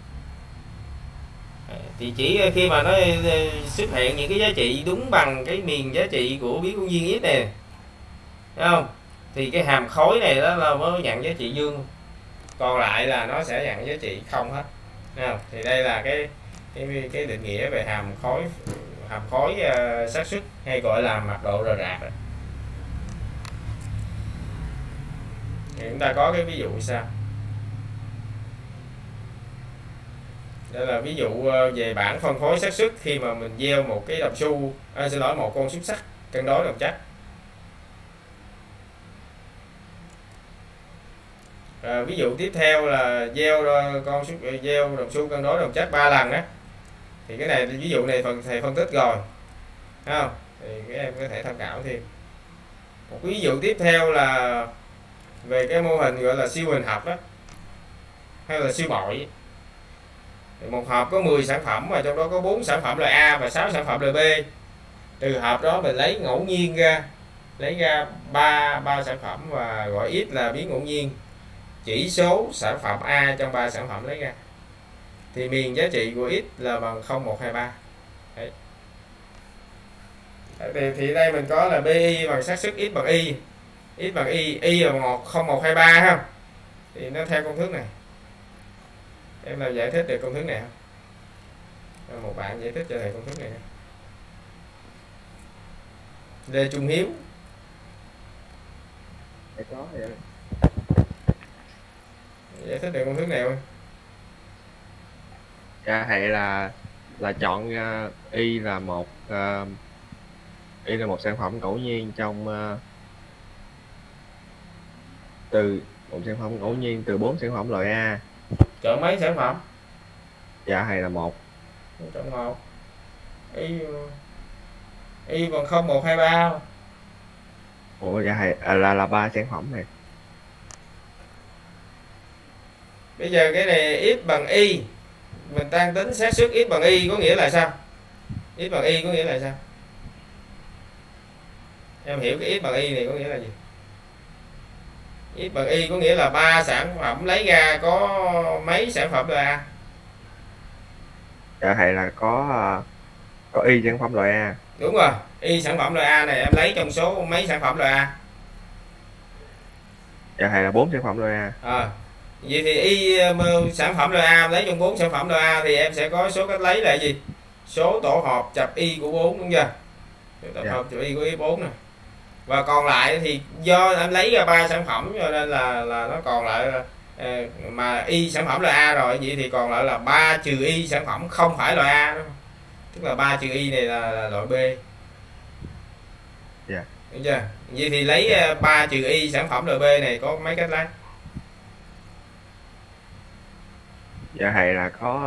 [SPEAKER 1] Thì chỉ khi mà nó xuất hiện những cái giá trị đúng bằng cái miền giá trị của biến cố duyên x này, thấy không? Thì cái hàm khối này đó là mới nhận giá trị dương, còn lại là nó sẽ nhận giá trị không hết. Thấy không? Thì đây là cái định nghĩa về hàm khối xác suất, hay gọi là mật độ rời rạc. Thì chúng ta có cái ví dụ sao? Đây là ví dụ về bảng phân phối xác suất khi mà mình gieo một cái đồng xu, một con xúc xắc cân đối đồng chắc. Ví dụ tiếp theo là gieo đồng xu cân đối đồng chắc 3 lần đó. Thì cái này ví dụ này thầy phân tích rồi, thấy không? Thì các em có thể tham khảo thêm. Một ví dụ tiếp theo là về cái mô hình gọi là siêu hình học đó, hay là siêu bội. Thì một hộp có 10 sản phẩm, và trong đó có 4 sản phẩm là A và 6 sản phẩm là B. Từ hộp đó mình lấy ngẫu nhiên ra, lấy ra 3 sản phẩm và gọi x là biến ngẫu nhiên chỉ số sản phẩm A trong 3 sản phẩm lấy ra. Thì miền giá trị của x là bằng 0, 1, 2, 3. Đấy. Thì đây mình có là BI bằng xác suất x bằng y, x bằng y là 0, 1, 2, 3 ha. Thì nó theo công thức này. Em nào giải thích được công thức này không? Một bạn giải thích cho thầy công thức này. Lê Trung Hiếu.
[SPEAKER 2] Có vậy.
[SPEAKER 1] Giải thích được công thức này không?
[SPEAKER 9] Dạ thầy là chọn y là một sản phẩm ngẫu nhiên từ một sản phẩm ngẫu nhiên từ 4 sản phẩm loại A.
[SPEAKER 1] Chọn mấy sản phẩm?
[SPEAKER 9] Dạ thầy là 1.
[SPEAKER 1] Chọn 1. Y bằng 0, 1, 2, 3 không?
[SPEAKER 9] Ủa dạ thầy là 3 sản phẩm này.
[SPEAKER 1] Bây giờ cái này x bằng y, mình đang tính xác suất x bằng y có nghĩa là sao? X bằng y có nghĩa là sao? Em hiểu cái x bằng y này có nghĩa là gì? X bằng y có nghĩa là 3 sản phẩm lấy ra có mấy sản phẩm loại A?
[SPEAKER 9] Dạ thầy là có y sản phẩm loại A.
[SPEAKER 1] Đúng rồi, y sản phẩm loại A này em lấy trong số mấy sản phẩm loại A?
[SPEAKER 9] Dạ thầy là 4 sản phẩm loại A.
[SPEAKER 1] Vậy thì y sản phẩm loại A lấy trong 4 sản phẩm loại A thì em sẽ có số cách lấy là gì? Số tổ hợp chập y của 4, đúng chưa? Tổ hợp chập y của y 4 này. Và còn lại thì do em lấy ra 3 sản phẩm cho nên là nó còn lại mà y sản phẩm là A rồi, vậy thì còn lại là 3 trừ y sản phẩm không phải loại A, đúng không? Tức là 3 trừ y này là loại B.
[SPEAKER 9] Dạ.
[SPEAKER 1] Đúng chưa? Vậy thì lấy 3 trừ y sản phẩm loại B này có mấy cách lấy?
[SPEAKER 9] Dạ thầy là có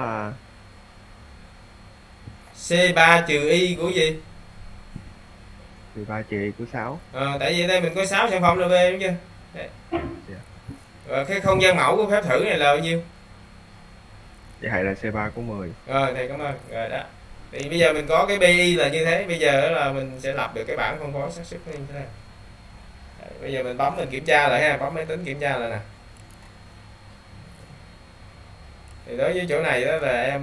[SPEAKER 1] C3 trừ y của gì?
[SPEAKER 9] từ 3 trừ y của 6.
[SPEAKER 1] Tại vì đây mình có 6 sản phẩm LB đúng chưa? Đấy. Rồi cái không gian mẫu của phép thử này là bao nhiêu?
[SPEAKER 9] Dạ thầy là C3 của 10.
[SPEAKER 1] Rồi thầy cảm ơn. Rồi đó. Thì bây giờ mình có cái BI là như thế, bây giờ là mình sẽ lập được cái bảng phân phối xác suất như thế này. Đấy, bây giờ mình bấm mình kiểm tra lại ha, bấm máy tính kiểm tra lại nè. Thì đối với chỗ này đó là em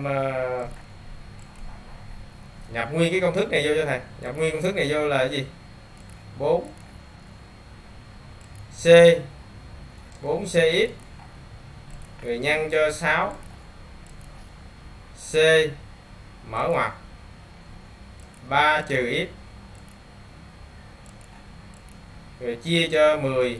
[SPEAKER 1] nhập nguyên cái công thức này vô cho thầy. Nhập nguyên công thức này vô là cái gì? 4 C 4CX rồi nhân cho 6 C mở ngoặc 3 trừ X rồi chia cho 10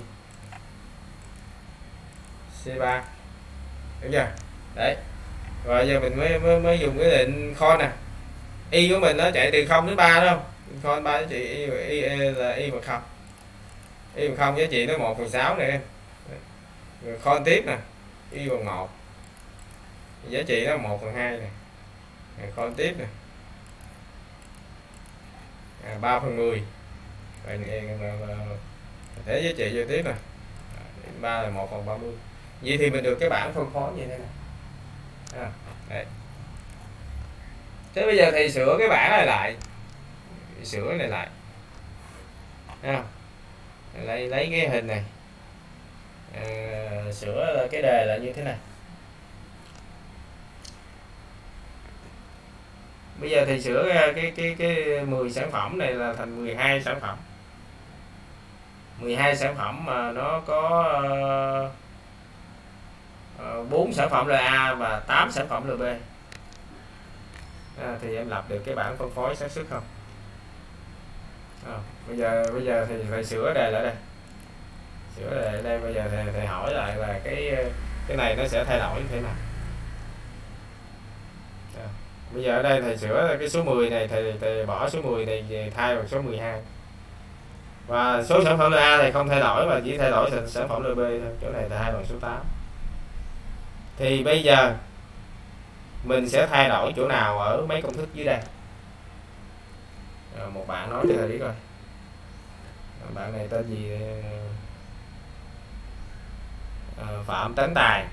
[SPEAKER 1] C3. Đúng chưa? Đấy. Rồi giờ mình mới dùng cái định kho nè. Y của mình nó chạy từ 0 đến 3 đúng không? Kho 3 giá trị y là y bằng 0. Y bằng 0 giá trị nó 1/6 này em. Rồi kho tiếp nè, y bằng 1. Giá trị nó 1/2 này. Rồi kho tiếp nè. 3/10. Rồi thế giá trị vô tiếp nè. 3 là 1/30. Vậy thì mình được cái bảng phân phối như thế này. Đấy. Thế bây giờ thì sửa cái bảng này lại, sửa này lại, lấy cái hình này, sửa cái đề là như thế này. Bây giờ thì sửa cái 10 sản phẩm này là thành 12 sản phẩm. 12 sản phẩm mà nó có 4 sản phẩm là A và 8 sản phẩm là B. Thì em lập được cái bảng phân phối xác suất không? Bây giờ thì phải sửa đề lại đây. Sửa đề lại đây, bây giờ thầy hỏi lại là cái này nó sẽ thay đổi như thế nào. Bây giờ ở đây thầy sửa cái số 10 này, thầy bỏ số 10 này về thay bằng số 12. Và số sản phẩm là A thì không thay đổi mà chỉ thay đổi thành sản phẩm là B thôi. Chỗ này thầy thay bằng số 8. Thì bây giờ mình sẽ thay đổi chỗ nào ở mấy công thức dưới đây? Một bạn nói cho thầy biết coi. Bạn này tên gì? Phạm Tấn Tài.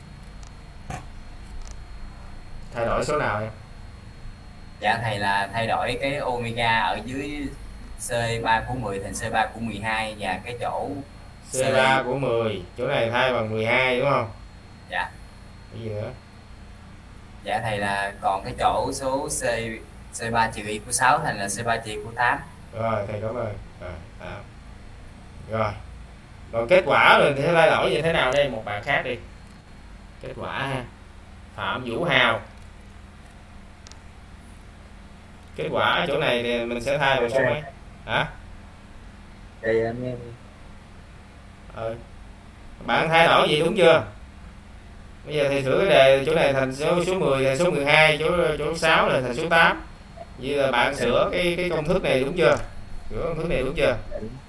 [SPEAKER 1] Thay đổi số nào em?
[SPEAKER 3] Dạ thầy là thay đổi cái omega ở dưới C3 của 10 thành C3 của 12 và cái chỗ
[SPEAKER 1] C3 của 10, chỗ này thay bằng 12 đúng không?
[SPEAKER 3] Dạ.
[SPEAKER 1] Cái gì nữa?
[SPEAKER 3] Dạ thầy là còn cái chỗ số C3 trừ y của 6 thành là C3 trừ y của 8.
[SPEAKER 1] Rồi thầy cảm ơn. Rồi. Còn kết quả rồi thì thay đổi như thế nào đây? Một bạn khác đi. Kết quả ha. Phạm Vũ Hào. Kết quả chỗ này thì mình sẽ thay vào số mấy? Hả?
[SPEAKER 2] Đây anh em.
[SPEAKER 1] Bạn thay đổi gì đúng chưa? Bây giờ thì sửa cái đề chỗ này thành số 10 là số 12, chỗ 6 là thành số 8. Vậy là bạn sửa cái công thức này đúng chưa? Sửa công thức này đúng chưa?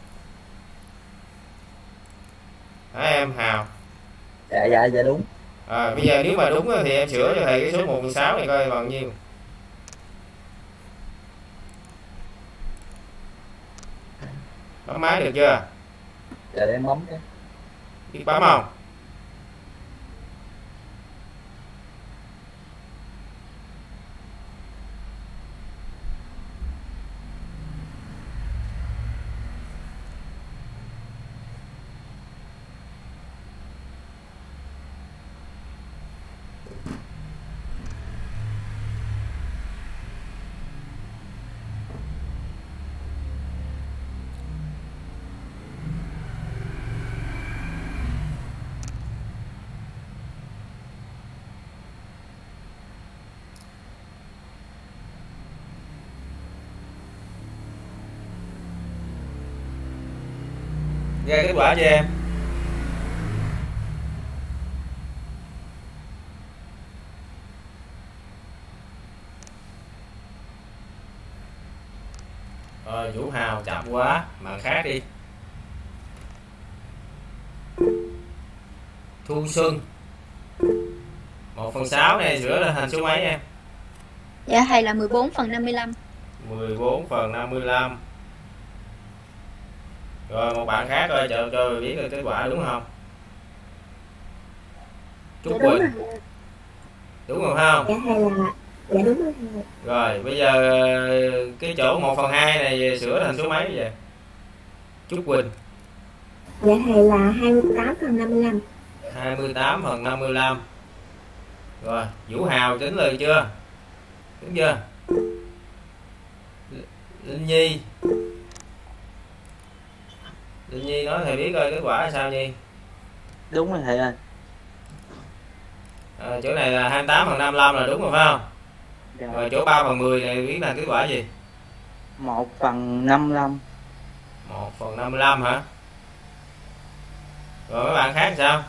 [SPEAKER 1] Hả em Hào?
[SPEAKER 2] Dạ đúng.
[SPEAKER 1] Bây giờ nếu mà đúng thì em sửa cho thầy cái số 1/6 này coi bằng nhiêu. Bấm máy được chưa?
[SPEAKER 2] Dạ để em bấm cái.
[SPEAKER 1] Biết bấm không? Ra kết quả cho em. Vũ Hào chậm quá, mà khác đi. Thu Xuân 1/6 này sửa lên thành số mấy em?
[SPEAKER 8] Dạ thầy là 14/55.
[SPEAKER 1] 14/55. Rồi một bạn khác ơi, cho biết là kết quả đúng không? Trúc
[SPEAKER 5] Dạ, đúng
[SPEAKER 1] Quỳnh.
[SPEAKER 5] rồi.
[SPEAKER 1] Đúng rồi phải không?
[SPEAKER 5] Dạ thầy là dạ đúng rồi thầy.
[SPEAKER 1] Rồi bây giờ cái chỗ 1/2 này sửa thành số mấy vậy? Trúc Quỳnh.
[SPEAKER 5] Dạ thầy là 28/55.
[SPEAKER 1] 28/55. Rồi Vũ Hào tính lời chưa? Đúng chưa? Linh Nhi. Linh Nhi nói thầy biết coi kết quả là sao Nhi?
[SPEAKER 7] Đúng rồi thầy ơi.
[SPEAKER 1] Chỗ này là 28/55 là đúng rồi phải không?
[SPEAKER 7] Dạ.
[SPEAKER 1] Rồi chỗ 3/10 này biết là kết quả gì?
[SPEAKER 7] 1/55.
[SPEAKER 1] 1/55 hả? Rồi mấy bạn khác sao?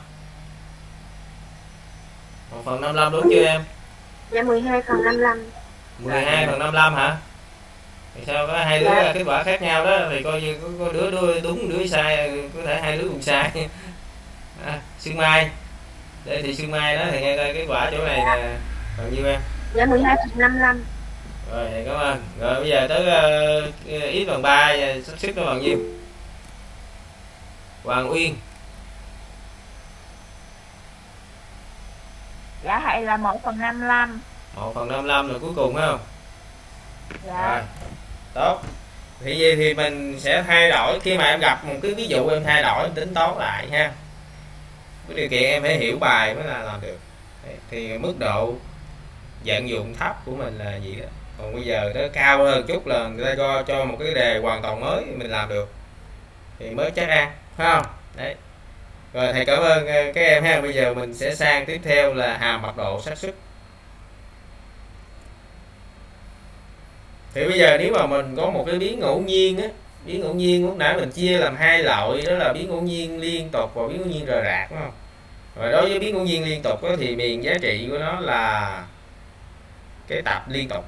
[SPEAKER 1] 1/55 đúng chưa em?
[SPEAKER 5] Dạ 12/55.
[SPEAKER 1] 12/55 hả? Thì sao có hai đứa kết quả khác nhau đó, thì coi như có đứa đúng đứa sai, có thể hai đứa cùng sai. Sương Mai. Đây thì Sương Mai đó thì nghe coi kết quả chỗ này là bao nhiêu em?
[SPEAKER 5] Dạ 12/55.
[SPEAKER 1] Rồi cảm ơn. Rồi bây giờ tới x bằng 3 sắp xếp nó bằng nhiêu? Hoàng Uyên.
[SPEAKER 10] Dạ thầy là 1/55.
[SPEAKER 1] 1/55 là cuối cùng phải không?
[SPEAKER 10] Dạ.
[SPEAKER 1] Rồi. Tốt. Thì vậy thì mình sẽ thay đổi khi mà em gặp một cái ví dụ, em thay đổi em tính toán lại ha. Cái điều kiện em phải hiểu bài mới là làm được. Đấy, thì mức độ vận dụng thấp của mình là gì đó. Còn bây giờ nó cao hơn chút là người ta cho một cái đề hoàn toàn mới mình làm được thì mới chắc ăn, phải không? Đấy. Rồi thầy cảm ơn các em ha. Bây giờ mình sẽ sang tiếp theo là hàm mật độ xác suất. Thì bây giờ nếu mà mình có một cái biến ngẫu nhiên á, biến ngẫu nhiên lúc nãy mình chia làm hai loại, đó là biến ngẫu nhiên liên tục và biến ngẫu nhiên rời rạc, đúng không? Rồi đối với biến ngẫu nhiên liên tục đó, thì miền giá trị của nó là cái tập liên tục.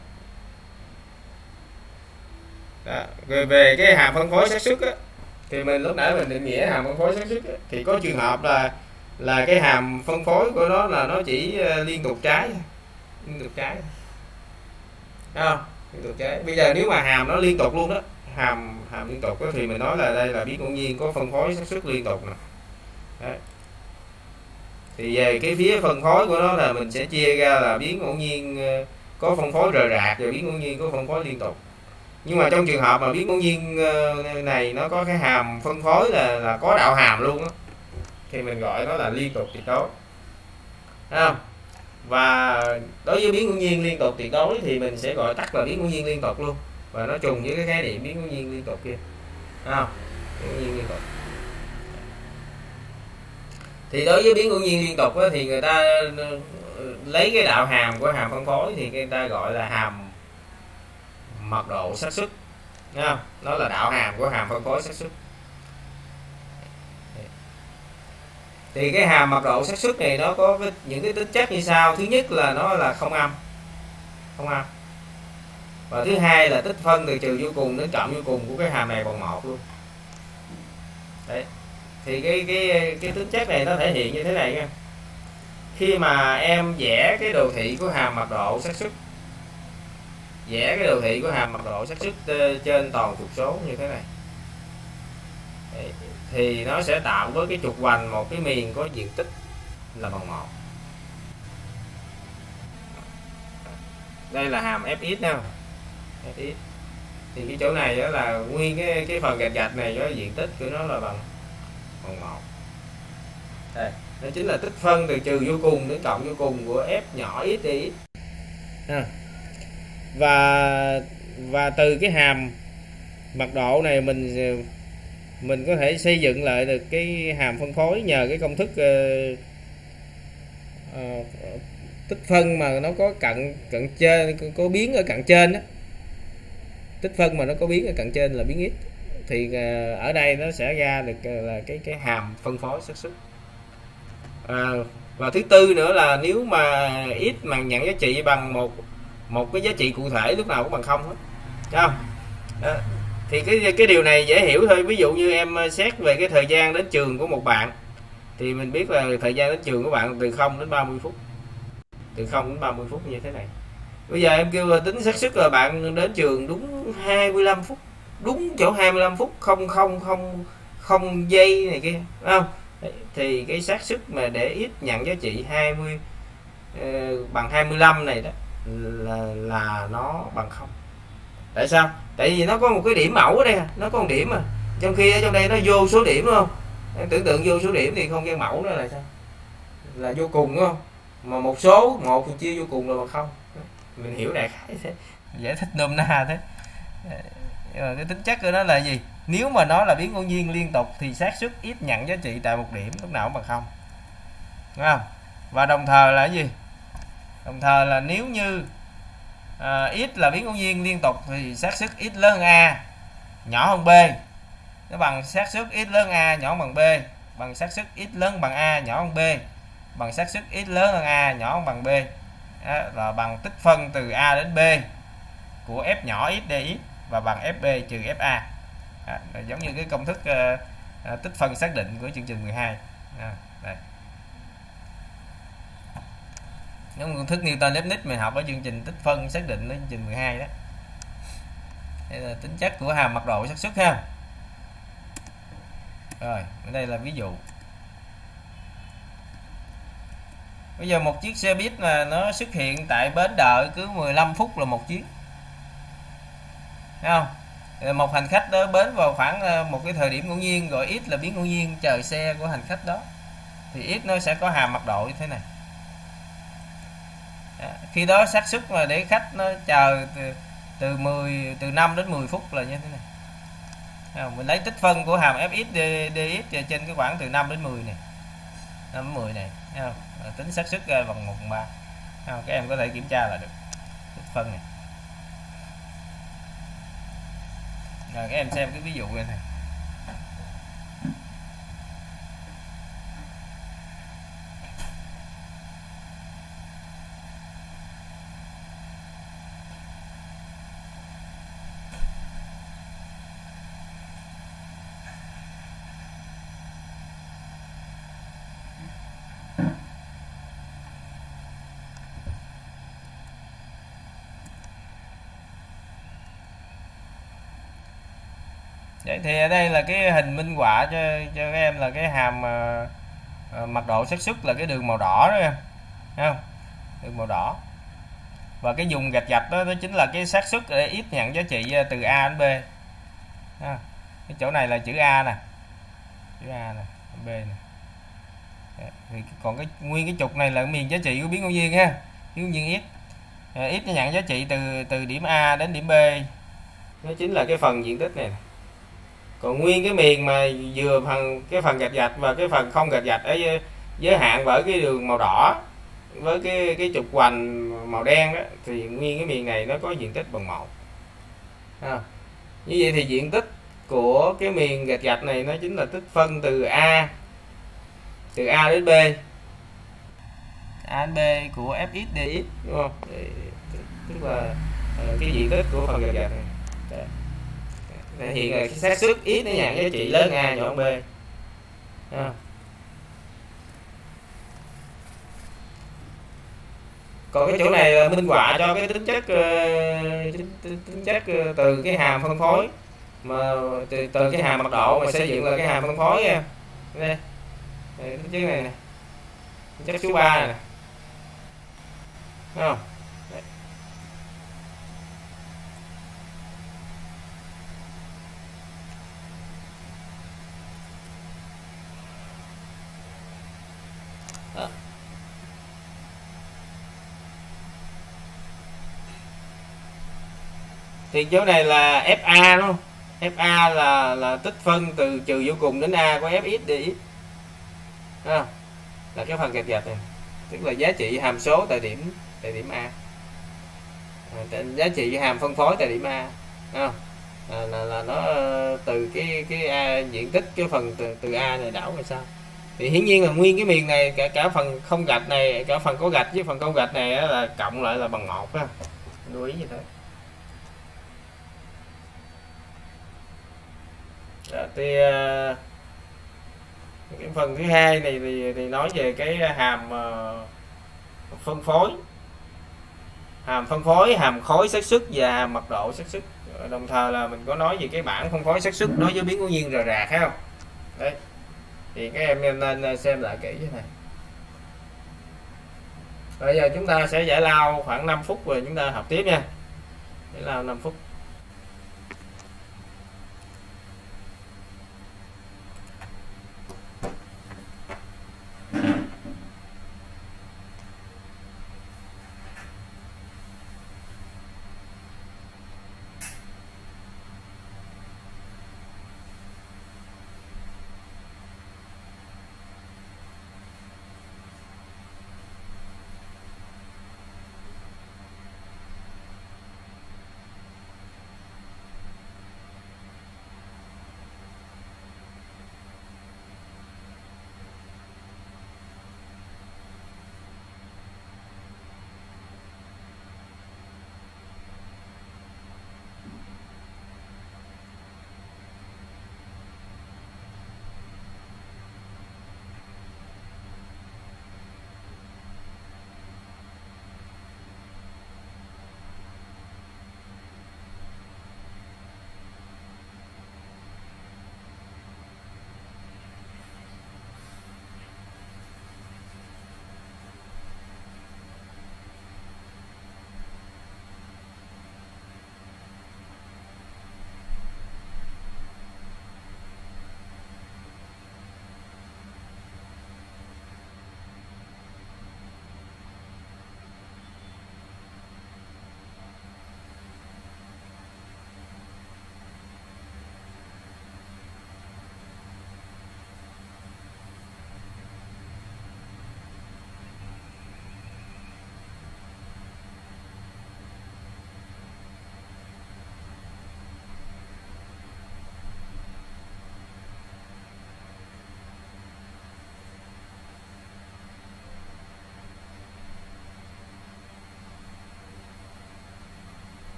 [SPEAKER 1] Đó. Rồi về cái hàm phân phối xác suất á, thì mình lúc nãy mình định nghĩa hàm phân phối xác suất á, thì có trường hợp là cái hàm phân phối của nó là nó chỉ liên tục trái, liên tục trái, đúng không? Liên tục trái. Bây giờ nếu mà hàm nó liên tục luôn đó, hàm liên tục đó, thì mình nói là đây là biến ngẫu nhiên có phân phối xác suất liên tục nè. Đấy. Thì về cái phía phân phối của nó là mình sẽ chia ra là biến ngẫu nhiên có phân phối rời rạc và biến ngẫu nhiên có phân phối liên tục. Nhưng mà trong trường hợp mà biến ngẫu nhiên này nó có cái hàm phân phối là có đạo hàm luôn đó, thì mình gọi nó là liên tục tuyệt đối, thấy không? Và đối với biến ngẫu nhiên liên tục tuyệt đối thì mình sẽ gọi tắt là biến ngẫu nhiên liên tục luôn, và nó trùng với cái khái niệm biến ngẫu nhiên liên tục kia, thấy không? Biến ngẫu nhiên liên tục. Thì đối với biến ngẫu nhiên liên tục đó, thì người ta lấy cái đạo hàm của hàm phân phối thì người ta gọi là hàm mật độ xác suất, thấy không? Nó là đạo hàm của hàm phân phối xác suất. Thì cái hàm mật độ xác suất này nó có những cái tính chất như sau. Thứ nhất là nó là không âm, và thứ hai là tích phân từ trừ vô cùng đến cộng vô cùng của cái hàm này bằng 1 luôn. Đấy. Thì cái tính chất này nó thể hiện như thế này nha. Khi mà em vẽ cái đồ thị của hàm mật độ xác suất, vẽ cái đồ thị của hàm mật độ xác suất trên toàn trục số như thế này. Đấy. Thì nó sẽ tạo với cái trục hoành một cái miền có diện tích là bằng 1. Đây là hàm fx nào, fx. Thì cái chỗ này đó là nguyên cái phần gạch gạch này có diện tích của nó là bằng 1. Đây, nó chính là tích phân từ trừ vô cùng đến cộng vô cùng của f nhỏ x dx. Và từ cái hàm mật độ này mình có thể xây dựng lại được cái hàm phân phối nhờ cái công thức tích phân mà nó có cận trên, có biến ở cận trên đó. Tích phân mà nó có biến ở cận trên là biến x, thì ở đây nó sẽ ra được là cái hàm phân phối xác suất. Và thứ tư nữa là nếu mà x mà nhận giá trị bằng một cái giá trị cụ thể lúc nào cũng bằng 0 hết, thấy không? Đó. Thì cái điều này dễ hiểu thôi. Ví dụ như em xét về cái thời gian đến trường của một bạn, thì mình biết là thời gian đến trường của bạn từ 0 đến 30 phút. từ 0 đến 30 phút như thế này. Bây giờ em kêu là tính xác suất là bạn đến trường đúng 25 phút, đúng chỗ 25 phút, không giây này kia, đúng không? Thì cái xác suất mà để x nhận giá trị 20 bằng 25 này đó là nó bằng 0. Tại sao? Tại vì nó có một cái điểm mẫu ở đây, nó có một điểm mà. Trong khi ở trong đây nó vô số điểm, đúng không? Em tưởng tượng vô số điểm thì không gian mẫu nó là sao? Là vô cùng, đúng không? Mà một số một chia vô cùng là bằng 0. Mình hiểu đại khái thế, giải thích nôm na thế. Cái tính chất của nó là gì? Nếu mà nó là biến ngẫu nhiên liên tục thì xác suất x nhận giá trị tại một điểm lúc nào cũng bằng 0, đúng không? Và đồng thời là cái gì? Đồng thời là nếu như x là biến ngẫu nhiên liên tục thì xác suất x lớn hơn a nhỏ hơn b nó bằng xác suất x lớn hơn a nhỏ bằng b, bằng xác suất x lớn bằng a nhỏ hơn b, bằng xác suất x lớn hơn a nhỏ hơn bằng b. Đó, là bằng tích phân từ a đến b của f nhỏ x dx và bằng fb trừ fa. Giống như cái công thức tích phân xác định của chương trình 12. Đây. Giống công thức Newton-Leibniz mình học ở chương trình tích phân xác định ở chương trình 12 đó. Đây là tính chất của hàm mật độ xác suất ha. Rồi, ở đây là ví dụ. Bây giờ một chiếc xe buýt mà nó xuất hiện tại bến đợi cứ 15 phút là một chuyến. Thấy không? Một hành khách đó bến vào khoảng một cái thời điểm ngẫu nhiên, gọi x là biến ngẫu nhiên chờ xe của hành khách đó. Thì x nó sẽ có hàm mật độ như thế này. Khi đó xác suất mà để khách nó chờ từ 5 đến 10 phút là như thế này. Mình lấy tích phân của hàm fx dx trên cái khoảng từ 5 đến 10 này. 5 đến 10 này, thấy không? Tính xác suất ra bằng 1/3. Các em có thể kiểm tra là được tích phân này. Rồi các em xem cái ví dụ này. Vậy thì ở đây là cái hình minh họa cho các em là cái hàm mật độ xác suất là cái đường màu đỏ đó em, thấy không? Đường màu đỏ. Và cái dùng gạch gạch đó, đó chính là cái xác suất để x nhận giá trị từ a đến b. Cái chỗ này là chữ a nè, chữ a nè, b nè. Thì còn cái nguyên cái trục này là miền giá trị của biến ngẫu nhiên ha, biến ngẫu nhiên x. X nó nhận giá trị từ điểm a đến điểm b. Nó chính là cái phần diện tích này. Còn nguyên cái miền mà vừa cái phần gạch gạch và cái phần không gạch gạch ở giới hạn bởi cái đường màu đỏ với cái trục hoành màu đen đó, thì nguyên cái miền này nó có diện tích bằng 1. Như vậy thì diện tích của cái miền gạch gạch này nó chính là tích phân từ a đến b, a đến b của fx dx, đúng không? Tức là cái diện tích của phần gạch gạch này. Đấy. Hiện là cái xác suất x nó nhận giá trị lớn a nhỏ b. Còn cái chỗ này là minh họa cho cái tính chất từ cái hàm phân phối mà từ cái hàm mật độ mà xây dựng là cái hàm phân phối nha. Đây. Tính chất này nè. Tính chất số 3 này nè. Thấy không? Đấy. Đó. Thì chỗ này là FA đúng không? FA là tích phân từ trừ vô cùng đến A của Fx dx. Là cái phần gạch gạch này, tức là giá trị hàm số tại điểm A. Giá trị hàm phân phối tại điểm A. Là nó từ cái A, diện tích cái phần từ A này đảo hay sao? Thì hiển nhiên là nguyên cái miền này cả phần không gạch này, cả phần có gạch với phần không gạch này là cộng lại là bằng 1 ha. Lưu ý như thế. Thì cái phần thứ hai này thì nói về cái hàm phân phối, hàm phân phối, hàm khối xác suất và hàm mật độ xác suất. Đồng thời là mình có nói về cái bảng phân phối xác suất đối với biến cố nhiên rời rạc thấy không? Đấy. Thì các em nên xem lại kỹ cái này. Bây giờ chúng ta sẽ giải lao khoảng 5 phút rồi chúng ta học tiếp nha. Giải lao 5 phút.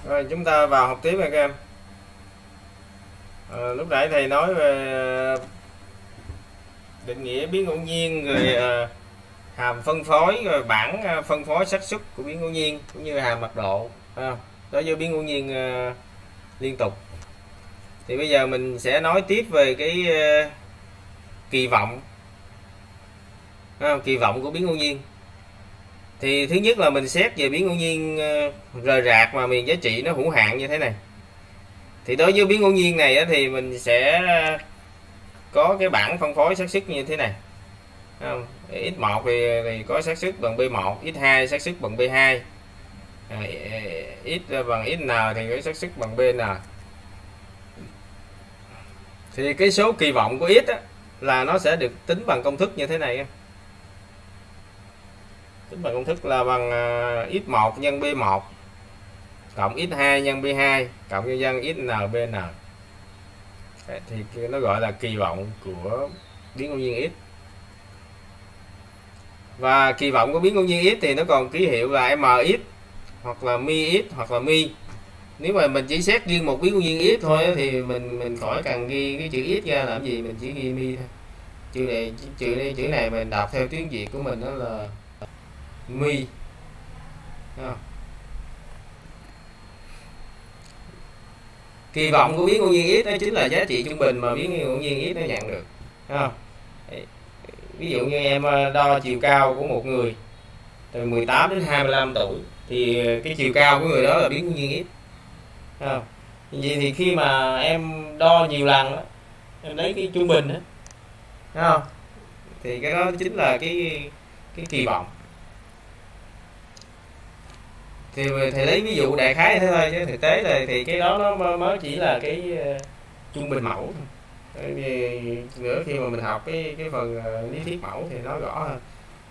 [SPEAKER 1] Rồi chúng ta vào học tiếp nha các em. Lúc nãy thầy nói về định nghĩa biến ngẫu nhiên, rồi hàm phân phối, rồi bảng phân phối xác suất của biến ngẫu nhiên, cũng như hàm mật độ đối với biến ngẫu nhiên liên tục. Thì bây giờ mình sẽ nói tiếp về cái kỳ vọng, kỳ vọng của biến ngẫu nhiên. Thì thứ nhất là mình xét về biến ngẫu nhiên rời rạc mà miền giá trị nó hữu hạn như thế này. Thì đối với biến ngẫu nhiên này thì mình sẽ có cái bảng phân phối xác suất như thế này. X1 thì có xác suất bằng B1, X2 xác suất bằng B2, X bằng XN thì có xác suất bằng BN. Thì cái số kỳ vọng của X là nó sẽ được tính bằng công thức như thế này. Tính bằng công thức là bằng x1 nhân b1 cộng x2 nhân b2 cộng nhân dân xnbn. Thì nó gọi là kỳ vọng của biến ngẫu nhiên x. Và kỳ vọng của biến ngẫu nhiên x thì nó còn ký hiệu là mx hoặc là mi x hoặc là mi. Nếu mà mình chỉ xét riêng một biến ngẫu nhiên x thôi thì mình khỏi cần ghi cái chữ x ra làm gì, mình chỉ ghi mi thôi. Chữ này mình đọc theo tiếng Việt của mình đó là mi. Kỳ vọng của biến ngẫu nhiên x đó chính là giá trị trung bình mà biến ngẫu nhiên x nó nhận được. Ví dụ như em đo chiều cao của một người từ 18 đến 25 tuổi thì cái chiều cao của người đó là biến ngẫu nhiên x. Vậy thì khi mà em đo nhiều lần đó, em lấy cái trung bình đó, thì cái đó chính là cái kỳ vọng. Thì thầy lấy ví dụ đại khái thế thôi, chứ thực tế là thì cái đó nó mới chỉ là cái trung bình mẫu thôi. Vì nữa khi mà mình học cái phần lý thuyết mẫu thì nó rõ hơn.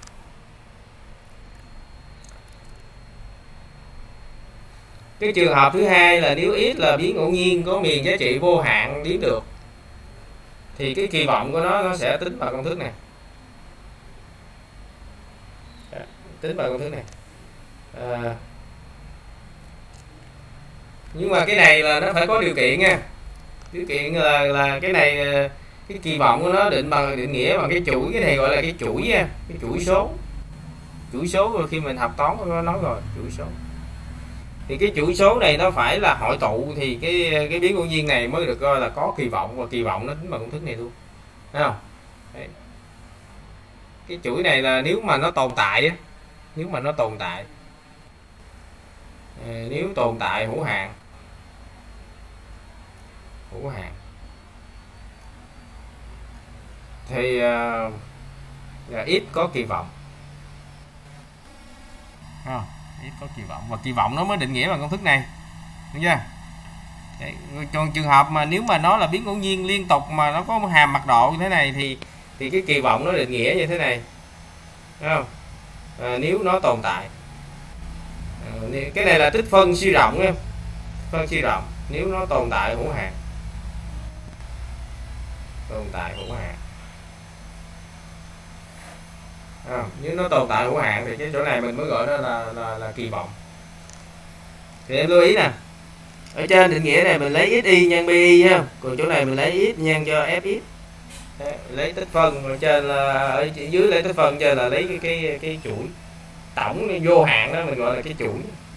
[SPEAKER 1] Cái trường hợp thứ hai là nếu x là biến ngẫu nhiên có miền giá trị vô hạn đếm được, thì cái kỳ vọng của nó sẽ tính bằng công thức này. Tính bằng công thức này. Nhưng mà cái này là nó phải có điều kiện nha. Điều kiện là cái này, cái kỳ vọng của nó định nghĩa bằng cái chuỗi, cái này gọi là cái chuỗi nha, cái chuỗi số. Chuỗi số khi mình học toán có nói rồi, chuỗi số. Thì cái chuỗi số này nó phải là hội tụ thì cái biến ngẫu nhiên này mới được coi là có kỳ vọng, và kỳ vọng nó tính bằng công thức này luôn. Thấy không? Đấy. Cái chuỗi này là nếu mà nó tồn tại á, nếu mà nó tồn tại, nếu tồn tại hữu hạn thì x có kỳ vọng. X có kỳ vọng, và kỳ vọng nó mới định nghĩa bằng công thức này, đúng chưa? Đấy. Còn trường hợp mà nếu mà nó là biến ngẫu nhiên liên tục mà nó có một hàm mật độ như thế này thì cái kỳ vọng nó định nghĩa như thế này, đúng không? Nếu nó tồn tại, cái này là tích phân suy rộng em, phân suy rộng. Nếu nó tồn tại hữu hạn, nếu nó tồn tại hữu hạn thì cái chỗ này mình mới gọi đó là kỳ vọng. Thì em lưu ý nè, ở trên định nghĩa này mình lấy xy nhân bi ha, còn chỗ này mình lấy x nhân cho fx. Đấy, lấy tích phân ở trên là ở dưới lấy tích phân trên là lấy cái chuỗi tổng vô hạn đó, mình gọi là cái chuỗi.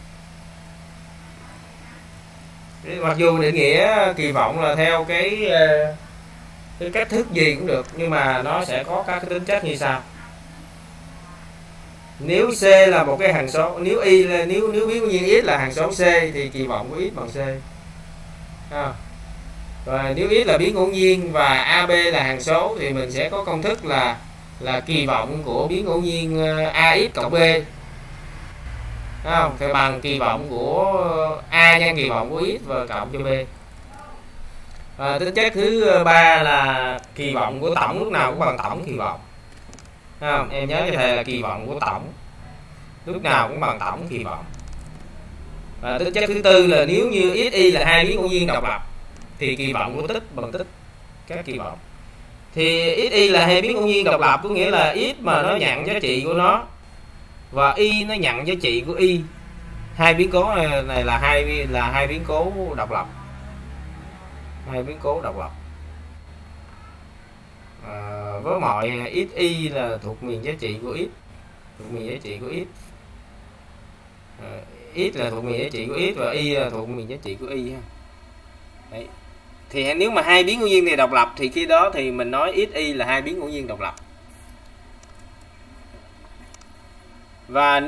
[SPEAKER 1] Mặc dù định nghĩa kỳ vọng là theo cái cách thức gì cũng được, nhưng mà nó sẽ có các cái tính chất như sau. Nếu C là một cái hằng số, nếu y là nếu biến ngẫu nhiên x là hằng số C thì kỳ vọng của x bằng C. Và nếu x là biến ngẫu nhiên và AB là hằng số thì mình sẽ có công thức là kỳ vọng của biến ngẫu nhiên AX cộng B phải bằng kỳ vọng của A nhân kỳ vọng của x và cộng cho B. Tính chất thứ ba là kỳ vọng của tổng lúc nào cũng bằng tổng kỳ vọng. Em nhớ cho thầy là kỳ vọng của tổng lúc nào cũng bằng tổng kỳ vọng. Tính chất thứ tư là nếu như xy là hai biến ngẫu nhiên độc lập thì kỳ vọng của tích bằng tích các kỳ vọng. Thì xy là hai biến ngẫu nhiên độc lập có nghĩa là x mà nó nhận giá trị của nó và y nó nhận giá trị của y Hai biến cố này là hai biến cố độc lập. Hai biến cố độc lập. Với mọi xy là thuộc miền giá trị của x, thuộc miền giá trị của x. X là thuộc miền giá trị của x và y là thuộc miền giá trị của y ha. Đấy. Thì nếu mà hai biến ngẫu nhiên này độc lập thì khi đó thì mình nói xy là hai biến ngẫu nhiên độc lập. Và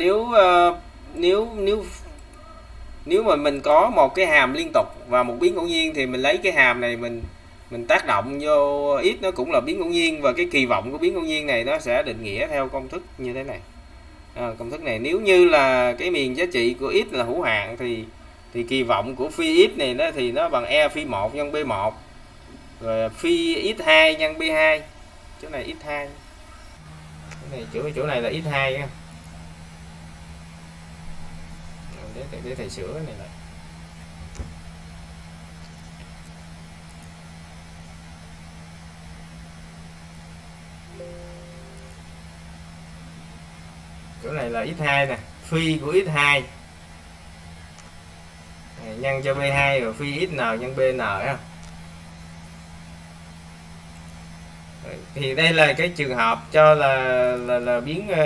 [SPEAKER 1] nếu mà mình có một cái hàm liên tục và một biến ngẫu nhiên thì mình lấy cái hàm này mình tác động vô x, nó cũng là biến ngẫu nhiên, và cái kỳ vọng của biến ngẫu nhiên này nó sẽ định nghĩa theo công thức như thế này. Công thức này nếu như là cái miền giá trị của x là hữu hạn thì kỳ vọng của phi x này đó thì nó bằng e phi 1 nhân b1 rồi phi x2 nhân b2. Chỗ này x2, chỗ này là x2 nha. Để thầy sửa cái này lại. Chỗ này là x2 nè, phi của x2 nhân cho b2 rồi phi xn nhân bn ha. Thì đây là cái trường hợp cho là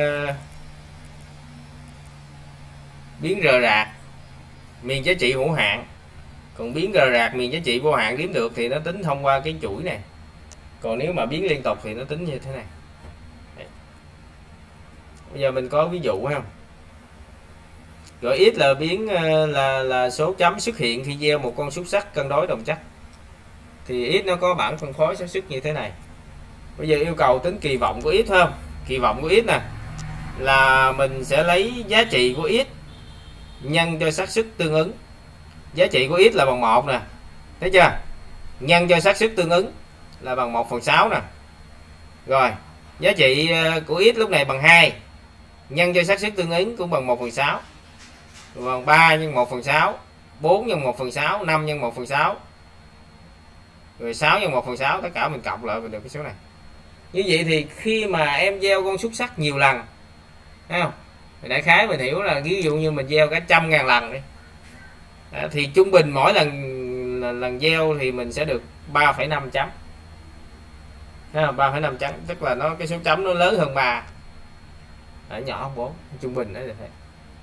[SPEAKER 1] biến rờ rạc miền giá trị hữu hạn. Còn biến rờ rạc miền giá trị vô hạn đếm được thì nó tính thông qua cái chuỗi này. Còn nếu mà biến liên tục thì nó tính như thế này. Đấy. Bây giờ mình có ví dụ không? Gọi x là biến là số chấm xuất hiện khi gieo một con xúc xắc cân đối đồng chắc. Thì x nó có bảng phân phối xác suất như thế này. Bây giờ yêu cầu tính kỳ vọng của x không? Kỳ vọng của x nè là mình sẽ lấy giá trị của x nhân cho xác suất tương ứng. Giá trị của x là bằng 1 nè. Thấy chưa? Nhân cho xác suất tương ứng là bằng 1/6 nè. Rồi, giá trị của x lúc này bằng 2. Nhân cho xác suất tương ứng cũng bằng 1/6. Bằng 3 nhân 1/6, 4 nhân 1/6, 5 nhân 1/6. Rồi 6 nhân 1/6, tất cả mình cộng lại mình được cái số này. Như vậy thì khi mà em gieo con xúc xắc nhiều lần, thấy không? Đại khái mình hiểu là ví dụ như mình gieo cả 100.000 lần đi. Thì trung bình mỗi lần gieo thì mình sẽ được 3,5 chấm. Thấy không? 3,5 chấm, tức là cái số chấm nó lớn hơn 3. Nhỏ hơn 4, trung bình đó là thế.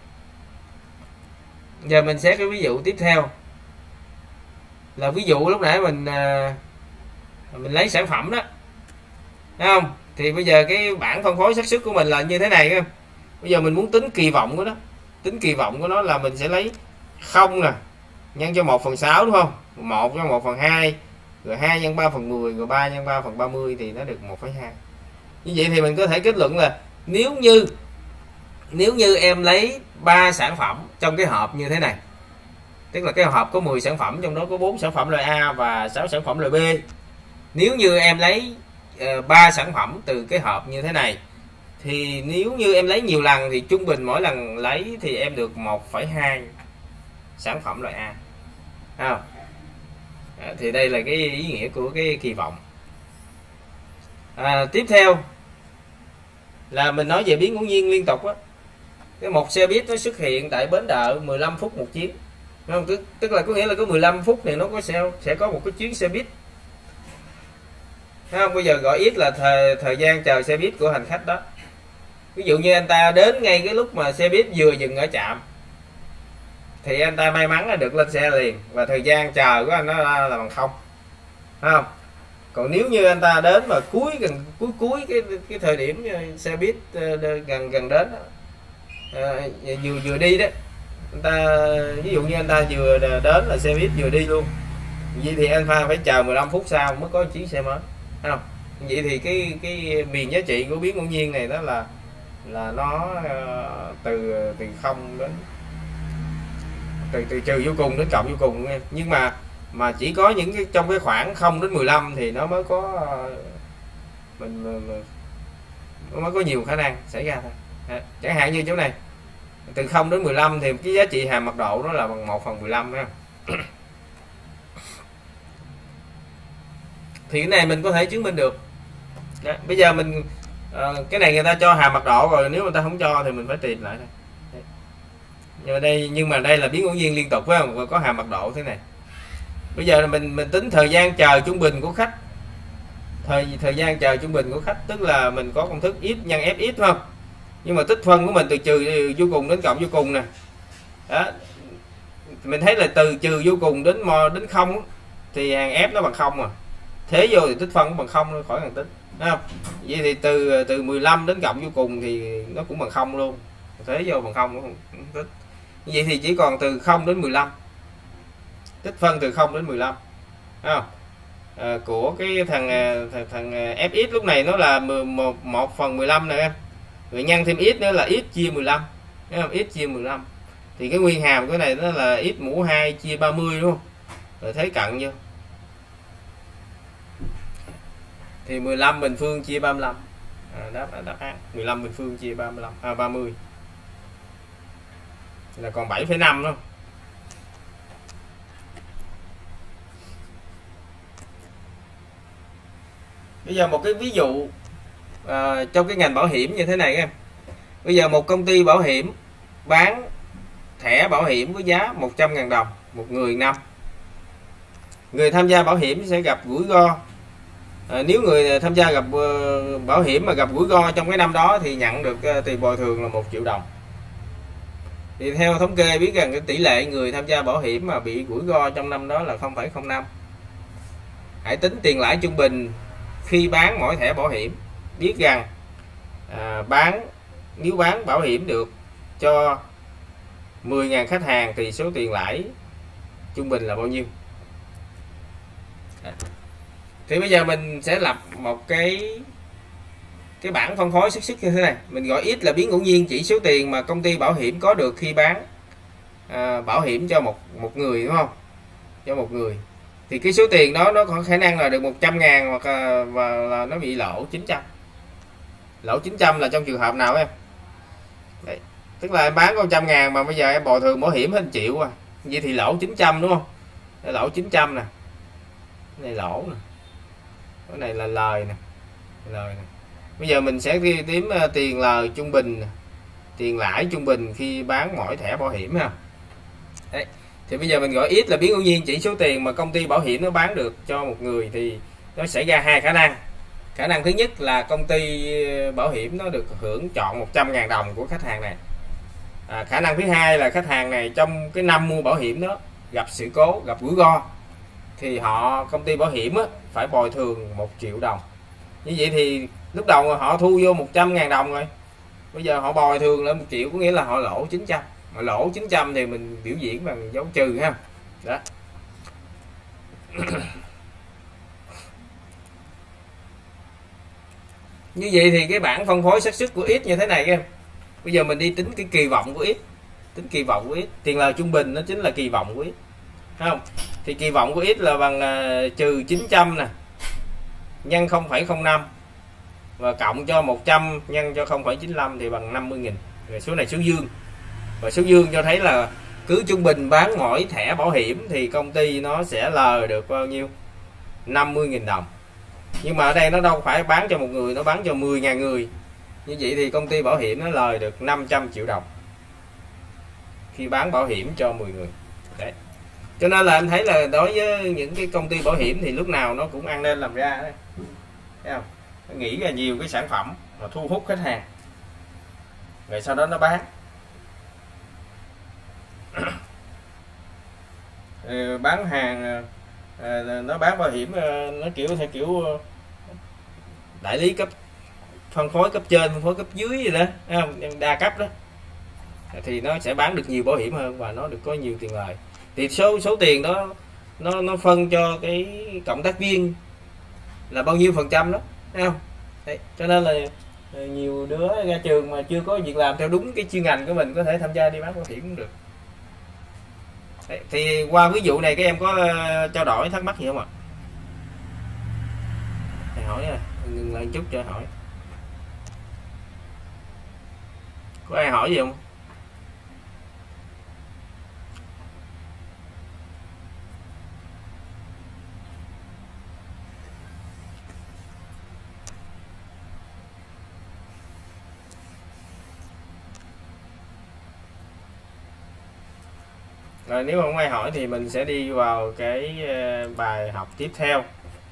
[SPEAKER 1] Giờ mình xét cái ví dụ tiếp theo. Là ví dụ lúc nãy mình lấy sản phẩm đó. Thấy không? Thì bây giờ cái bảng phân phối xác suất của mình là như thế này. Bây giờ mình muốn tính kỳ vọng của nó. Tính kỳ vọng của nó là mình sẽ lấy 0 nè, nhân cho 1/6 đúng không? 1 nhân 1/2, rồi 2 nhân 3/10, rồi 3 nhân 3/30 thì nó được 1,2. Như vậy thì mình có thể kết luận là nếu như em lấy 3 sản phẩm trong cái hộp như thế này, tức là cái hộp có 10 sản phẩm, trong đó có 4 sản phẩm loại A và 6 sản phẩm loại B. Nếu như em lấy 3 sản phẩm từ cái hộp như thế này, thì nếu như em lấy nhiều lần thì trung bình mỗi lần lấy thì em được 1,2 sản phẩm loại A. Không? Thì đây là cái ý nghĩa của cái kỳ vọng. Tiếp theo là mình nói về biến ngẫu nhiên liên tục á. Cái một xe buýt nó xuất hiện tại bến đợi 15 phút một chuyến. Đúng không? Tức là có nghĩa là có 15 phút thì nó sẽ có một cái chuyến xe buýt. Thấy không? Bây giờ gọi x là thời gian chờ xe buýt của hành khách đó. Ví dụ như anh ta đến ngay cái lúc mà xe buýt vừa dừng ở trạm thì anh ta may mắn là được lên xe liền, và thời gian chờ của anh nó là bằng 0. Thấy không? Còn nếu như anh ta đến mà cuối cái thời điểm xe buýt gần đến đó, vừa đi đó, anh ta ví dụ như anh ta vừa đến là xe buýt vừa đi luôn, vậy thì anh ta phải chờ 15 phút sau mới có chuyến xe mới. Thấy không? Vậy thì cái miền giá trị của biến ngẫu nhiên này đó là nó từ 0 đến từ trừ vô cùng đến cộng vô cùng nha. Nhưng mà chỉ có những cái trong cái khoảng 0 đến 15 thì nó mới có nó mới có nhiều khả năng xảy ra thôi. Chẳng hạn như chỗ này từ 0 đến 15 thì cái giá trị hàm mật độ nó là bằng 1/15 ha. Thì cái này mình có thể chứng minh được. Đó, bây giờ mình cái này người ta cho hàm mật độ rồi, nếu người ta không cho thì mình phải tìm lại thôi. Nhưng mà đây là biến ngẫu nhiên liên tục phải không, và có hàm mật độ thế này. Bây giờ là mình tính thời gian chờ trung bình của khách, thời gian chờ trung bình của khách, tức là mình có công thức x nhân fx phải không, nhưng mà tích phân của mình từ trừ vô cùng đến cộng vô cùng nè. Đó, mình thấy là từ trừ vô cùng đến không thì hàng f nó bằng không à, thế vô thì tích phân cũng bằng không luôn, khỏi cần tính, thấy không? Vậy thì từ 15 đến cộng vô cùng thì nó cũng bằng không luôn, thế vô bằng không nó không tính. Vậy thì chỉ còn từ 0 đến 15, tích phân từ 0 đến 15, thấy không? Của cái thằng fx lúc này nó là 1/15 nè em, rồi nhân thêm x nữa là x chia 15, thấy không? X chia 15 thì cái nguyên hàm cái này nó là x mũ 2 chia 30 đúng không, rồi thấy cận vô thì 15 bình phương chia 35, đáp án 15 bình phương chia 30 là còn 7,5 thôi. Bây giờ một cái ví dụ trong cái ngành bảo hiểm như thế này em. Bây giờ một công ty bảo hiểm bán thẻ bảo hiểm với giá 100.000 đồng một người năm. Người tham gia bảo hiểm sẽ gặp rủi ro. Nếu người tham gia gặp bảo hiểm mà gặp rủi ro trong cái năm đó thì nhận được tiền bồi thường là 1 triệu đồng. Thì theo thống kê biết rằng cái tỷ lệ người tham gia bảo hiểm mà bị rủi ro trong năm đó là 0,05. Hãy tính tiền lãi trung bình khi bán mỗi thẻ bảo hiểm. Biết rằng nếu bán bảo hiểm được cho 10.000 khách hàng thì số tiền lãi trung bình là bao nhiêu? Thì bây giờ mình sẽ lập một cái bảng phân phối xác suất như thế này. Mình gọi x là biến ngẫu nhiên chỉ số tiền mà công ty bảo hiểm có được khi bán bảo hiểm cho một người, đúng không? Cho một người thì cái số tiền đó nó có khả năng là được 100.000 hoặc là nó bị lỗ 900. Lỗ 900 là trong trường hợp nào em? Đấy, tức là em bán có 100.000 mà bây giờ em bồi thường bảo hiểm hết 1 triệu à. Vậy thì lỗ 900 đúng không? Đây lỗ 900 nè. Cái này lỗ nè. Cái này là lời nè. Lời nè. Bây giờ mình sẽ tìm tiền lời trung bình, tiền lãi trung bình khi bán mỗi thẻ bảo hiểm ha. Đấy. Thì bây giờ mình gọi x là biến ngẫu nhiên chỉ số tiền mà công ty bảo hiểm nó bán được cho một người thì nó xảy ra hai khả năng. Khả năng thứ nhất là công ty bảo hiểm nó được hưởng trọn 100.000 đồng của khách hàng này. Khả năng thứ hai là khách hàng này trong cái năm mua bảo hiểm đó gặp sự cố, gặp rủi ro thì công ty bảo hiểm phải bồi thường 1 triệu đồng. Như vậy thì lúc đầu họ thu vô 100.000 đồng rồi, bây giờ họ bồi thường lên 1 triệu, có nghĩa là họ lỗ 900. Mà lỗ 900 thì mình biểu diễn bằng dấu trừ ha. Đó. Như vậy thì cái bảng phân phối xác suất của x như thế này em. Bây giờ mình đi tính cái kỳ vọng của x. Tính kỳ vọng của x, tiền lời trung bình nó chính là kỳ vọng của x. Thấy không? Thì kỳ vọng của x là bằng trừ 900 nè, nhân 0,05 và cộng cho 100 nhân cho 0,95 thì bằng 50.000. Rồi số này số dương. Và số dương cho thấy là cứ trung bình bán mỗi thẻ bảo hiểm thì công ty nó sẽ lời được bao nhiêu? 50.000 đồng. Nhưng mà ở đây nó đâu phải bán cho một người, nó bán cho 10.000 người. Như vậy thì công ty bảo hiểm nó lời được 500 triệu đồng khi bán bảo hiểm cho 10 người. Đấy. Cho nên là anh thấy là đối với những cái công ty bảo hiểm thì lúc nào nó cũng ăn nên làm ra đấy. Thấy không? Nó nghĩ ra nhiều cái sản phẩm mà thu hút khách hàng. Rồi sau đó nó bán. Bán hàng, nó bán bảo hiểm nó theo kiểu đại lý cấp, phân phối cấp trên, phân phối cấp dưới vậy đó, thấy không? Đa cấp đó thì nó sẽ bán được nhiều bảo hiểm hơn và nó được có nhiều tiền lời. Thì số tiền đó nó phân cho cái cộng tác viên là bao nhiêu phần trăm đó, thấy không? Đấy, cho nên là nhiều đứa ra trường mà chưa có việc làm theo đúng cái chuyên ngành của mình có thể tham gia đi bán bảo hiểm cũng được. Đấy, thì qua ví dụ này các em có trao đổi thắc mắc gì không ạ? Thầy hỏi nha, ngừng lại một chút cho hỏi. Có ai hỏi gì không? Rồi nếu không ai hỏi thì mình sẽ đi vào cái bài học tiếp theo.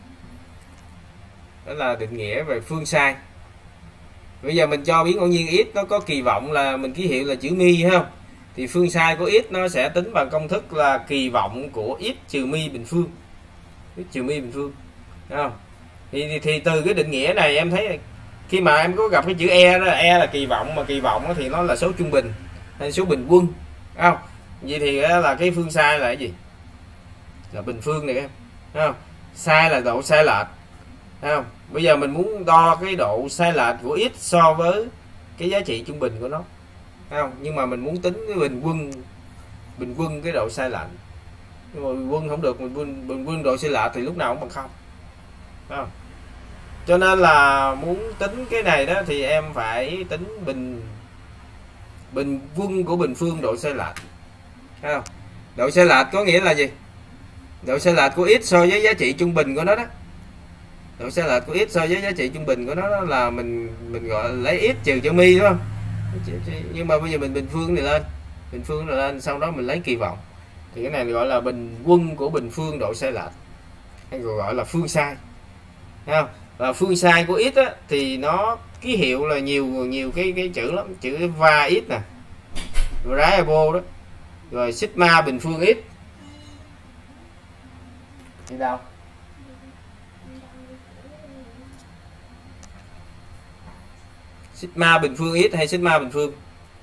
[SPEAKER 1] Đó là định nghĩa về phương sai. Bây giờ mình cho biến ngẫu nhiên x nó có kỳ vọng là mình ký hiệu là chữ mi không? Thì phương sai của x nó sẽ tính bằng công thức là kỳ vọng của x trừ mi bình phương. X trừ mi bình phương. Đúng không? Thì từ cái định nghĩa này em thấy khi mà em có gặp cái chữ e đó, e là kỳ vọng, mà kỳ vọng thì nó là số trung bình hay số bình quân. Đúng không? Vậy thì là cái phương sai là cái gì? Là bình phương này em. Đúng không? Sai là độ sai lệch. Đúng không? Bây giờ mình muốn đo cái độ sai lệch của x so với cái giá trị trung bình của nó. Đúng không? Nhưng mà mình muốn tính cái bình quân cái độ sai lệch. Nhưng mà bình quân không được, bình quân độ sai lệch thì lúc nào cũng bằng không. Đúng không? Cho nên là muốn tính cái này đó thì em phải tính bình quân của bình phương độ sai lệch. Thấy không? Độ sai lệch có nghĩa là gì? Độ sai lệch của x so với giá trị trung bình của nó đó. Độ sai lệch của x so với giá trị trung bình của nó đó là mình gọi là lấy x trừ cho mi, đúng không? Nhưng mà bây giờ mình bình phương này lên, sau đó mình lấy kỳ vọng. Thì cái này gọi là bình quân của bình phương độ sai lệch, hay gọi là phương sai. Thấy không? Và phương sai của x á, thì nó ký hiệu là nhiều cái chữ lắm, chữ va x nè, variable đó, rồi sigma bình phương x. Đi đâu? Sigma bình phương x hay sigma bình phương.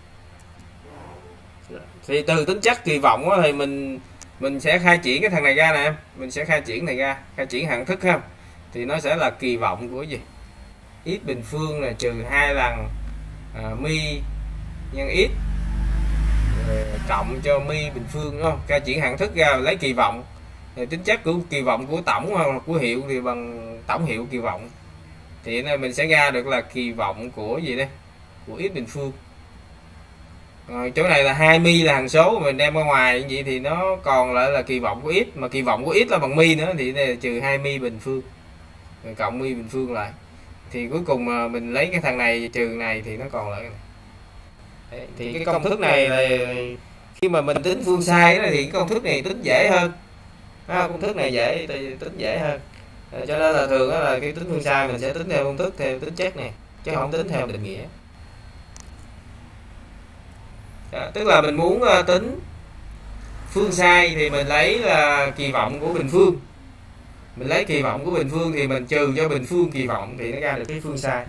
[SPEAKER 1] Thì từ tính chất kỳ vọng đó, thì mình sẽ khai triển cái thằng này ra nè em, mình sẽ khai triển này ra, khai triển hạng thức không? Thì nó sẽ là kỳ vọng của gì? X bình phương là trừ 2 lần mi nhân x cộng cho mi bình phương, đúng không? Khai triển hạng thức ra lấy kỳ vọng. Thì tính chất của kỳ vọng của tổng hoặc của hiệu thì bằng tổng hiệu kỳ vọng. Thì này mình sẽ ra được là kỳ vọng của gì đây? Của x bình phương. Rồi chỗ này là 2 mi là hằng số, mình đem ra ngoài như vậy thì nó còn lại là kỳ vọng của x, mà kỳ vọng của x là bằng mi nữa thì đây là trừ 2 mi bình phương. Rồi cộng mi bình phương lại. Thì cuối cùng mà mình lấy cái thằng này trừ này thì nó còn lại cái này. Đấy, thì cái công thức này là khi mà mình tính phương sai đó, thì cái công thức này tính dễ hơn. Công thức này tính dễ hơn. Cho nên là thường đó là cái tính phương sai mình sẽ tính theo công thức, theo tính chất này, chứ không tính theo định nghĩa. Đó, tức là mình muốn tính phương sai thì mình lấy là kỳ vọng của bình phương. Mình lấy kỳ vọng của bình phương thì mình trừ cho bình phương kỳ vọng thì nó ra được cái phương sai.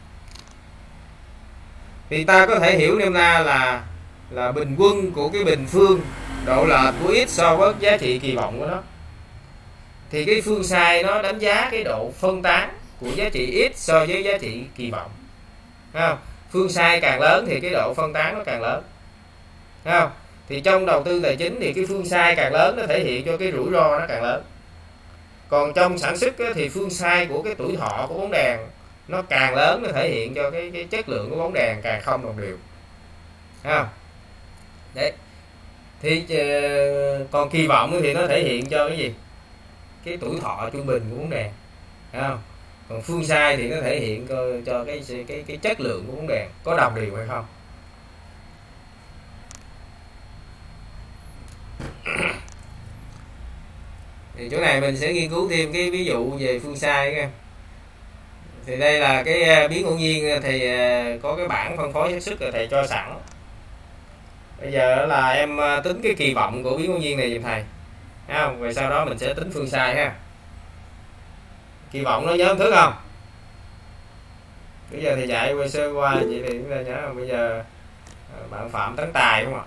[SPEAKER 1] Thì ta có thể hiểu nôm na là bình quân của cái bình phương độ lệch của x so với giá trị kỳ vọng của nó. Thì cái phương sai nó đánh giá cái độ phân tán của giá trị x so với giá trị kỳ vọng. Thấy không? Phương sai càng lớn thì cái độ phân tán nó càng lớn. Thấy không? Thì trong đầu tư tài chính thì cái phương sai càng lớn nó thể hiện cho cái rủi ro nó càng lớn. Còn trong sản xuất thì phương sai của cái tuổi thọ của bóng đèn nó càng lớn, nó thể hiện cho cái chất lượng của bóng đèn càng không đồng đều. Thấy không? Đấy. Thì còn kỳ vọng thì nó thể hiện cho cái gì? Cái tuổi thọ trung bình của bóng đèn. Thấy không? Còn phương sai thì nó thể hiện cho cái chất lượng của bóng đèn có đồng đều hay không. Thì chỗ này mình sẽ nghiên cứu thêm cái ví dụ về phương sai các em. Thì đây là cái biến ngẫu nhiên thì có cái bảng phân phối xác suất rồi thầy cho sẵn. Bây giờ là em tính cái kỳ vọng của biến ngẫu nhiên này giùm thầy. Thấy không? Rồi sau đó mình sẽ tính phương sai ha. Kỳ vọng nó nhớ thứ không? Bây giờ thì dạy qua sơ qua vậy thì chúng ta nhớ không? Bây giờ bạn Phạm Tấn Tài đúng không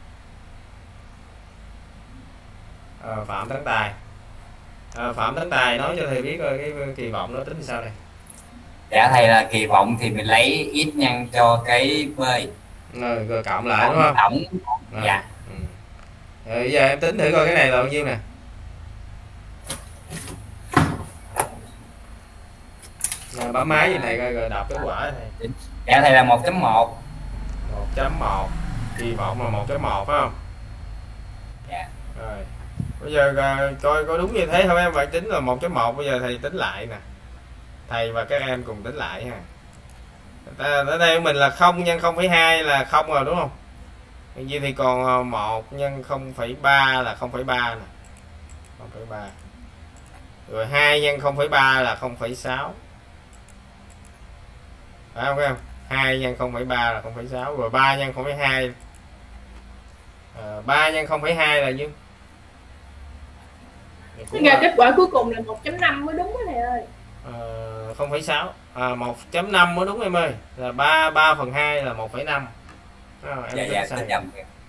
[SPEAKER 1] ạ? Phạm Tấn Tài. Phạm Tấn Tài nói cho thầy biết coi cái kỳ vọng nó tính sao đây.
[SPEAKER 3] Dạ thầy, là kỳ vọng thì mình lấy x nhân cho cái b
[SPEAKER 1] rồi cộng lại đúng không?
[SPEAKER 3] Tổng. Dạ.
[SPEAKER 1] Rồi bây giờ em tính thử coi cái này là bao nhiêu nè. Rồi bấm máy gì này coi rồi đọc kết quả này.
[SPEAKER 3] Dạ thầy là 1.1.
[SPEAKER 1] 1.1. Kỳ vọng là 1.1 phải không?
[SPEAKER 3] Dạ.
[SPEAKER 1] Rồi. Bây giờ coi có đúng như thế không em? Bạn tính là 1.1, bây giờ thầy tính lại nè. Thầy và các em cùng tính lại ha. Ở đây mình là 0 nhân 0,2 là 0 rồi đúng không? Vậy thì còn 1 nhân 0,3 là 0,3 nè. 0,3. Rồi 2 nhân 0,3 là 0,6. Phải không em? 2 nhân 0,3 là 0,6. Rồi 3 nhân 0,2. 3 nhân 0,2 là nhiêu?
[SPEAKER 4] Ra kết quả cuối cùng là 1.5 mới đúng đó thầy ơi.
[SPEAKER 1] 0,6. 1.5 mới đúng em ơi. Là 3/2 là 1,5. Em
[SPEAKER 3] dạ
[SPEAKER 1] sai.
[SPEAKER 3] nhầm.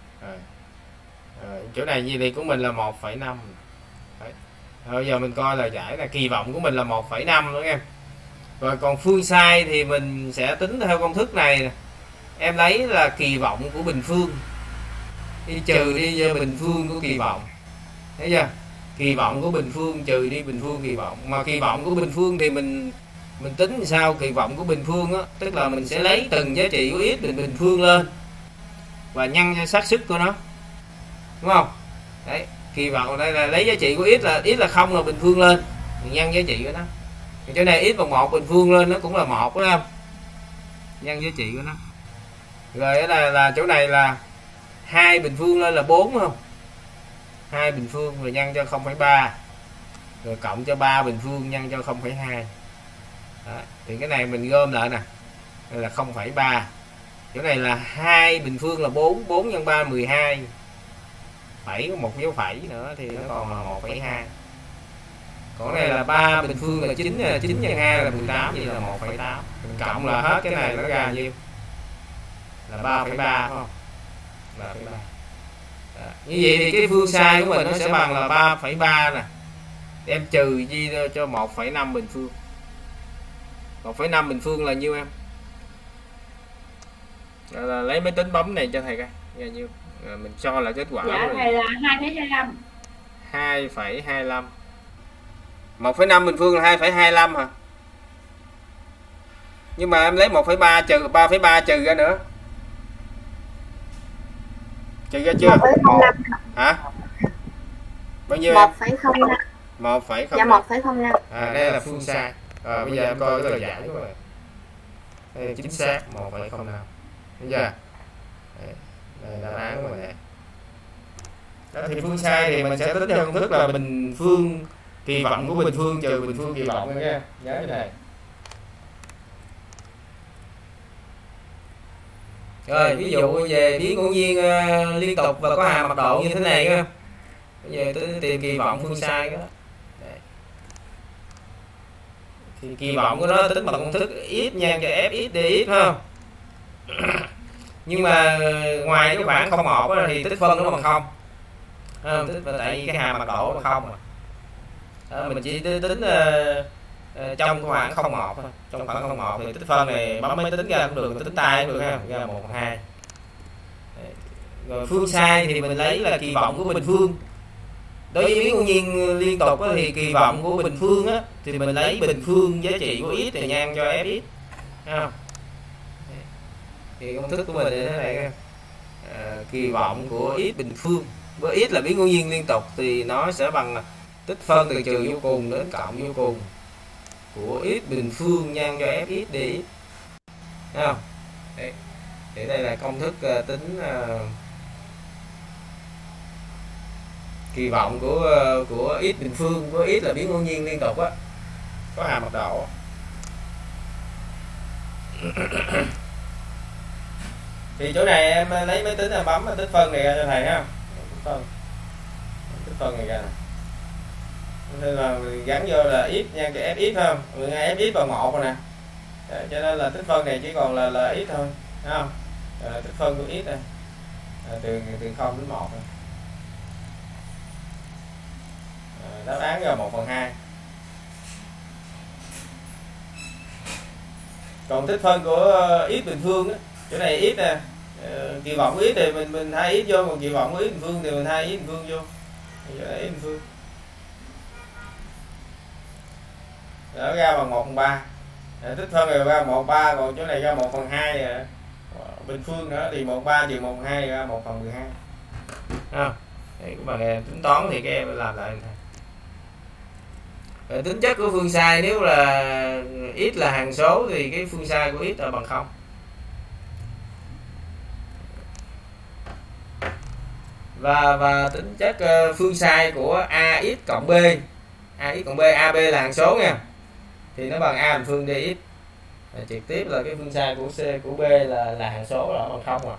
[SPEAKER 1] Chỗ này như thì của mình là 1,5. Bây giờ mình coi lời giải là kỳ vọng của mình là 1,5 nữa em. Rồi còn phương sai thì mình sẽ tính theo công thức này nè. Em lấy là kỳ vọng của bình phương đi trừ đi bình phương của kỳ vọng. Thấy chưa? Kỳ vọng của bình phương trừ đi bình phương kỳ vọng. Mà kỳ vọng của bình phương thì mình tính sao? Kỳ vọng của bình phương á, tức là mình sẽ lấy từng giá trị của x bình phương lên và nhân cho xác suất của nó, đúng không? Đấy, kỳ vọng đây là lấy giá trị của x là 0 là bình phương lên, mình nhân giá trị của nó. Thì chỗ này x bằng 1 bình phương lên nó cũng là 1 đó em. Nhân giá trị của nó. Rồi ở đây là chỗ này là 2 bình phương lên là 4 không? 2 bình phương rồi nhân cho 0,3. Rồi cộng cho 3 bình phương nhân cho 0,2. Đó, thì cái này mình gom lại nè. Đây là 0,3. Chỗ này là 2 bình phương là 4, 4 nhân 3 12. Phẩy có một dấu phẩy nữa thì nó còn là 1,2. Còn này là 3 bình phương là 9, 9 nhân 2 là 18, vậy là 1,8. Mình cộng là hết cái này nó ra nhiêu? Là 3,3 không? 3,3. Như vậy thì cái phương sai của mình nó sẽ bằng là 3,3 nè. Em trừ chia cho 1,5 bình phương. 1,5 bình phương là nhiêu em? Là lấy máy tính bấm này cho thầy coi. Là nhiêu? Rồi mình cho là kết quả.
[SPEAKER 4] Dạ thầy là 2,25.
[SPEAKER 1] 2,25. 1,5 bình phương là 2,25 hả? Nhưng mà em lấy 1,3 trừ 3,3 trừ ra nữa. Trừ ra chưa?
[SPEAKER 5] 1,05.
[SPEAKER 1] Hả? Bao nhiêu?
[SPEAKER 5] 1,05.
[SPEAKER 1] 1,05.
[SPEAKER 5] Dạ 1,05.
[SPEAKER 1] Đây là phương sai. Bây giờ em coi cái lời giải của mình. Đây là chính xác 1,05. Thấy chưa? Đây là đáp án của mình này. Đó, thì phương sai thì mình sẽ tính theo công thức là bình phương kỳ vọng của bình phương trừ bình phương kỳ vọng nha. Nhớ cái này. Rồi ví dụ về biến ngẫu nhiên liên tục và có hàm mật độ như thế này nha. Bây giờ tôi tìm kỳ vọng phương sai đó. Đây. Thì kỳ vọng của nó tính bằng công thức x nhân cho fx dx phải không? Nhưng mà ngoài cái khoảng 0,1 thì tích phân nó bằng 0. Tức là tại vì cái hàm mật độ bằng 0 mà. Đó, mình chỉ tính trong khoảng 0,1 thôi. Trong khoảng 0,1 thì tích phân này bấm máy tính ra cũng được, tính tay cũng được ha, ra 1/2. Rồi phương sai thì mình lấy là kỳ vọng của bình phương. Đối với biến ngẫu nhiên liên tục thì kỳ vọng của bình phương á, thì mình lấy bình phương giá trị của x thì nhân cho fx. Không? Thì công thức của mình là thế này. Kỳ vọng của x bình phương với x là biến ngẫu nhiên liên tục thì nó sẽ bằng tích phân từ trừ vô cùng đến cộng vô cùng của x bình phương nhân cho fx dx. Thấy không? Đấy. Thì đây là công thức tính kỳ vọng của x bình phương với x là biến ngẫu nhiên liên tục á, có hàm mật độ. Thì chỗ này em lấy máy tính em bấm tích phân này ra cho thầy ha. Tích phân này ra nè. Nên là gắn vô là x nhân cho fx phải không? 12 fx bằng 1 rồi nè. Đấy, cho nên là tích phân này chỉ còn là x thôi, thấy không? Tích phân của x này. Từ 0 đến 1 rồi. Đáp án là 1/2. Còn tích phân của x bình phương á, chỗ này x nè, kỳ vọng của x thì mình thay x vô, còn kỳ vọng của x bình phương thì mình thay x bình phương vô. Chỗ này x bình phương. Đó ra bằng 1/3. Tích phân này ra 1/3, còn chỗ này ra 1/2 bình phương nữa thì 1/3 trừ 1/2 ra 1/12. Thì các bạn tính toán thì các em làm lại. Tính chất của phương sai nếu là x là hằng số thì cái phương sai của x là bằng 0. và tính chất phương sai của ax cộng b. Ax cộng b, ab là hằng số nha, thì nó bằng a bình phương dx. Trực tiếp là cái phương sai của c của b là hằng số, là bằng 0 à.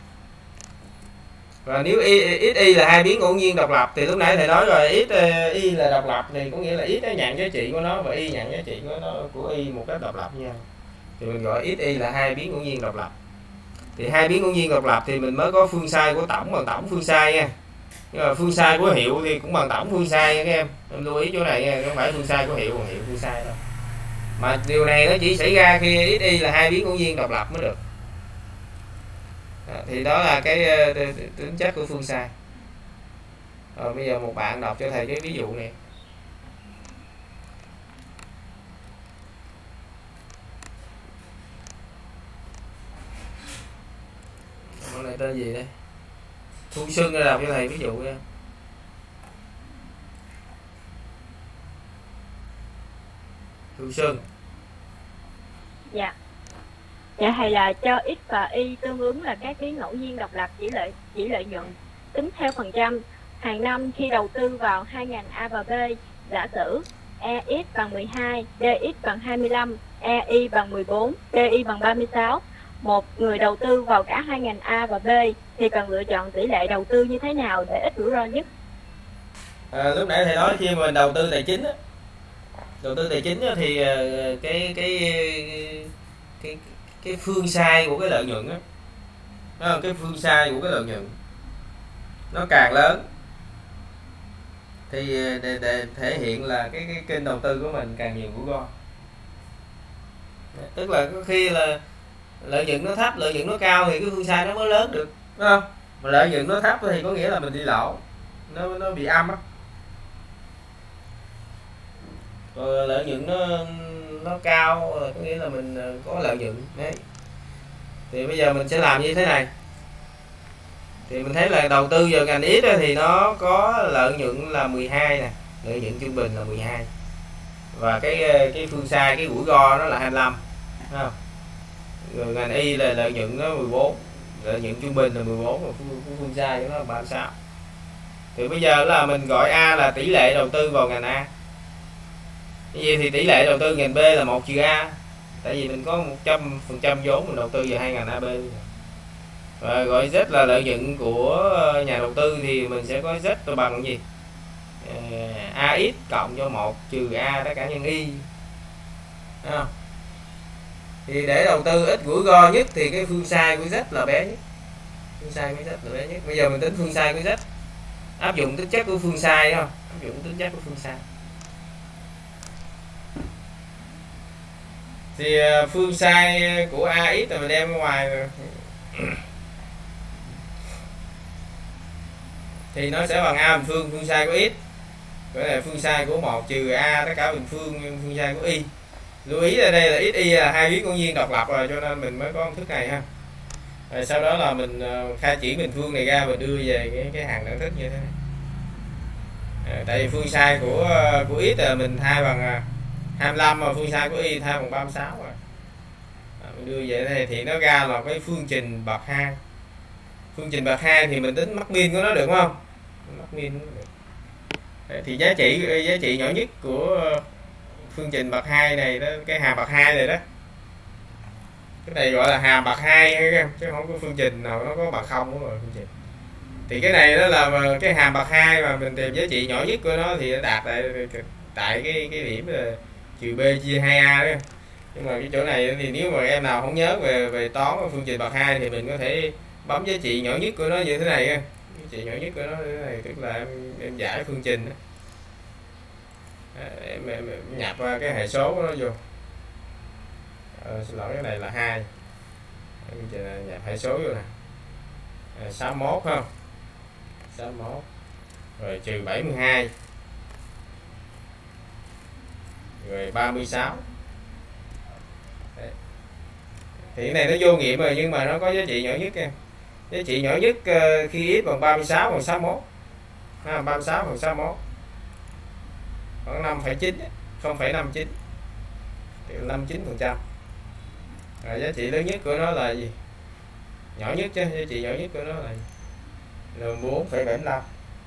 [SPEAKER 1] Và nếu xy là hai biến ngẫu nhiên độc lập thì lúc nãy thầy nói rồi, y là độc lập thì có nghĩa là x nó nhận giá trị của nó và y nhận giá trị của y một cách độc lập nha. Thì mình gọi xy là hai biến ngẫu nhiên độc lập. Thì hai biến ngẫu nhiên độc lập thì mình mới có phương sai của tổng bằng tổng phương sai nha. Nhưng mà phương sai của hiệu thì cũng bằng tổng phương sai nha các em lưu ý chỗ này nha, không phải phương sai của hiệu bằng hiệu phương sai đâu. Mà điều này nó chỉ xảy ra khi xy là hai biến ngẫu nhiên độc lập mới được. Thì đó là cái tính chất của phương sai. Rồi bây giờ một bạn đọc cho thầy cái ví dụ này. Con này tên gì đây? Thu Xuân ra đọc cho thầy ví dụ nha. Thu Xuân.
[SPEAKER 10] Dạ. Dạ thầy là cho x và y tương ứng là các biến ngẫu nhiên độc lập chỉ lợi nhuận tính theo phần trăm. Hàng năm khi đầu tư vào hai ngành A và B, giả sử EX bằng 12, DX bằng 25, EY bằng 14, DY bằng 36. Một người đầu tư vào cả hai ngành A và B thì cần lựa chọn tỷ lệ đầu tư như thế nào để ít rủi ro nhất?
[SPEAKER 1] Lúc nãy thầy nói khi mình đầu tư tài chính á, thì cái phương sai của cái lợi nhuận á, cái phương sai của cái lợi nhuận nó càng lớn thì để thể hiện là cái kênh đầu tư của mình càng nhiều rủi ro. Tức là có khi là lợi nhuận nó thấp, lợi nhuận nó cao thì cái phương sai nó mới lớn được, đúng không? Mà lợi nhuận nó thấp thì có nghĩa là mình đi lỗ, nó bị âm á. Rồi lợi nhuận nó cao có nghĩa là mình có lợi nhuận đấy. Thì bây giờ mình sẽ làm như thế này. Thì mình thấy là đầu tư vào ngành X thì nó có lợi nhuận là 12 nè, lợi nhuận trung bình là 12. Và cái phương sai, cái rủi ro nó là 25, đúng không? Rồi ngành Y là lợi nhuận nó 14, lợi nhuận trung bình là 14, và phương sai của nó là 36. Thì bây giờ là mình gọi A là tỷ lệ đầu tư vào ngành A. Như vậy thì tỷ lệ đầu tư ngành B là 1/A. Tại vì mình có 100% vốn mình đầu tư vào hai ngành AB. Và gọi Z là lợi nhuận của nhà đầu tư thì mình sẽ có Z bằng gì? AX cộng cho 1 trừ A tất cả nhân Y. Đúng không? Thì để đầu tư ít rủi ro nhất thì cái phương sai của Z là bé nhất. Phương sai của Z là bé nhất. Bây giờ mình tính phương sai của Z. Áp dụng tính chất của phương sai không? Áp dụng tính chất của phương sai. Thì phương sai của AX là mình đem ra ngoài rồi. Thì nó sẽ bằng A bình phương phương sai của X. Cái là phương sai của 1 trừ A tất cả bình phương phương sai của Y. Lưu ý là đây là XY là hai biến ngẫu nhiên độc lập rồi, cho nên mình mới có công thức này ha. Rồi sau đó là mình khai triển bình phương này ra và đưa về cái hàng đẳng thức như thế này. Tại vì phương sai của X là mình thay bằng 25 mà phương sai của Y thay bằng 36 rồi. Mình đưa về đây thì nó ra là cái phương trình bậc 2. Phương trình bậc 2 thì mình tính mắc min của nó được không? Mắc min thì giá trị nhỏ nhất của phương trình bậc 2 này đó, cái hàm bậc 2 này đó. Cái này gọi là hàm bậc 2 chứ không có phương trình nào nó có bậc 0 của phương trình. Thì cái này đó là cái hàm bậc 2 mà mình tìm giá trị nhỏ nhất của nó thì nó đạt tại cái điểm là trừ B chia 2A đó. Nhưng mà cái chỗ này thì nếu mà em nào không nhớ về toán phương trình bậc 2 thì mình có thể bấm giá trị nhỏ nhất của nó như thế này nha. Giá trị nhỏ nhất của nó như thế này, tức là em giải phương trình đó. Em nhập cái hệ số của nó vô. Xin lỗi, cái này là 2. Em nhập hệ số vô nè. 61 không? 61. Rồi trừ 72. Rồi 36. Đấy. Thì cái này nó vô nghiệm rồi nhưng mà nó có giá trị nhỏ nhất em. Giá trị nhỏ nhất khi x bằng 36 bằng 61. 36 bằng 61. Khoảng 5,9, 0,59. Thì 59%. Rồi giá trị lớn nhất của nó là gì? Nhỏ nhất chứ, giá trị nhỏ nhất của nó là gì? là 4,75.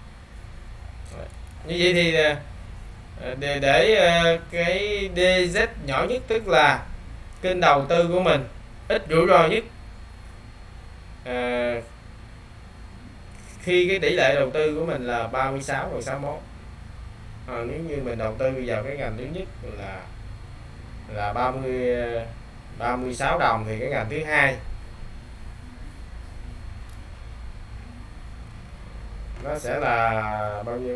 [SPEAKER 1] Như vậy thì để cái DZ nhỏ nhất, tức là kênh đầu tư của mình ít rủi ro nhất, khi cái tỷ lệ đầu tư của mình là 36,61. Nếu như mình đầu tư vào cái ngành thứ nhất là 36 đồng thì cái ngành thứ hai nó sẽ là bao nhiêu?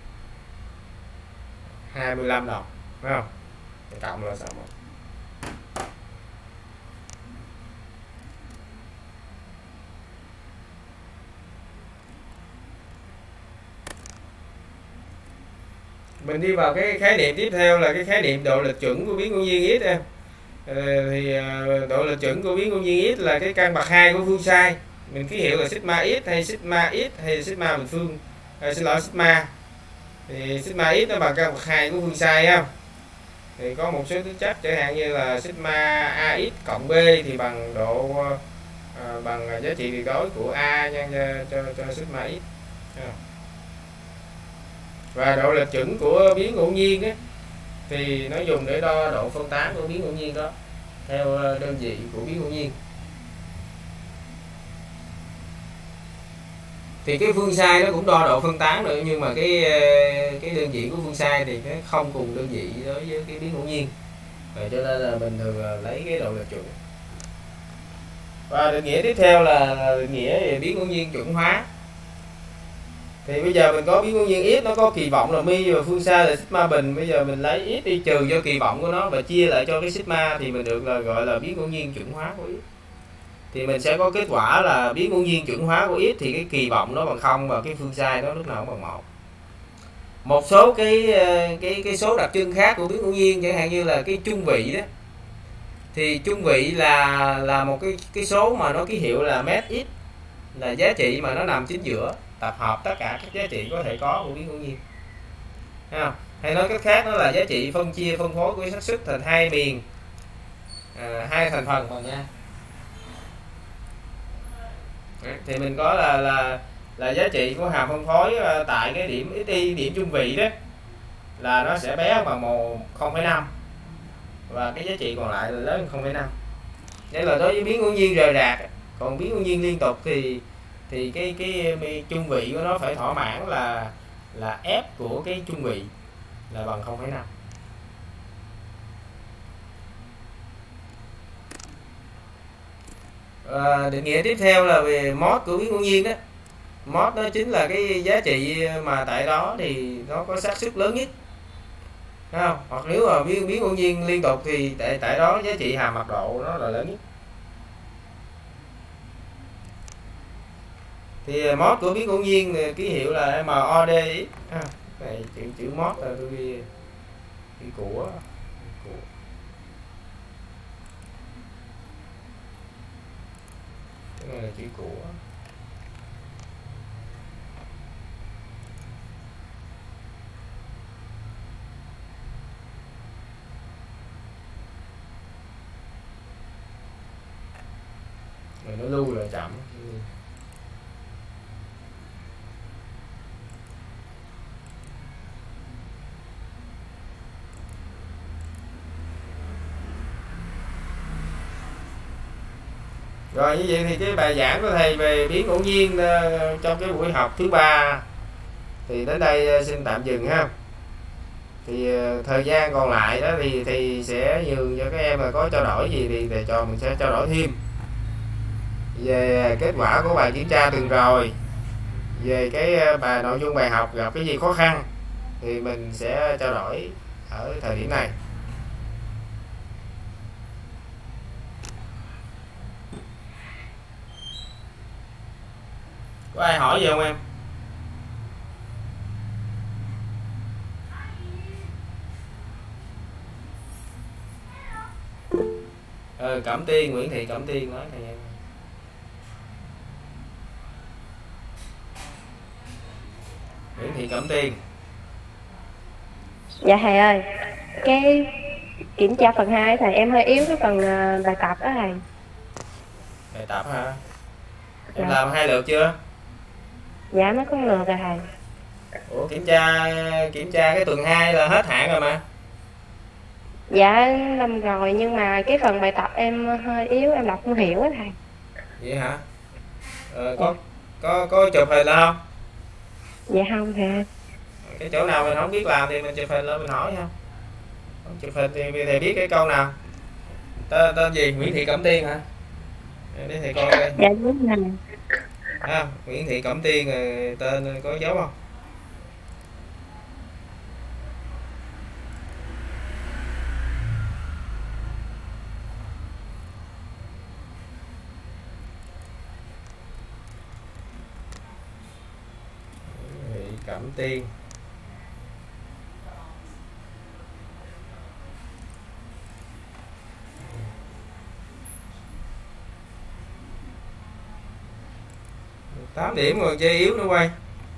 [SPEAKER 1] 25 đồng, phải không? Cộng là sao? Mình đi vào cái khái niệm tiếp theo là cái khái niệm độ lệch chuẩn của biến ngẫu nhiên X em. Thì độ lệch chuẩn của biến ngẫu nhiên X là cái căn bậc 2 của phương sai. Mình ký hiệu là sigma X hay sigma X hay sigma bình phương, xin lỗi sigma. Thì sigma X nó bằng căn bậc 2 của phương sai ha. Thì có một số tính chất chẳng hạn như là sigma AX cộng B thì bằng độ bằng giá trị tuyệt đối của A nhân cho sigma X. Và độ lệch chuẩn của biến ngẫu nhiên á, thì nó dùng để đo độ phân tán của biến ngẫu nhiên đó theo đơn vị của biến ngẫu nhiên. Thì cái phương sai nó cũng đo độ phân tán nữa, nhưng mà cái đơn vị của phương sai thì nó không cùng đơn vị đối với cái biến ngẫu nhiên. Rồi cho nên là mình thường lấy cái độ lệch chuẩn. Và định nghĩa tiếp theo là định nghĩa về biến ngẫu nhiên chuẩn hóa. Thì bây giờ mình có biến ngẫu nhiên X, nó có kỳ vọng là mi và phương sai là sigma bình. Bây giờ mình lấy X đi trừ cho kỳ vọng của nó và chia lại cho cái sigma thì mình được là gọi là biến ngẫu nhiên chuẩn hóa của X. Thì mình sẽ có kết quả là biến ngẫu nhiên chuẩn hóa của X thì cái kỳ vọng nó bằng 0 và cái phương sai nó lúc nào cũng bằng 1. Một số cái số đặc trưng khác của biến ngẫu nhiên chẳng hạn như là cái trung vị đó. Thì trung vị là một cái số mà nó ký hiệu là met X, là giá trị mà nó nằm chính giữa tập hợp tất cả các giá trị có thể có của biến ngẫu nhiên. Thấy không? Hay nói cách khác nó là giá trị phân chia phân phối của xác suất thành hai miền, hai thành phần mà nha. Thì mình có là giá trị của hàm phân phối tại cái điểm xy, điểm trung vị đó là nó sẽ bé bằng 0,5 và cái giá trị còn lại là lớn hơn 0,5. Đây là đối với biến ngẫu nhiên rời rạc. Còn biến ngẫu nhiên liên tục thì cái trung vị của nó phải thỏa mãn là f của cái trung vị là bằng 0,5. Định nghĩa tiếp theo là về mod của biến ngẫu nhiên đó. Mod nó chính là cái giá trị mà tại đó thì nó có xác suất lớn nhất, thấy không? Hoặc nếu mà biến ngẫu nhiên liên tục thì tại đó giá trị hàm mật độ nó là lớn nhất. Thì mod của biến ngẫu nhiên ký hiệu là MOD. Này chữ mod là tôi ghi của cái này là chữ của. Rồi nó lưu lại chậm. Rồi như vậy thì cái bài giảng của thầy về biến ngẫu nhiên trong cái buổi học thứ 3 thì đến đây xin tạm dừng ha. Thì thời gian còn lại đó thì sẽ nhường cho các em mà có trao đổi gì thì thầy trò mình sẽ trao đổi thêm về kết quả của bài kiểm tra tuần rồi, về cái bài nội dung bài học gặp cái gì khó khăn thì mình sẽ trao đổi ở thời điểm này. Có ai hỏi gì không em? Cẩm Tiên, Nguyễn Thị Cẩm Tiên nói thầy em. Nguyễn Thị Cẩm Tiên.
[SPEAKER 10] Dạ thầy ơi, cái kiểm tra phần 2 thầy em hơi yếu cái phần bài tập đó thầy.
[SPEAKER 1] Bài tập hả? Em làm 2 lượt chưa?
[SPEAKER 11] Dạ nó có lượt rồi thầy.
[SPEAKER 1] Ủa kiểm tra cái tuần 2 là hết hạn rồi mà.
[SPEAKER 11] Dạ làm rồi nhưng mà cái phần bài tập em hơi yếu, em đọc không hiểu á thầy.
[SPEAKER 1] Vậy hả? Có chụp hình lên không?
[SPEAKER 11] Dạ không thầy.
[SPEAKER 1] Cái chỗ nào mình không biết làm thì mình chụp hình lên mình hỏi ha. Không chụp hình thì thầy biết cái câu nào. Tên gì? Nguyễn Thị Cẩm Tiên hả? Để thầy coi đây.
[SPEAKER 11] Dạ đúng rồi.
[SPEAKER 1] Nguyễn Thị Cẩm Tiên tên có dấu không? Cẩm Tiên. Tám điểm rồi chơi yếu nữa quay.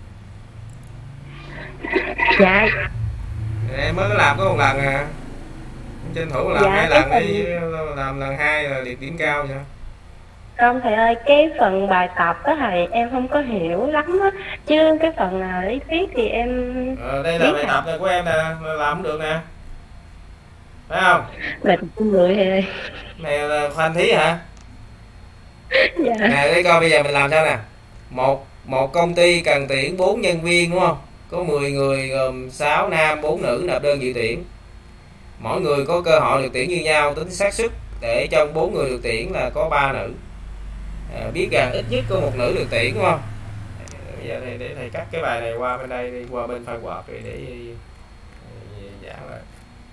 [SPEAKER 11] Dạ.
[SPEAKER 1] Em mới làm có một lần à. Tranh thủ làm 2 lần đi, làm lần 2 là điểm cao vậy.
[SPEAKER 11] Không thầy ơi, cái phần bài tập á thầy em không có hiểu lắm á, chứ cái phần lý thuyết thì em
[SPEAKER 1] đây là bài tập này của em nè, làm không được nè, phải không?
[SPEAKER 11] Bài tập của người thầy ơi.
[SPEAKER 1] Này là khoan thí hả?
[SPEAKER 11] Dạ.
[SPEAKER 1] Nè để coi bây giờ mình làm sao nè. Một công ty cần tuyển 4 nhân viên đúng không? Có 10 người gồm 6 nam 4 nữ nộp đơn dự tuyển. Mỗi người có cơ hội được tuyển như nhau, tính xác suất để trong 4 người được tuyển là có 3 nữ. Biết rằng ít nhất có 1 nữ được tuyển đúng không? Bây giờ để thầy cắt cái bài này qua bên đây đi, qua bên file Word để giảng lại.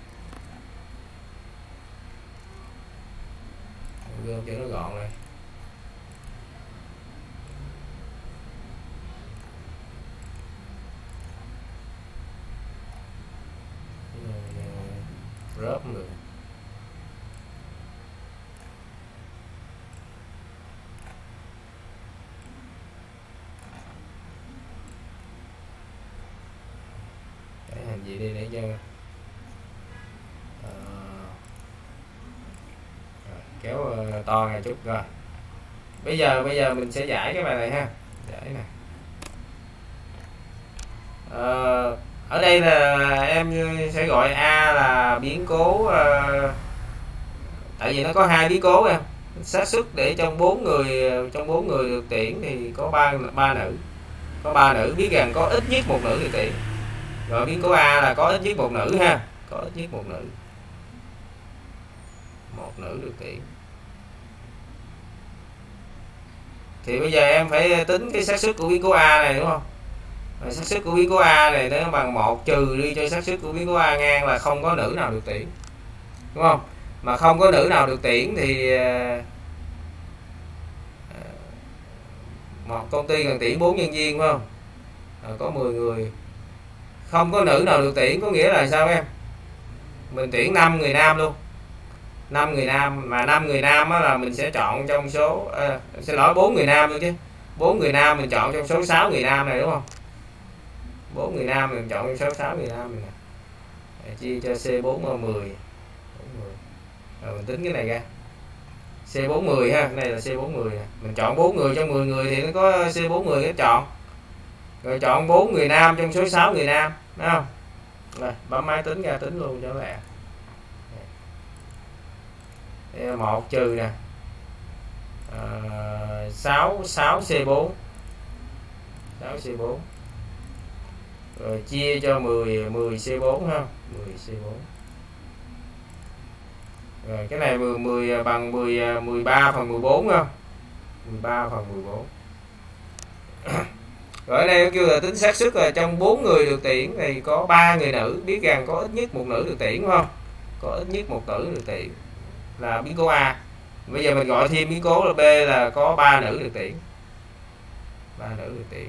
[SPEAKER 1] Gom cho nó gọn này. Rớp được. Để làm gì đi để cho kéo to này chút rồi. Bây giờ mình sẽ giải cái bài này ha. Giải nè. Ở đây là em sẽ gọi A là biến cố, tại vì nó có 2 biến cố em. Xác suất để trong 4 người được tuyển thì có 3 nữ. Có 3 nữ, biết rằng có ít nhất 1 nữ được tuyển. Rồi biến cố A là có ít nhất 1 nữ ha, có ít nhất 1 nữ. 1 nữ được tuyển. Thì bây giờ em phải tính cái xác suất của biến cố A này đúng không? Xác suất của biến cố A này nó bằng 1 trừ đi cho xác suất của biến cố A ngang là không có nữ nào được tuyển. Đúng không? Mà không có nữ nào được tuyển thì một công ty cần tuyển 4 nhân viên phải không? Có 10 người. Không có nữ nào được tuyển có nghĩa là sao em? Mình tuyển 5 người nam luôn. 5 người nam, mà 5 người nam là mình sẽ chọn trong số xin lỗi 4 người nam thôi chứ. 4 người nam mình chọn trong số 6 người nam này đúng không? 4 người nam mình chọn trong số 6 người nam này nè. Chia cho C4 là 10. 40. Rồi mình tính cái này ra. C40 ha, cái này là C40 nè. Mình chọn 4 người trong 10 người thì nó có C40 cái chọn. Rồi chọn 4 người nam trong số 6 người nam, đúng không? Rồi bấm máy tính ra tính luôn cho nó lẹ. 1 trừ nè. 6 C4. 6 C4. Rồi chia cho 10 C4 ha, 10 C4. Rồi cái này 10 bằng 13 phần 14 không? 13 phần 14. Rồi ở đây nó kêu là tính xác suất là trong 4 người được tuyển thì có 3 người nữ, biết rằng có ít nhất 1 nữ được tuyển đúng không? Có ít nhất 1 nữ được tuyển là biến cố A. Bây giờ mình gọi thêm biến cố là B là có 3 nữ được tuyển. 3 nữ được tuyển.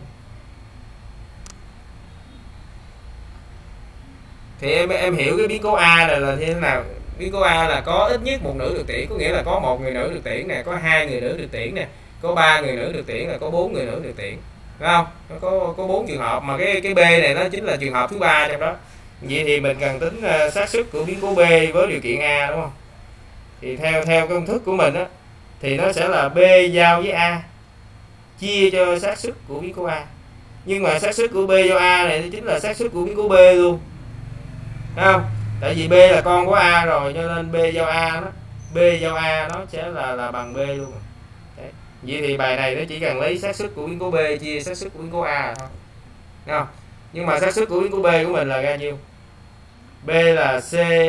[SPEAKER 1] Thì em hiểu cái biến cố A này là như thế nào? Biến cố A là có ít nhất 1 nữ được tuyển, có nghĩa là có 1 người nữ được tuyển nè, có 2 người nữ được tuyển nè, có 3 người nữ được tuyển là có 4 người nữ được tuyển. Đúng không? Nó có 4 trường hợp mà cái B này nó chính là trường hợp thứ 3 trong đó. Vậy thì mình cần tính xác suất của biến cố B với điều kiện A đúng không? Thì theo công thức của mình á thì nó sẽ là B giao với A chia cho xác suất của biến cố A. Nhưng mà xác suất của B giao A này chính là xác suất của biến cố B luôn. Thấy không? Tại vì B là con của A rồi cho nên B giao A nó sẽ là bằng B luôn. Đấy. Vậy thì bài này nó chỉ cần lấy xác suất của biến cố B chia xác suất của biến cố A thôi. Thấy không? Nhưng mà xác suất của biến cố B của mình là ra nhiêu? B là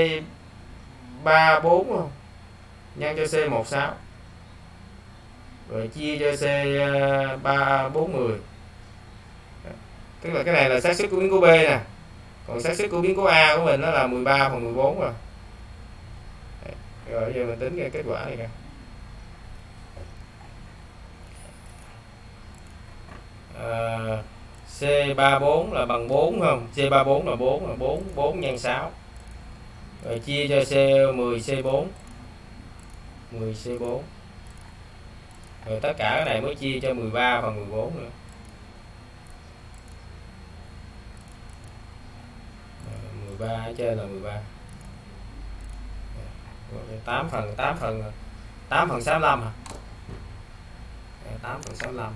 [SPEAKER 1] C34 không? Nhân cho C16. Rồi chia cho C3410. Tức là cái này là xác suất của biến cố B nè. Còn xác suất của biến cố A của mình nó là 13/14 rồi. Đấy. Rồi giờ mình tính cái kết quả này kìa. C34 là bằng 4 không? C34 là 4 là 4 nhân 6. Rồi chia cho C10C4. 10C4. Rồi tất cả cái này mới chia cho 13/14 nữa. 13 ở trên là 13. 8 phần 65 hả? 8 phần 65.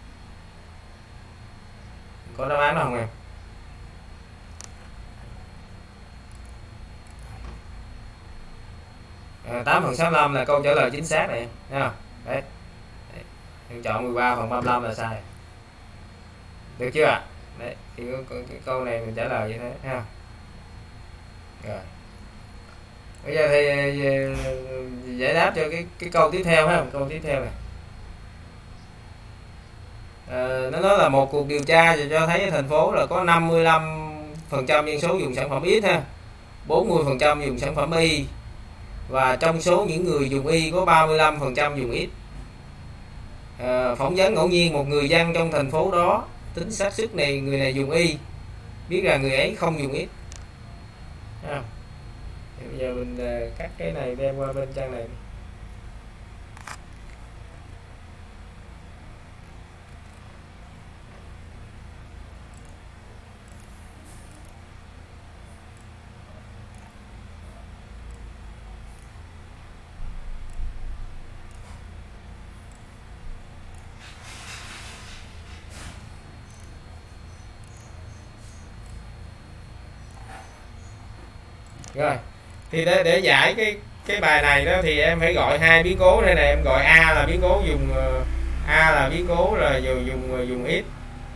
[SPEAKER 1] Có đáp án nào không em? À, 8/65 là câu trả lời chính xác này, thấy không? Đấy. Em chọn 13/35 là sai. Được chưa ạ? Đấy, thì cái câu này mình trả lời như thế, thấy không? Rồi. Bây giờ thì giải đáp cho cái câu tiếp theo ha, câu tiếp theo này. Nó nói là một cuộc điều tra cho thấy thành phố là có 55% dân số dùng sản phẩm X ha, 40% dùng sản phẩm Y, và trong số những người dùng Y có 35% dùng X. Phỏng vấn ngẫu nhiên một người dân trong thành phố đó, tính xác suất này người này dùng Y, biết rằng người ấy không dùng X. Thì bây giờ mình cắt cái này đem qua bên trang này. Rồi, thì để giải cái bài này đó thì em phải gọi hai biến cố đây này, em gọi A là biến cố dùng A là biến cố là dùng X.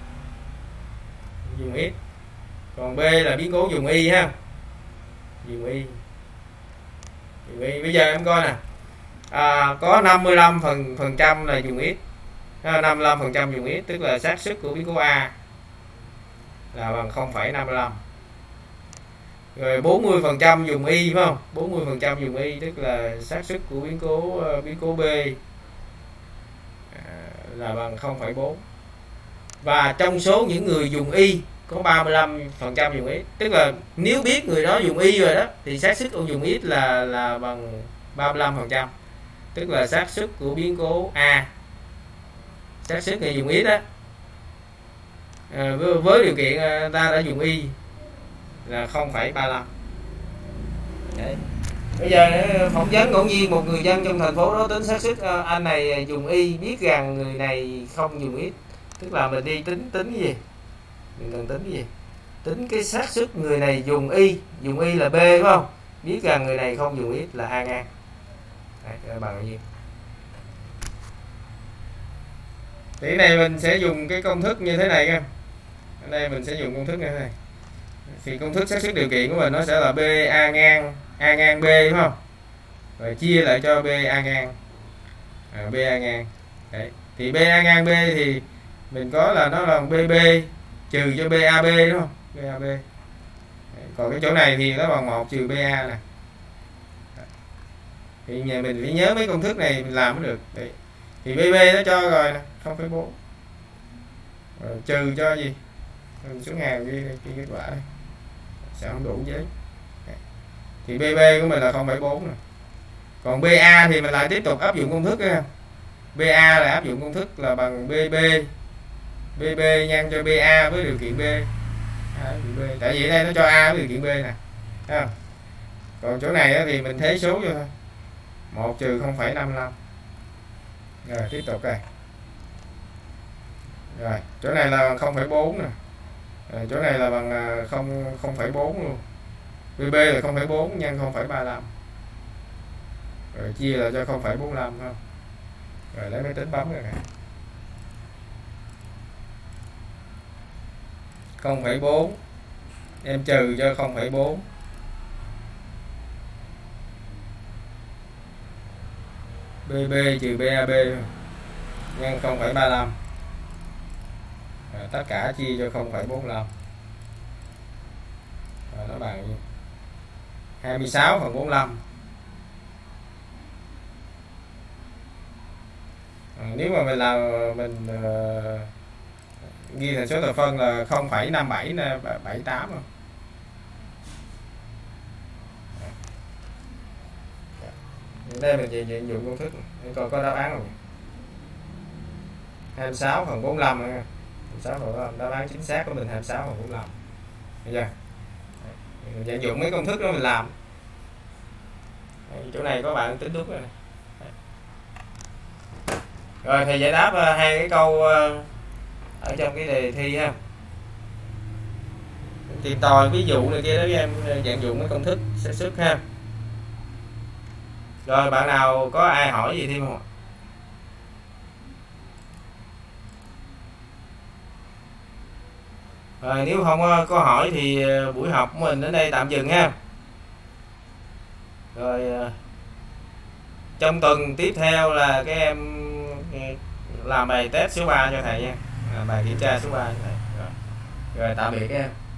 [SPEAKER 1] Dùng X. Còn B là biến cố dùng Y ha. Dùng Y. Dùng Y. Bây giờ em coi nè. Có 55% là dùng X. 55% dùng X, tức là xác suất của biến cố A là bằng 0,55. Rồi 40% dùng Y phải không? 40% dùng Y, tức là xác suất của biến cố B là bằng 0,4. Và trong số những người dùng Y có 35% dùng Y, tức là nếu biết người đó dùng Y rồi đó thì xác suất ông dùng X là bằng 35%, tức là xác suất của biến cố A, xác suất người dùng X đó, với điều kiện ta đã dùng Y là 0,35. Đấy. Bây giờ phỏng vấn ngẫu nhiên một người dân trong thành phố đó, tính xác suất anh này dùng Y, biết rằng người này không dùng X. Tức là mình đi tính cái gì? Mình cần tính cái gì? Tính cái xác suất người này dùng Y là B phải không? Biết rằng người này không dùng X là A ngang. Đấy, bằng bao nhiêu? Thì cái này mình sẽ dùng cái công thức như thế này nha. Ở đây mình sẽ dùng công thức như thế này. Thì công thức xác suất điều kiện của mình nó sẽ là B A ngang B đúng không? Rồi chia lại cho B A ngang. B A ngang. Đấy. Thì B A ngang B thì mình có là nó là BB trừ cho BAB đúng không? BAB. Đấy. Còn cái chỗ này thì nó bằng 1 trừ BA nè. Thì nhà mình phải nhớ mấy công thức này mình làm mới được. Đấy. Thì BB nó cho rồi nè, 0,4. Rồi trừ cho gì? Số ngàn ghi kết quả đây. Sẽ không đủ giấy. Thì BB của mình là 0,4 nè. Còn BA thì mình lại tiếp tục áp dụng công thức nha. BA là áp dụng công thức là bằng BB nhân cho BA với điều kiện B. Tại vì đây nó cho A với điều kiện B nè. Thấy không? Còn chỗ này thì mình thế số vô thôi. 1 trừ 0,55. Rồi tiếp tục đây. Rồi chỗ này là 0,4 nè. Rồi, chỗ này là bằng 0,4 luôn. VB là 0,4 nhân 0,35. Rồi chia là cho 0,45 không? Rồi lấy máy tính bấm rồi nè. 0,4 em trừ cho 0,4 BB trừ BAB nhân 0,35. Tất cả chia cho 0,45. Rồi nó bằng 26/45. Nếu mà mình làm mình ghi thành số thập phân là 0,5778 không? Đây mình vận dụng công thức để coi có đáp án không. 26/45 nha. 26/45 đáp án chính xác của mình 26/45. Được chưa? Mình vận dụng mấy công thức đó mình làm. Chỗ này có bạn tính đúng rồi. Rồi thầy giải đáp hai cái câu ở trong cái đề thi ha. Tìm tòi ví dụ này kia đó em vận dụng cái công thức xác suất ha. Rồi bạn nào có ai hỏi gì thêm không? Rồi nếu không có hỏi thì buổi học của mình đến đây tạm dừng ha. Rồi trong tuần tiếp theo là các em làm bài test số 3 cho thầy nha. Bài kiểm tra số 3 cho thầy. Rồi tạm biệt các em.